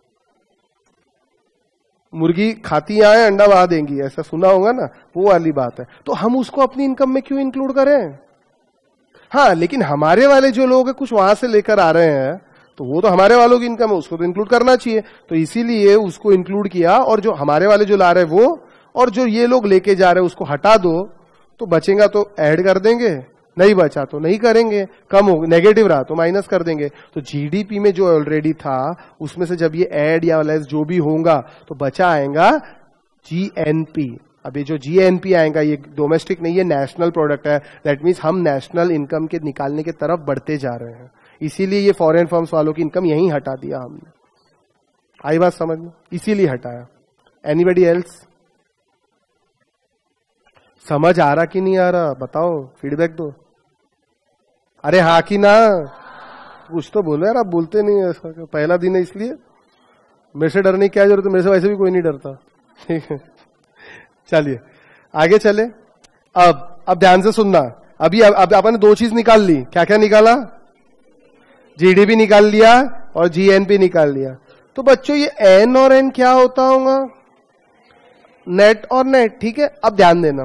मुर्गी खाती आए अंडा वहां देंगी, ऐसा सुना होगा ना, वो वाली बात है। तो हम उसको अपनी इनकम में क्यों इंक्लूड करें? हाँ, लेकिन हमारे वाले जो लोग हैं कुछ वहां से लेकर आ रहे हैं, तो वो तो हमारे वालों की इनकम है, उसको तो इंक्लूड करना चाहिए। तो इसीलिए उसको इंक्लूड किया, और जो हमारे वाले जो ला रहे हैं वो, और जो ये लोग लेके जा रहे हैं उसको हटा दो, तो बचेगा तो ऐड कर देंगे, नहीं बचा तो नहीं करेंगे, कम हो नेगेटिव रहा तो माइनस कर देंगे। तो जीडीपी में जो ऑलरेडी था उसमें से जब ये ऐड या लेस जो भी होगा तो बचा आएगा जीएनपी। अब ये जो जीएनपी आएगा ये डोमेस्टिक नहीं है, नेशनल प्रोडक्ट है। दैट मीन्स हम नेशनल इनकम के निकालने की तरफ बढ़ते जा रहे हैं, इसीलिए ये फॉरेन फर्म्स वालों की इनकम यहीं हटा दिया हमने। आई बात समझ में? इसीलिए हटाया। Anybody else? समझ आ रहा कि नहीं आ रहा? बताओ, फीडबैक दो। अरे हाँ कि ना? कुछ तो बोलो यार, आप बोलते नहीं है। पहला दिन है इसलिए मेरे से डरने की क्या जरूरत है, मेरे से वैसे भी कोई नहीं डरता। ठीक है, चलिए आगे चले। अब ध्यान से सुनना। अभी अब आपने दो चीज निकाल ली। क्या क्या निकाला? जीडीपी निकाल लिया और जीएनपी निकाल लिया। तो बच्चों ये एन और एन क्या होता होगा? नेट और नेट। ठीक है, अब ध्यान देना,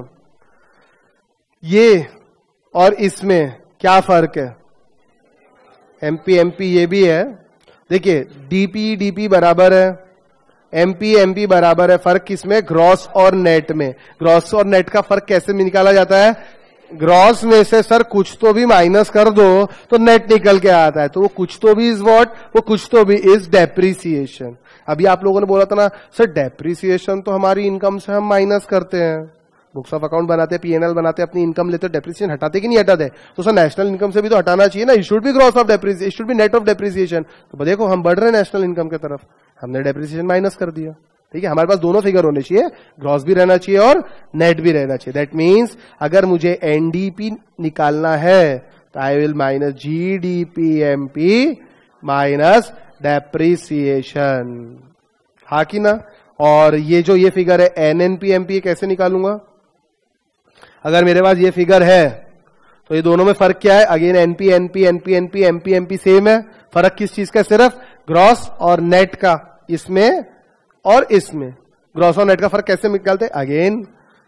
ये और इसमें क्या फर्क है? एमपी एमपी ये भी है। देखिए डीपी डीपी बराबर है, एमपी एमपी बराबर है। फर्क किसमें? ग्रॉस और नेट में। ग्रॉस और नेट का फर्क कैसे निकाला जाता है? ग्रॉस में से सर कुछ तो भी माइनस कर दो तो नेट निकल के आता है। तो वो कुछ तो भी इज व्हाट? वो कुछ तो भी इज डेप्रिसिएशन। अभी आप लोगों ने बोला था ना सर डेप्रिसिएशन तो हमारी इनकम से हम माइनस करते हैं, बुक्स ऑफ अकाउंट बनाते हैं, पीएनएल बनाते हैं, अपनी इनकम लेते, डेप्रिसिएशन हटाते कि नहीं हटाते? तो सर नेशनल इनकम से भी तो हटाना चाहिए ना। It should be gross of depreciation, it should be net of depreciation. तो देखो हम बढ़ रहे हैं नेशनल इनकम की तरफ, हमने डेप्रिसिएशन माइनस कर दिया। ठीक है, हमारे पास दोनों फिगर होने चाहिए, ग्रॉस भी रहना चाहिए और नेट भी रहना चाहिए। दैट मीन्स अगर मुझे एनडीपी निकालना है तो I will minus GDP MP minus depreciation. हाँ कि ना? और ये जो ये फिगर है एनएनपी एमपी कैसे निकालूंगा? अगर मेरे पास ये फिगर है तो ये दोनों में फर्क क्या है? Again NP NP NP NP MP MP same है। फर्क किस चीज का? सिर्फ ग्रॉस और नेट का, इसमें और इसमें। ग्रॉस और नेट का फर्क कैसे निकालते? Again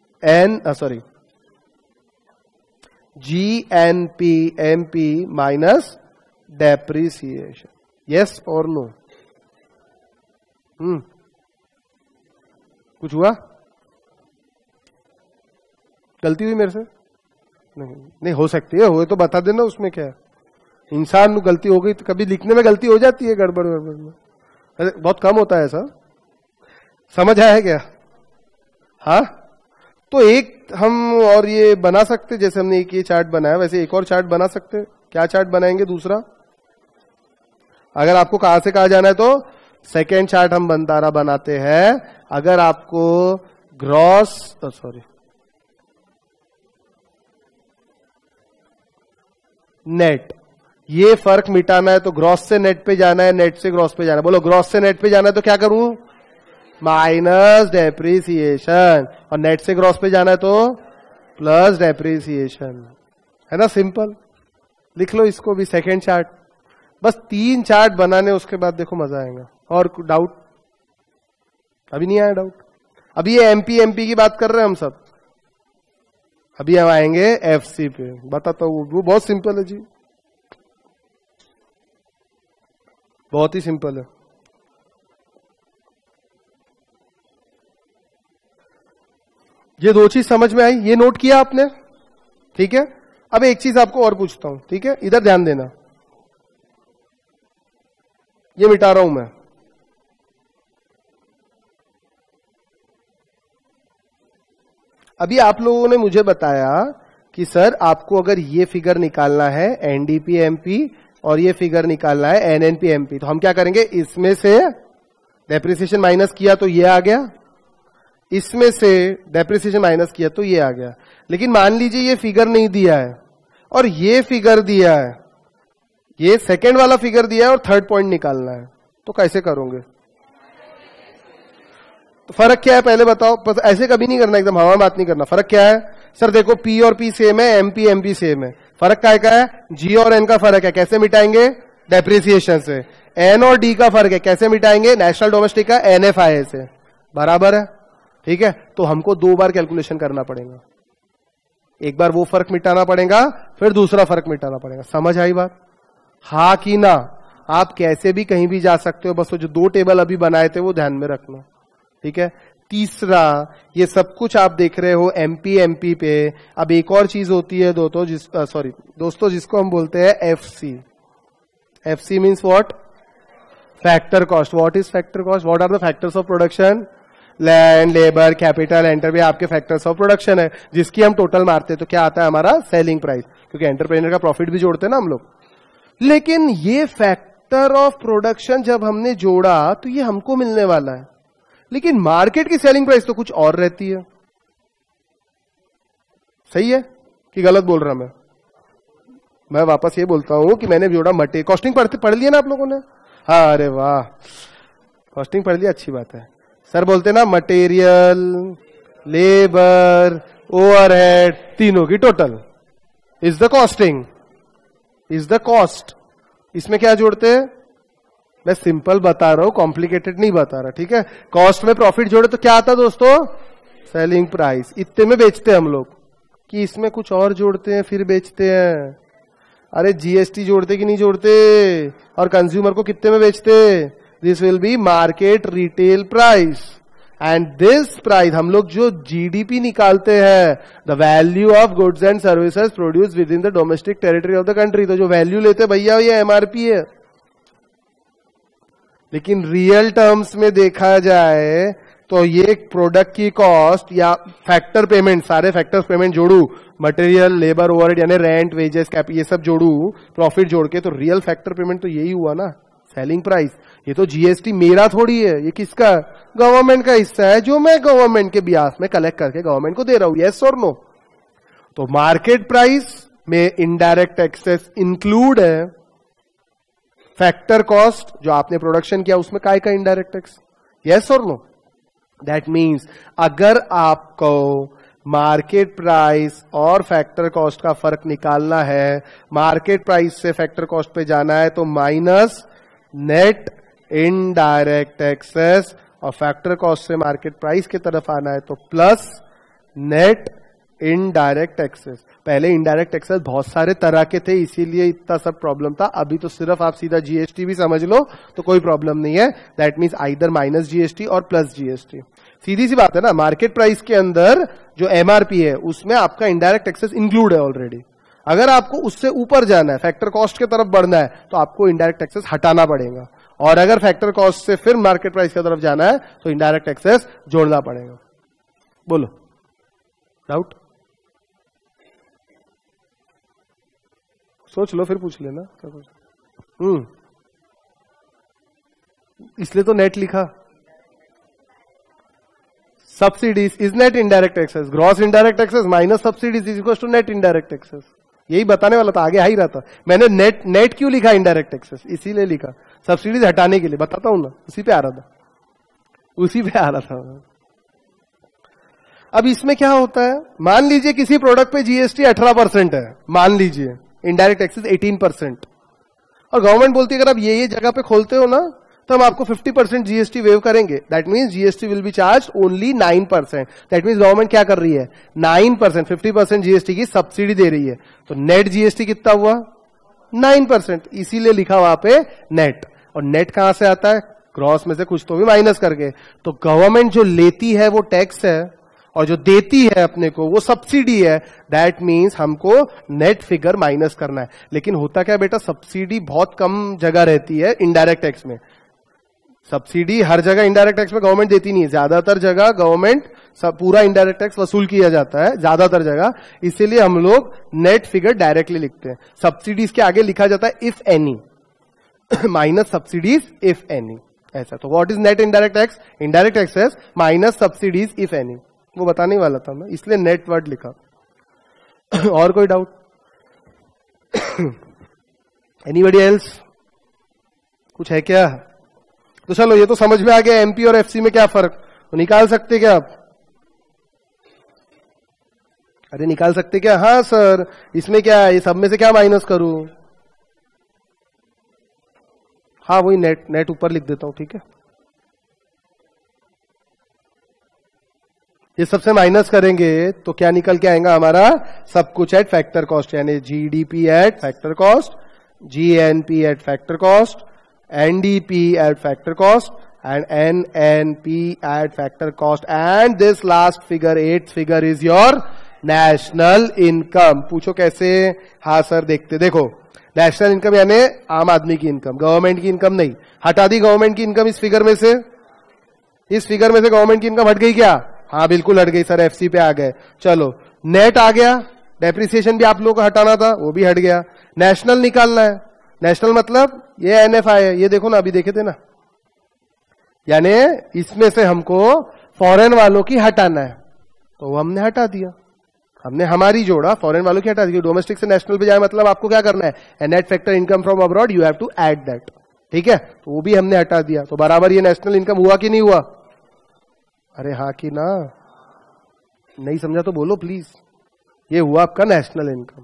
GNP MP minus depreciation. Yes और नो? कुछ हुआ? गलती हुई मेरे से? नहीं हो सकती है, हो तो बता देना, उसमें क्या है। इंसान को गलती हो गई तो कभी लिखने में गलती हो जाती है, गड़बड़ गड़बड़ में। अरे बहुत कम होता है ऐसा। समझ आया क्या? हाँ, तो एक हम और ये बना सकते, जैसे हमने एक ये चार्ट बनाया वैसे एक और चार्ट बना सकते। क्या चार्ट बनाएंगे? दूसरा। अगर आपको कहां से कहा जाना है तो सेकेंड चार्ट हम बनाते हैं। अगर आपको ग्रॉस नेट ये फर्क मिटाना है तो ग्रॉस से नेट पे जाना है, नेट से ग्रॉस पे जाना है। बोलो ग्रॉस से नेट पे जाना है तो क्या करूं? Minus depreciation. और नेट से ग्रॉस पे जाना है तो प्लस डेप्रिसिएशन। है ना? सिंपल। लिख लो इसको भी, सेकेंड चार्ट। बस 3 चार्ट बनाने, उसके बाद देखो मजा आएगा। और डाउट? अभी नहीं आया डाउट? अभी ये एमपी एमपी की बात कर रहे हैं हम सब। अभी हम आएंगे एफसी पे। बताता हूं, वो बहुत सिंपल है जी, बहुत ही सिंपल है। ये दो चीज समझ में आई? ये नोट किया आपने? ठीक है, अब एक चीज आपको और पूछता हूं। ठीक है, इधर ध्यान देना। ये मिटा रहा हूं मैं। अभी आप लोगों ने मुझे बताया कि सर आपको अगर ये फिगर निकालना है एनडीपी एमपी और ये फिगर निकालना है एनएनपी एमपी, तो हम क्या करेंगे? इसमें से डेप्रिसिएशन माइनस किया तो ये आ गया, इसमें से डेप्रिसिएशन माइनस किया तो ये आ गया। लेकिन मान लीजिए ये फिगर नहीं दिया है और ये फिगर दिया है, ये सेकेंड वाला फिगर दिया है और थर्ड पॉइंट निकालना है, तो कैसे करोगे? तो फर्क क्या है पहले बताओ। ऐसे कभी नहीं करना, एकदम हवा में बात नहीं करना। फर्क क्या है? सर देखो पी और पी सेम है, एमपी एमपी सेम है। फर्क काय का है? जी और एन का फर्क है, कैसे मिटाएंगे? डेप्रिसिएशन से। एन और डी का फर्क है, कैसे मिटाएंगे? नेशनल डोमेस्टिक का एनएफआई से। बराबर है? ठीक है, तो हमको 2 बार कैलकुलेशन करना पड़ेगा। एक बार वो फर्क मिटाना पड़ेगा, फिर दूसरा फर्क मिटाना पड़ेगा। समझ आई बात? हाँ कि ना? आप कैसे भी कहीं भी जा सकते हो, बस वो जो 2 टेबल अभी बनाए थे वो ध्यान में रखना। ठीक है, तीसरा, ये सब कुछ आप देख रहे हो एमपी पे। अब एक और चीज होती है दोस्तों जिसको हम बोलते हैं FC. FC means what? Factor cost. What is factor cost? What are the factors of production? Land, labour, capital, enter आपके फैक्टर्स ऑफ प्रोडक्शन है, जिसकी हम टोटल मारते हैं तो क्या आता है हमारा? सेलिंग प्राइस, क्योंकि एंटरप्रेन्योर का प्रॉफिट भी जोड़ते हैं ना हम लोग। लेकिन ये फैक्टर ऑफ प्रोडक्शन जब हमने जोड़ा तो ये हमको मिलने वाला है, लेकिन मार्केट की सेलिंग प्राइस तो कुछ और रहती है। सही है कि गलत बोल रहा मैं वापस ये बोलता हूं कि मैंने जोड़ा मटेरियल कॉस्टिंग पढ़ लिया ना आप लोगों ने? हाँ, अरे वाह, कॉस्टिंग पढ़ लिया, अच्छी बात है। सर बोलते ना मटेरियल, लेबर, ओवरहेड, तीनों की total is the costing, is the cost. इसमें क्या जोड़ते हैं? मैं सिंपल बता रहा हूं, कॉम्प्लिकेटेड नहीं बता रहा, ठीक है। कॉस्ट में प्रॉफिट जोड़े तो क्या आता है दोस्तों? Selling price. इतने में बेचते हैं हम लोग, कि इसमें कुछ और जोड़ते हैं फिर बेचते हैं। अरे जीएसटी जोड़ते कि नहीं जोड़ते? और कंज्यूमर को कितने में बेचते? This will be market retail price. And this price हम लोग जो जीडीपी निकालते हैं, the value of goods and services produce within the domestic territory of the country, तो जो वैल्यू लेते भैया ये एमआरपी है। लेकिन रियल टर्म्स में देखा जाए तो ये प्रोडक्ट की कॉस्ट या फैक्टर पेमेंट, सारे फैक्टर्स पेमेंट जोड़ू, मटेरियल, लेबर, ओवरहेड यानी रेंट, वेजेस, कैप, ये सब जोड़ू, प्रॉफिट जोड़ के, तो रियल फैक्टर पेमेंट तो यही हुआ ना, सेलिंग प्राइस। ये तो जीएसटी मेरा थोड़ी है, ये किसका? गवर्नमेंट का हिस्सा है, जो मैं गवर्नमेंट के ब्याज में कलेक्ट करके गवर्नमेंट को दे रहा हूं। यस और नो? तो मार्केट प्राइस में इनडायरेक्ट टैक्सेस इंक्लूड है, फैक्टर कॉस्ट जो आपने प्रोडक्शन किया उसमें काय का इनडायरेक्ट टैक्स। यस और नो? दैट मीन्स अगर आपको मार्केट प्राइस और फैक्टर कॉस्ट का फर्क निकालना है, मार्केट प्राइस से फैक्टर कॉस्ट पे जाना है तो माइनस नेट इनडायरेक्ट टैक्सेस, और फैक्टर कॉस्ट से मार्केट प्राइस की तरफ आना है तो प्लस नेट इनडायरेक्ट टैक्सेस। पहले इनडायरेक्ट टैक्सेस बहुत सारे तरह के थे, इसीलिए इतना सब प्रॉब्लम था। अभी तो सिर्फ आप सीधा जीएसटी भी समझ लो तो कोई प्रॉब्लम नहीं है। That means either minus GST और प्लस जीएसटी। सीधी सी बात है ना, मार्केट प्राइस के अंदर जो एमआरपी है उसमें आपका इनडायरेक्ट टैक्सेस इंक्लूड है ऑलरेडी। अगर आपको उससे ऊपर जाना है, फैक्टर कॉस्ट की तरफ बढ़ना है, तो आपको इनडायरेक्ट टैक्सेस हटाना पड़ेगा, और अगर फैक्टर कॉस्ट से फिर मार्केट प्राइस की तरफ जाना है तो इनडायरेक्ट टैक्सेस जोड़ना पड़ेगा। बोलो, डाउट? सोच लो फिर पूछ लेना। इसलिए तो नेट लिखा। Subsidies is net indirect taxes, gross indirect taxes minus subsidies is equal to net indirect taxes. यही बताने वाला था, आगे आ ही रहा था। मैंने नेट क्यों लिखा इनडायरेक्ट टैक्सेस? इसीलिए लिखा, सब्सिडीज हटाने के लिए। बताता हूं ना, उसी पे आ रहा था, उसी पे आ रहा था। अब इसमें क्या होता है, मान लीजिए किसी प्रोडक्ट पे जीएसटी 18% है, मान लीजिए इनडायरेक्ट टैक्सेस 18%, और गवर्नमेंट बोलती है अगर आप ये जगह पे खोलते हो ना तो हम आपको 50% जीएसटी वेव करेंगे। That means GST will be charge only 9%। That means government क्या कर रही है? 9%, 50% जीएसटी की सब्सिडी दे रही है। तो नेट जीएसटी कितना हुआ? 9%। इसीलिए लिखा वहां पे नेट। और नेट कहां से आता है? ग्रॉस में से कुछ तो भी माइनस करके। तो गवर्नमेंट जो लेती है वो टैक्स है, और जो देती है अपने को वो सब्सिडी है। दैट मीन्स हमको नेट फिगर माइनस करना है। लेकिन होता क्या बेटा, सब्सिडी बहुत कम जगह रहती है इनडायरेक्ट टैक्स में। सब्सिडी हर जगह इनडायरेक्ट टैक्स में गवर्नमेंट देती नहीं है, ज्यादातर जगह गवर्नमेंट पूरा इनडायरेक्ट टैक्स वसूल किया जाता है, ज्यादातर जगह। इसीलिए हम लोग नेट फिगर डायरेक्टली लिखते हैं। सब्सिडीज के आगे लिखा जाता है if any, minus subsidies if any, ऐसा। तो what is net indirect tax? Indirect taxes minus subsidies if any, वो बताने वाला था मैं, इसलिए नेट वर्ड लिखा। और कोई डाउट? Anybody else? कुछ है क्या? तो चलो, ये तो समझ में आ गया एमपी और एफसी में क्या फर्क, तो निकाल सकते क्या आप? अरे निकाल सकते क्या? हाँ सर, इसमें क्या है, ये सब में से क्या माइनस करूं? हाँ वही नेट ऊपर लिख देता हूं, ठीक है। ये सबसे माइनस करेंगे तो क्या निकल के आएगा हमारा? सब कुछ एट फैक्टर कॉस्ट, यानी GDP at factor cost, GNP at factor cost, NDP at factor cost, and NNP add factor cost, and this last figure, 8th figure is your national income. पूछो कैसे? हाँ सर देखते, देखो national income यानी आम आदमी की इनकम, गवर्नमेंट की इनकम नहीं. हटा दी गवर्नमेंट की इनकम इस फिगर में से. इस फिगर में से गवर्नमेंट की इनकम हट गई क्या? हाँ बिल्कुल हट गई सर, एफसी पे आ गए. चलो नेट आ गया, डेप्रिसिएशन भी आप लोगों को हटाना था, वो भी हट गया. नेशनल निकालना है. नेशनल मतलब ये एनएफआई है, ये देखो ना, अभी देखे थे ना, यानी इसमें से हमको फॉरेन वालों की हटाना है, तो वो हमने हटा दिया. हमने हमारी जोड़ा, फॉरेन वालों की हटा दी. डोमेस्टिक से नेशनल पे जाए मतलब आपको क्या करना है? Net factor income from abroad, you have to add that. ठीक है, तो वो भी हमने हटा दिया. तो बराबर ये नेशनल इनकम हुआ कि नहीं हुआ? अरे हाँ कि ना? नहीं समझा तो बोलो प्लीज. ये हुआ आपका नेशनल इनकम.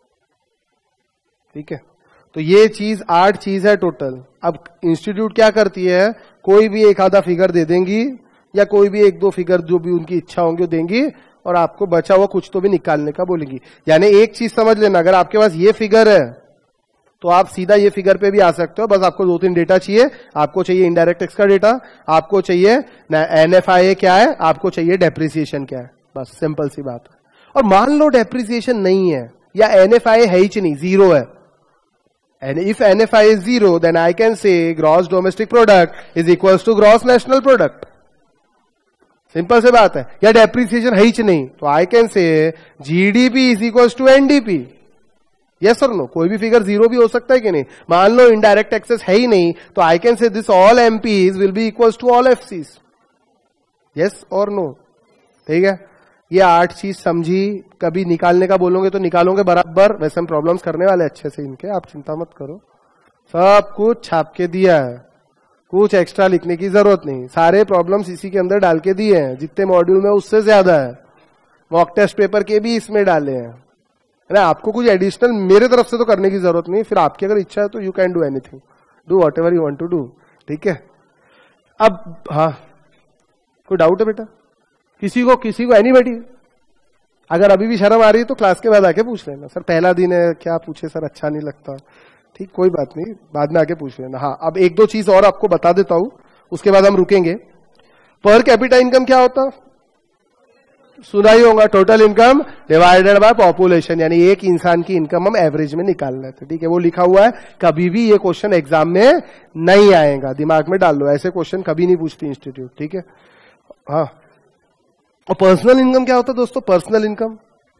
ठीक है, तो ये चीज 8 चीज है टोटल. अब इंस्टीट्यूट क्या करती है, कोई भी एक आधा फिगर दे देंगी, या कोई भी 1-2 फिगर जो भी उनकी इच्छा होंगी वो देंगी, और आपको बचा हुआ कुछ तो भी निकालने का बोलेंगी. यानी एक चीज समझ लेना, अगर आपके पास ये फिगर है तो आप सीधा ये फिगर पे भी आ सकते हो. बस आपको 2-3 डेटा चाहिए. आपको चाहिए इनडायरेक्ट टैक्स का डेटा, आपको चाहिए एनएफआईए क्या है, आपको चाहिए डेप्रिसिएशन क्या है. बस सिंपल सी बात है. और मान लो डेप्रिसिएशन नहीं है या एनएफआईए है ही नहीं, जीरो है. And if NFI is zero, then I can say gross domestic product is equals to gross national product. Simple से बात है. या डेप्रिसिएशन है ही नहीं, तो I can say GDP is equals to NDP. Yes और नो? कोई भी फिगर जीरो भी हो सकता है कि नहीं. मान लो इनडायरेक्ट टैक्सेस है ही नहीं, तो I can say this all MPs will be equals to all FCs. Yes और नो? ठीक है, ये 8 चीज समझी. कभी निकालने का बोलोगे तो निकालोगे बराबर. वैसे हम प्रॉब्लम्स करने वाले अच्छे से इनके, आप चिंता मत करो. सब कुछ छाप के दिया है, कुछ एक्स्ट्रा लिखने की जरूरत नहीं. सारे प्रॉब्लम्स इसी के अंदर डाल के दिए हैं. जितने मॉड्यूल में उससे ज्यादा है. मॉक टेस्ट पेपर के भी इसमें डाले हैं. ना आपको कुछ एडिशनल मेरे तरफ से तो करने की जरूरत नहीं. फिर आपकी अगर इच्छा है तो you can do anything, do whatever you want to do. ठीक है. अब हाँ, कोई डाउट है बेटा? किसी को एनीबॉडी? अगर अभी भी शर्म आ रही है तो क्लास के बाद आके पूछ लेना. सर पहला दिन है, क्या पूछे सर, अच्छा नहीं लगता. ठीक, कोई बात नहीं, बाद में आके पूछ लेना. हाँ, अब 1-2 चीज और आपको बता देता हूं, उसके बाद हम रुकेंगे. पर कैपिटा इनकम क्या होता? सुना ही होगा, total income divided by population. यानी एक इंसान की इनकम हम एवरेज में निकाल लेते. ठीक है, वो लिखा हुआ है. कभी भी ये क्वेश्चन एग्जाम में नहीं आएगा, दिमाग में डाल लो. ऐसे क्वेश्चन कभी नहीं पूछती इंस्टीट्यूट. ठीक है. हाँ, और पर्सनल इनकम क्या होता है दोस्तों? पर्सनल इनकम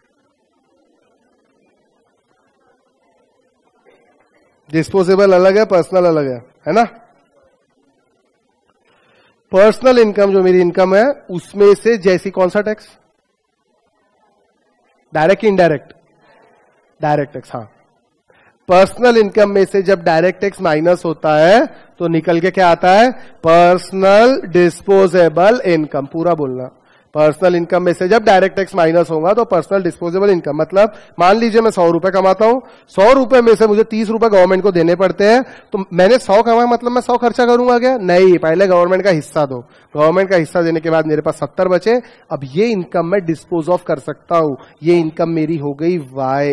डिस्पोजेबल अलग है, पर्सनल अलग है ना? पर्सनल इनकम जो मेरी इनकम है, उसमें से जैसी कौन सा tax? Direct indirect? Direct tax. हाँ, पर्सनल इनकम में से जब डायरेक्ट टैक्स माइनस होता है तो निकल के क्या आता है? Personal disposable income. पूरा बोलना. पर्सनल इनकम में से जब डायरेक्ट टैक्स माइनस होगा तो पर्सनल डिस्पोजेबल इनकम. मतलब मान लीजिए मैं 100 रुपए कमाता हूं, 100 रुपए में से मुझे 30 रुपए गवर्नमेंट को देने पड़ते हैं, तो मैंने 100 कमाया मतलब मैं 100 खर्चा करूंगा क्या? नहीं, पहले गवर्नमेंट का हिस्सा दो. गवर्नमेंट का हिस्सा देने के बाद मेरे पास 70 बचे. अब ये इनकम मैं डिस्पोज ऑफ कर सकता हूं. ये इनकम मेरी हो गई वाई,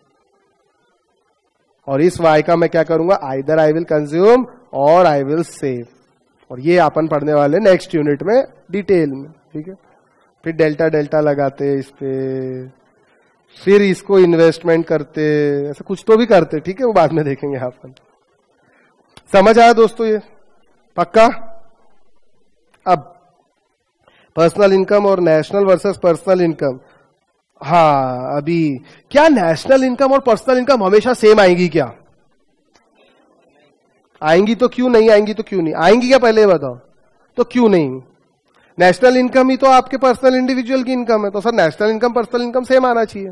और इस वाई का मैं क्या करूंगा? आइदर आई विल कंज्यूम और आई विल सेव. और ये अपन पढ़ने वाले नेक्स्ट यूनिट में डिटेल में. ठीक है, फिर डेल्टा डेल्टा लगाते इस पे, फिर इसको इन्वेस्टमेंट करते, ऐसा कुछ तो भी करते. ठीक है, वो बाद में देखेंगे. अपन समझ आया दोस्तों ये? पक्का? अब पर्सनल इनकम और नेशनल वर्सेस पर्सनल इनकम. हाँ, अभी क्या नेशनल इनकम और पर्सनल इनकम हमेशा सेम आएंगी क्या? आएंगी तो क्यों नहीं? आएंगी तो क्यों नहीं? आएंगी क्या पहले बताओ? तो क्यों नहीं? नेशनल इनकम ही तो आपके पर्सनल इंडिविजुअल की इनकम है, तो sir national income personal income same आना चाहिए.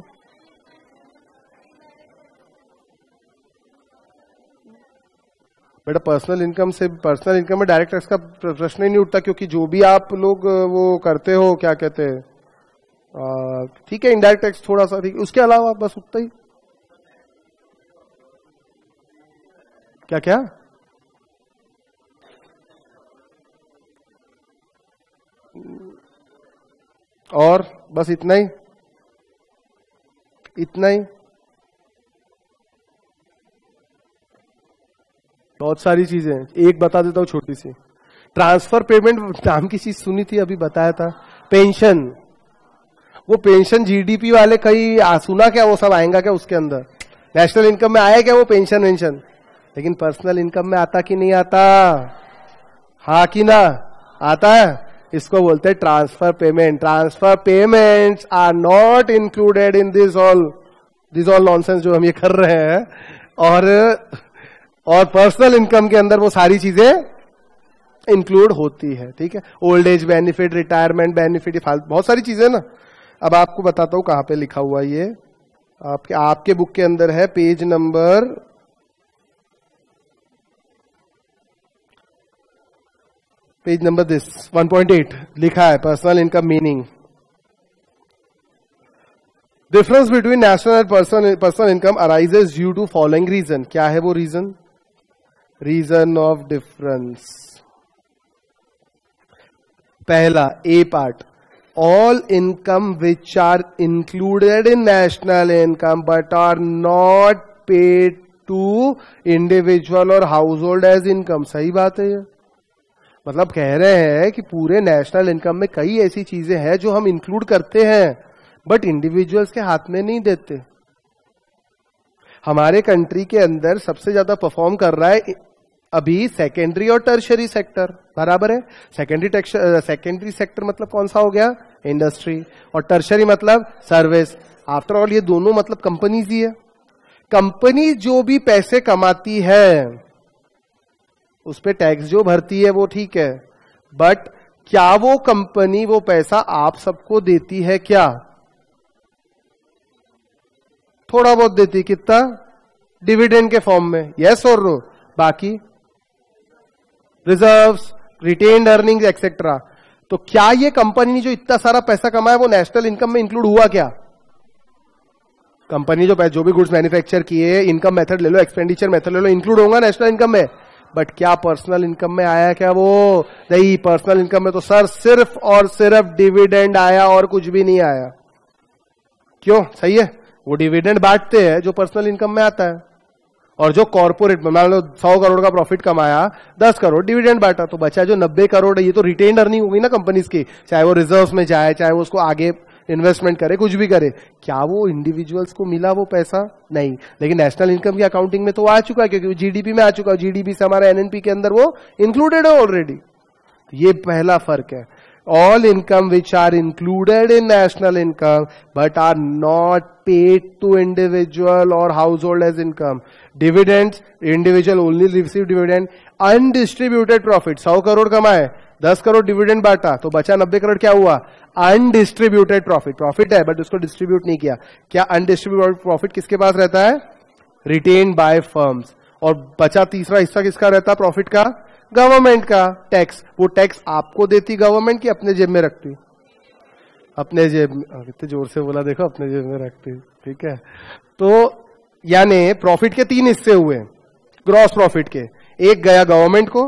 बेटा पर्सनल इनकम से पर्सनल इनकम में डायरेक्ट टैक्स का प्रश्न ही नहीं उठता, क्योंकि जो भी आप लोग वो करते हो, क्या कहते हैं, ठीक है इनडायरेक्ट टैक्स थोड़ा सा, ठीक, उसके अलावा बस उतना ही. क्या क्या? और बस इतना ही? इतना ही? बहुत सारी चीजें. एक बता देता हूं छोटी सी. ट्रांसफर पेमेंट नाम की चीज सुनी थी, अभी बताया था, पेंशन। वो पेंशन जीडीपी वाले कई सुना क्या, वो सब आएगा क्या उसके अंदर? नेशनल इनकम में आया क्या वो पेंशन वेंशन? लेकिन पर्सनल इनकम में आता कि नहीं आता? हाँ कि ना? आता है। इसको बोलते हैं transfer payment. Transfer payments are not included in this all nonsense जो हम ये कर रहे हैं। और पर्सनल इनकम के अंदर वो सारी चीजें इंक्लूड होती है, ठीक है। Old age benefit, retirement benefit, बहुत सारी चीजें ना। अब आपको बताता हूं कहां पे लिखा हुआ ये, आपके बुक के अंदर है, पेज नंबर 1.8 लिखा है, personal income meaning. Difference between national and personal income arises due to following reason. क्या है वो रीजन? रीजन ऑफ डिफरेंस, पहला A part, all income which are included in national income but are not paid to individual or household as income। सही बात है ये। मतलब कह रहे हैं कि पूरे नेशनल इनकम में कई ऐसी चीजें हैं जो हम इंक्लूड करते हैं बट इंडिविजुअल्स के हाथ में नहीं देते। हमारे कंट्री के अंदर सबसे ज्यादा परफॉर्म कर रहा है अभी सेकेंडरी और टर्शरी सेक्टर, बराबर है। सेकेंडरी सेक्टर मतलब कौन सा हो गया? इंडस्ट्री। और टर्शरी मतलब सर्विस। आफ्टर ऑल ये दोनों मतलब कंपनीज ही है। कंपनी जो भी पैसे कमाती है उस पे टैक्स जो भरती है वो ठीक है, बट क्या वो कंपनी वो पैसा आप सबको देती है? क्या थोड़ा बहुत देती। कितना? डिविडेंड के फॉर्म में, यस और नो। बाकी रिजर्व्स, रिटेन्ड अर्निंग्स एक्सेट्रा। तो क्या ये कंपनी ने जो इतना सारा पैसा कमाया वो नेशनल इनकम में इंक्लूड हुआ क्या? कंपनी जो भी गुड्स मैन्युफैक्चर किए, इनकम मेथड ले लो, एक्सपेंडिचर मेथड ले लो, इंक्लूड होगा नेशनल इनकम में। बट क्या पर्सनल इनकम में आया क्या वो? नहीं। पर्सनल इनकम में तो सर सिर्फ और सिर्फ डिविडेंड आया और कुछ भी नहीं आया। क्यों? सही है, वो डिविडेंड बांटते हैं जो पर्सनल इनकम में आता है। और जो कॉर्पोरेट, मान लो 100 करोड़ का प्रॉफिट कमाया, 10 करोड़ डिविडेंड बांटा, तो बचा जो 90 करोड़ है, ये तो रिटेन्ड अर्निंग होगी ना कंपनीज की। चाहे वो रिजर्व्स में जाए, चाहे वो उसको आगे इन्वेस्टमेंट करे, कुछ भी करे। क्या वो इंडिविजुअल्स को मिला वो पैसा? नहीं। लेकिन नेशनल इनकम की अकाउंटिंग में तो आ चुका है, क्योंकि जीडीपी में आ चुका है। जीडीपी से हमारा एनएनपी के अंदर वो इंक्लूडेड है ऑलरेडी। ये पहला फर्क है। All income which are included in national income but are not paid to individual or household as income. Dividends, individual only receive dividend. Undistributed profit, 100 crore कमाए, 10 करोड़ डिविडेंड बांटा, तो बचा 90 करोड़। क्या हुआ? Undistributed profit. प्रॉफिट है बट उसको डिस्ट्रीब्यूट नहीं किया। क्या अनडिस्ट्रीब्यूटेड प्रॉफिट किसके पास रहता है? Retain by firms. और बचा तीसरा हिस्सा किसका रहता है प्रॉफिट का? गवर्नमेंट का। टैक्स, वो टैक्स आपको देती गवर्नमेंट की अपने जेब में रखती? अपने जेब में। कितने जोर से बोला देखो, अपने जेब में रखती, ठीक है। तो यानी प्रॉफिट के 3 हिस्से हुए ग्रॉस प्रॉफिट के। एक गया गवर्नमेंट को,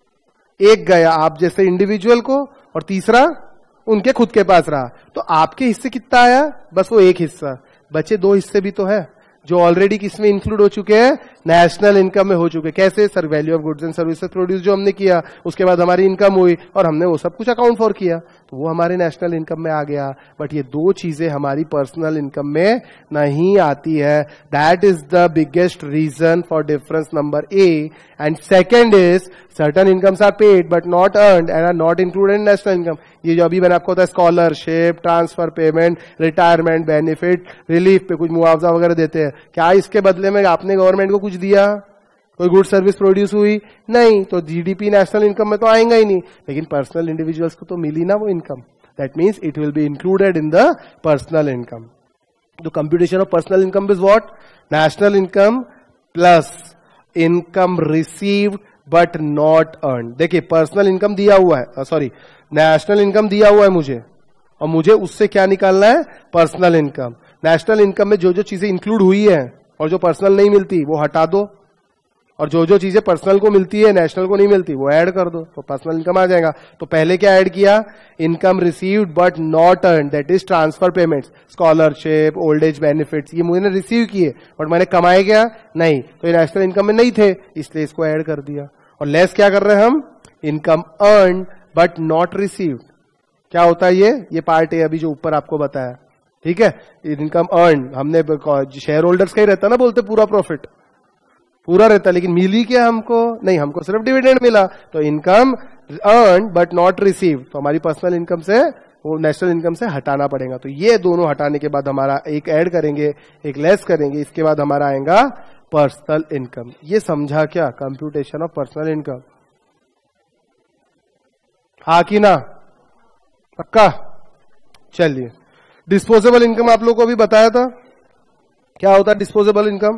एक गया आप जैसे इंडिविजुअल को, और तीसरा उनके खुद के पास रहा। तो आपके हिस्से कितना आया? बस वो एक हिस्सा। बचे 2 हिस्से भी तो है जो ऑलरेडी किसमें इंक्लूड हो चुके हैं? नेशनल इनकम में हो चुके। कैसे? Sir value of goods and services produce जो हमने किया, उसके बाद हमारी इनकम हुई और हमने वो सब कुछ अकाउंट फॉर किया, तो वो हमारे नेशनल इनकम में आ गया। बट ये 2 चीजें हमारी पर्सनल इनकम में नहीं आती है। That is the biggest reason for difference number A. And second is certain incomes are paid but not earned and are not included in national income. ये जो अभी मैंने आपको बताया, scholarship, transfer payment, retirement benefit, relief पे कुछ मुआवजा वगैरह देते हैं। क्या इसके बदले में आपने गवर्नमेंट को कुछ दिया? कोई गुड सर्विस प्रोड्यूस हुई? नहीं। तो जीडीपी नेशनल इनकम में तो आएगा ही नहीं। लेकिन पर्सनल इंडिविजुअल्स को तो मिली ना वो income. That means it will be included in the personal income. The computation of personal income is what? National income plus income received but not earn. देखिए पर्सनल इनकम दिया हुआ है, सॉरी नेशनल इनकम दिया हुआ है मुझे, और मुझे उससे क्या निकालना है? Personal income. नेशनल इनकम में जो जो चीजें इंक्लूड हुई है और जो पर्सनल नहीं मिलती वो हटा दो, और जो जो चीजें पर्सनल को मिलती है नेशनल को नहीं मिलती वो ऐड कर दो, तो पर्सनल इनकम आ जाएगा। तो पहले क्या ऐड किया? Income received but not earn, that is transfer payments, scholarship, old age benefits, ये मैंने रिसीव किए बट मैंने कमाए क्या? नहीं। तो ये नेशनल इनकम में नहीं थे, इसलिए इसको ऐड कर दिया। और लेस क्या कर रहे हैं हम? Income earn but not received. क्या होता है ये पार्ट है अभी जो ऊपर आपको बताया, ठीक है। इनकम अर्न हमने शेयर होल्डर्स का ही रहता ना, बोलते पूरा प्रॉफिट पूरा रहता, लेकिन मिली क्या हमको? नहीं, हमको सिर्फ डिविडेंड मिला। तो income earn but not receive, तो हमारी पर्सनल इनकम से वो नेशनल इनकम से हटाना पड़ेगा। तो ये दोनों हटाने के बाद हमारा एक ऐड करेंगे, एक लेस करेंगे, इसके बाद हमारा आएगा पर्सनल इनकम। ये समझा क्या? Computation of personal income. हाँ कि ना? पक्का? चलिए, डिस्पोजेबल इनकम आप लोगों को भी बताया था। क्या होता है disposable income?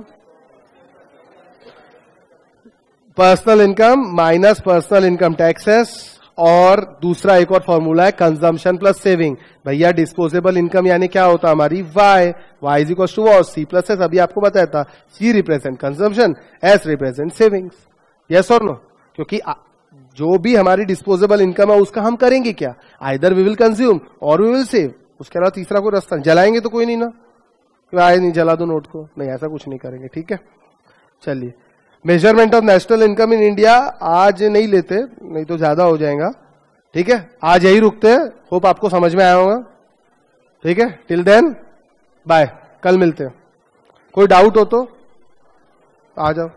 Personal income minus personal income taxes, और दूसरा एक और फॉर्मूला है कंजम्पशन प्लस सेविंग। भैया डिस्पोजेबल इनकम यानी क्या होता है हमारी? y is equal to what? C plus S. अभी आपको बताया था C represent consumption, S represent savings. Yes और नो? क्योंकि जो भी हमारी डिस्पोजेबल इनकम है उसका हम करेंगे क्या? आइदर वी विल कंज्यूम और वी विल सेव। उसके अलावा तीसरा कोई रास्ता? जलाएंगे तो कोई नहीं ना, आए नहीं जला दो नोट को, नहीं ऐसा कुछ नहीं करेंगे, ठीक है। चलिए, measurement of national income in India आज नहीं लेते, नहीं तो ज्यादा हो जाएगा, ठीक है। आज यही रुकते हैं। होप आपको समझ में आया होगा, ठीक है। टिल देन बाय, कल मिलते हैं। कोई डाउट हो तो आ जाओ।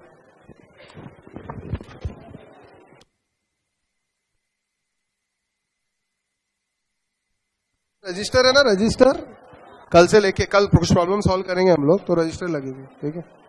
रजिस्टर है ना, रजिस्टर कल से लेके कल कुछ प्रॉब्लम सॉल्व करेंगे हम लोग, तो रजिस्टर लगेगी, ठीक है।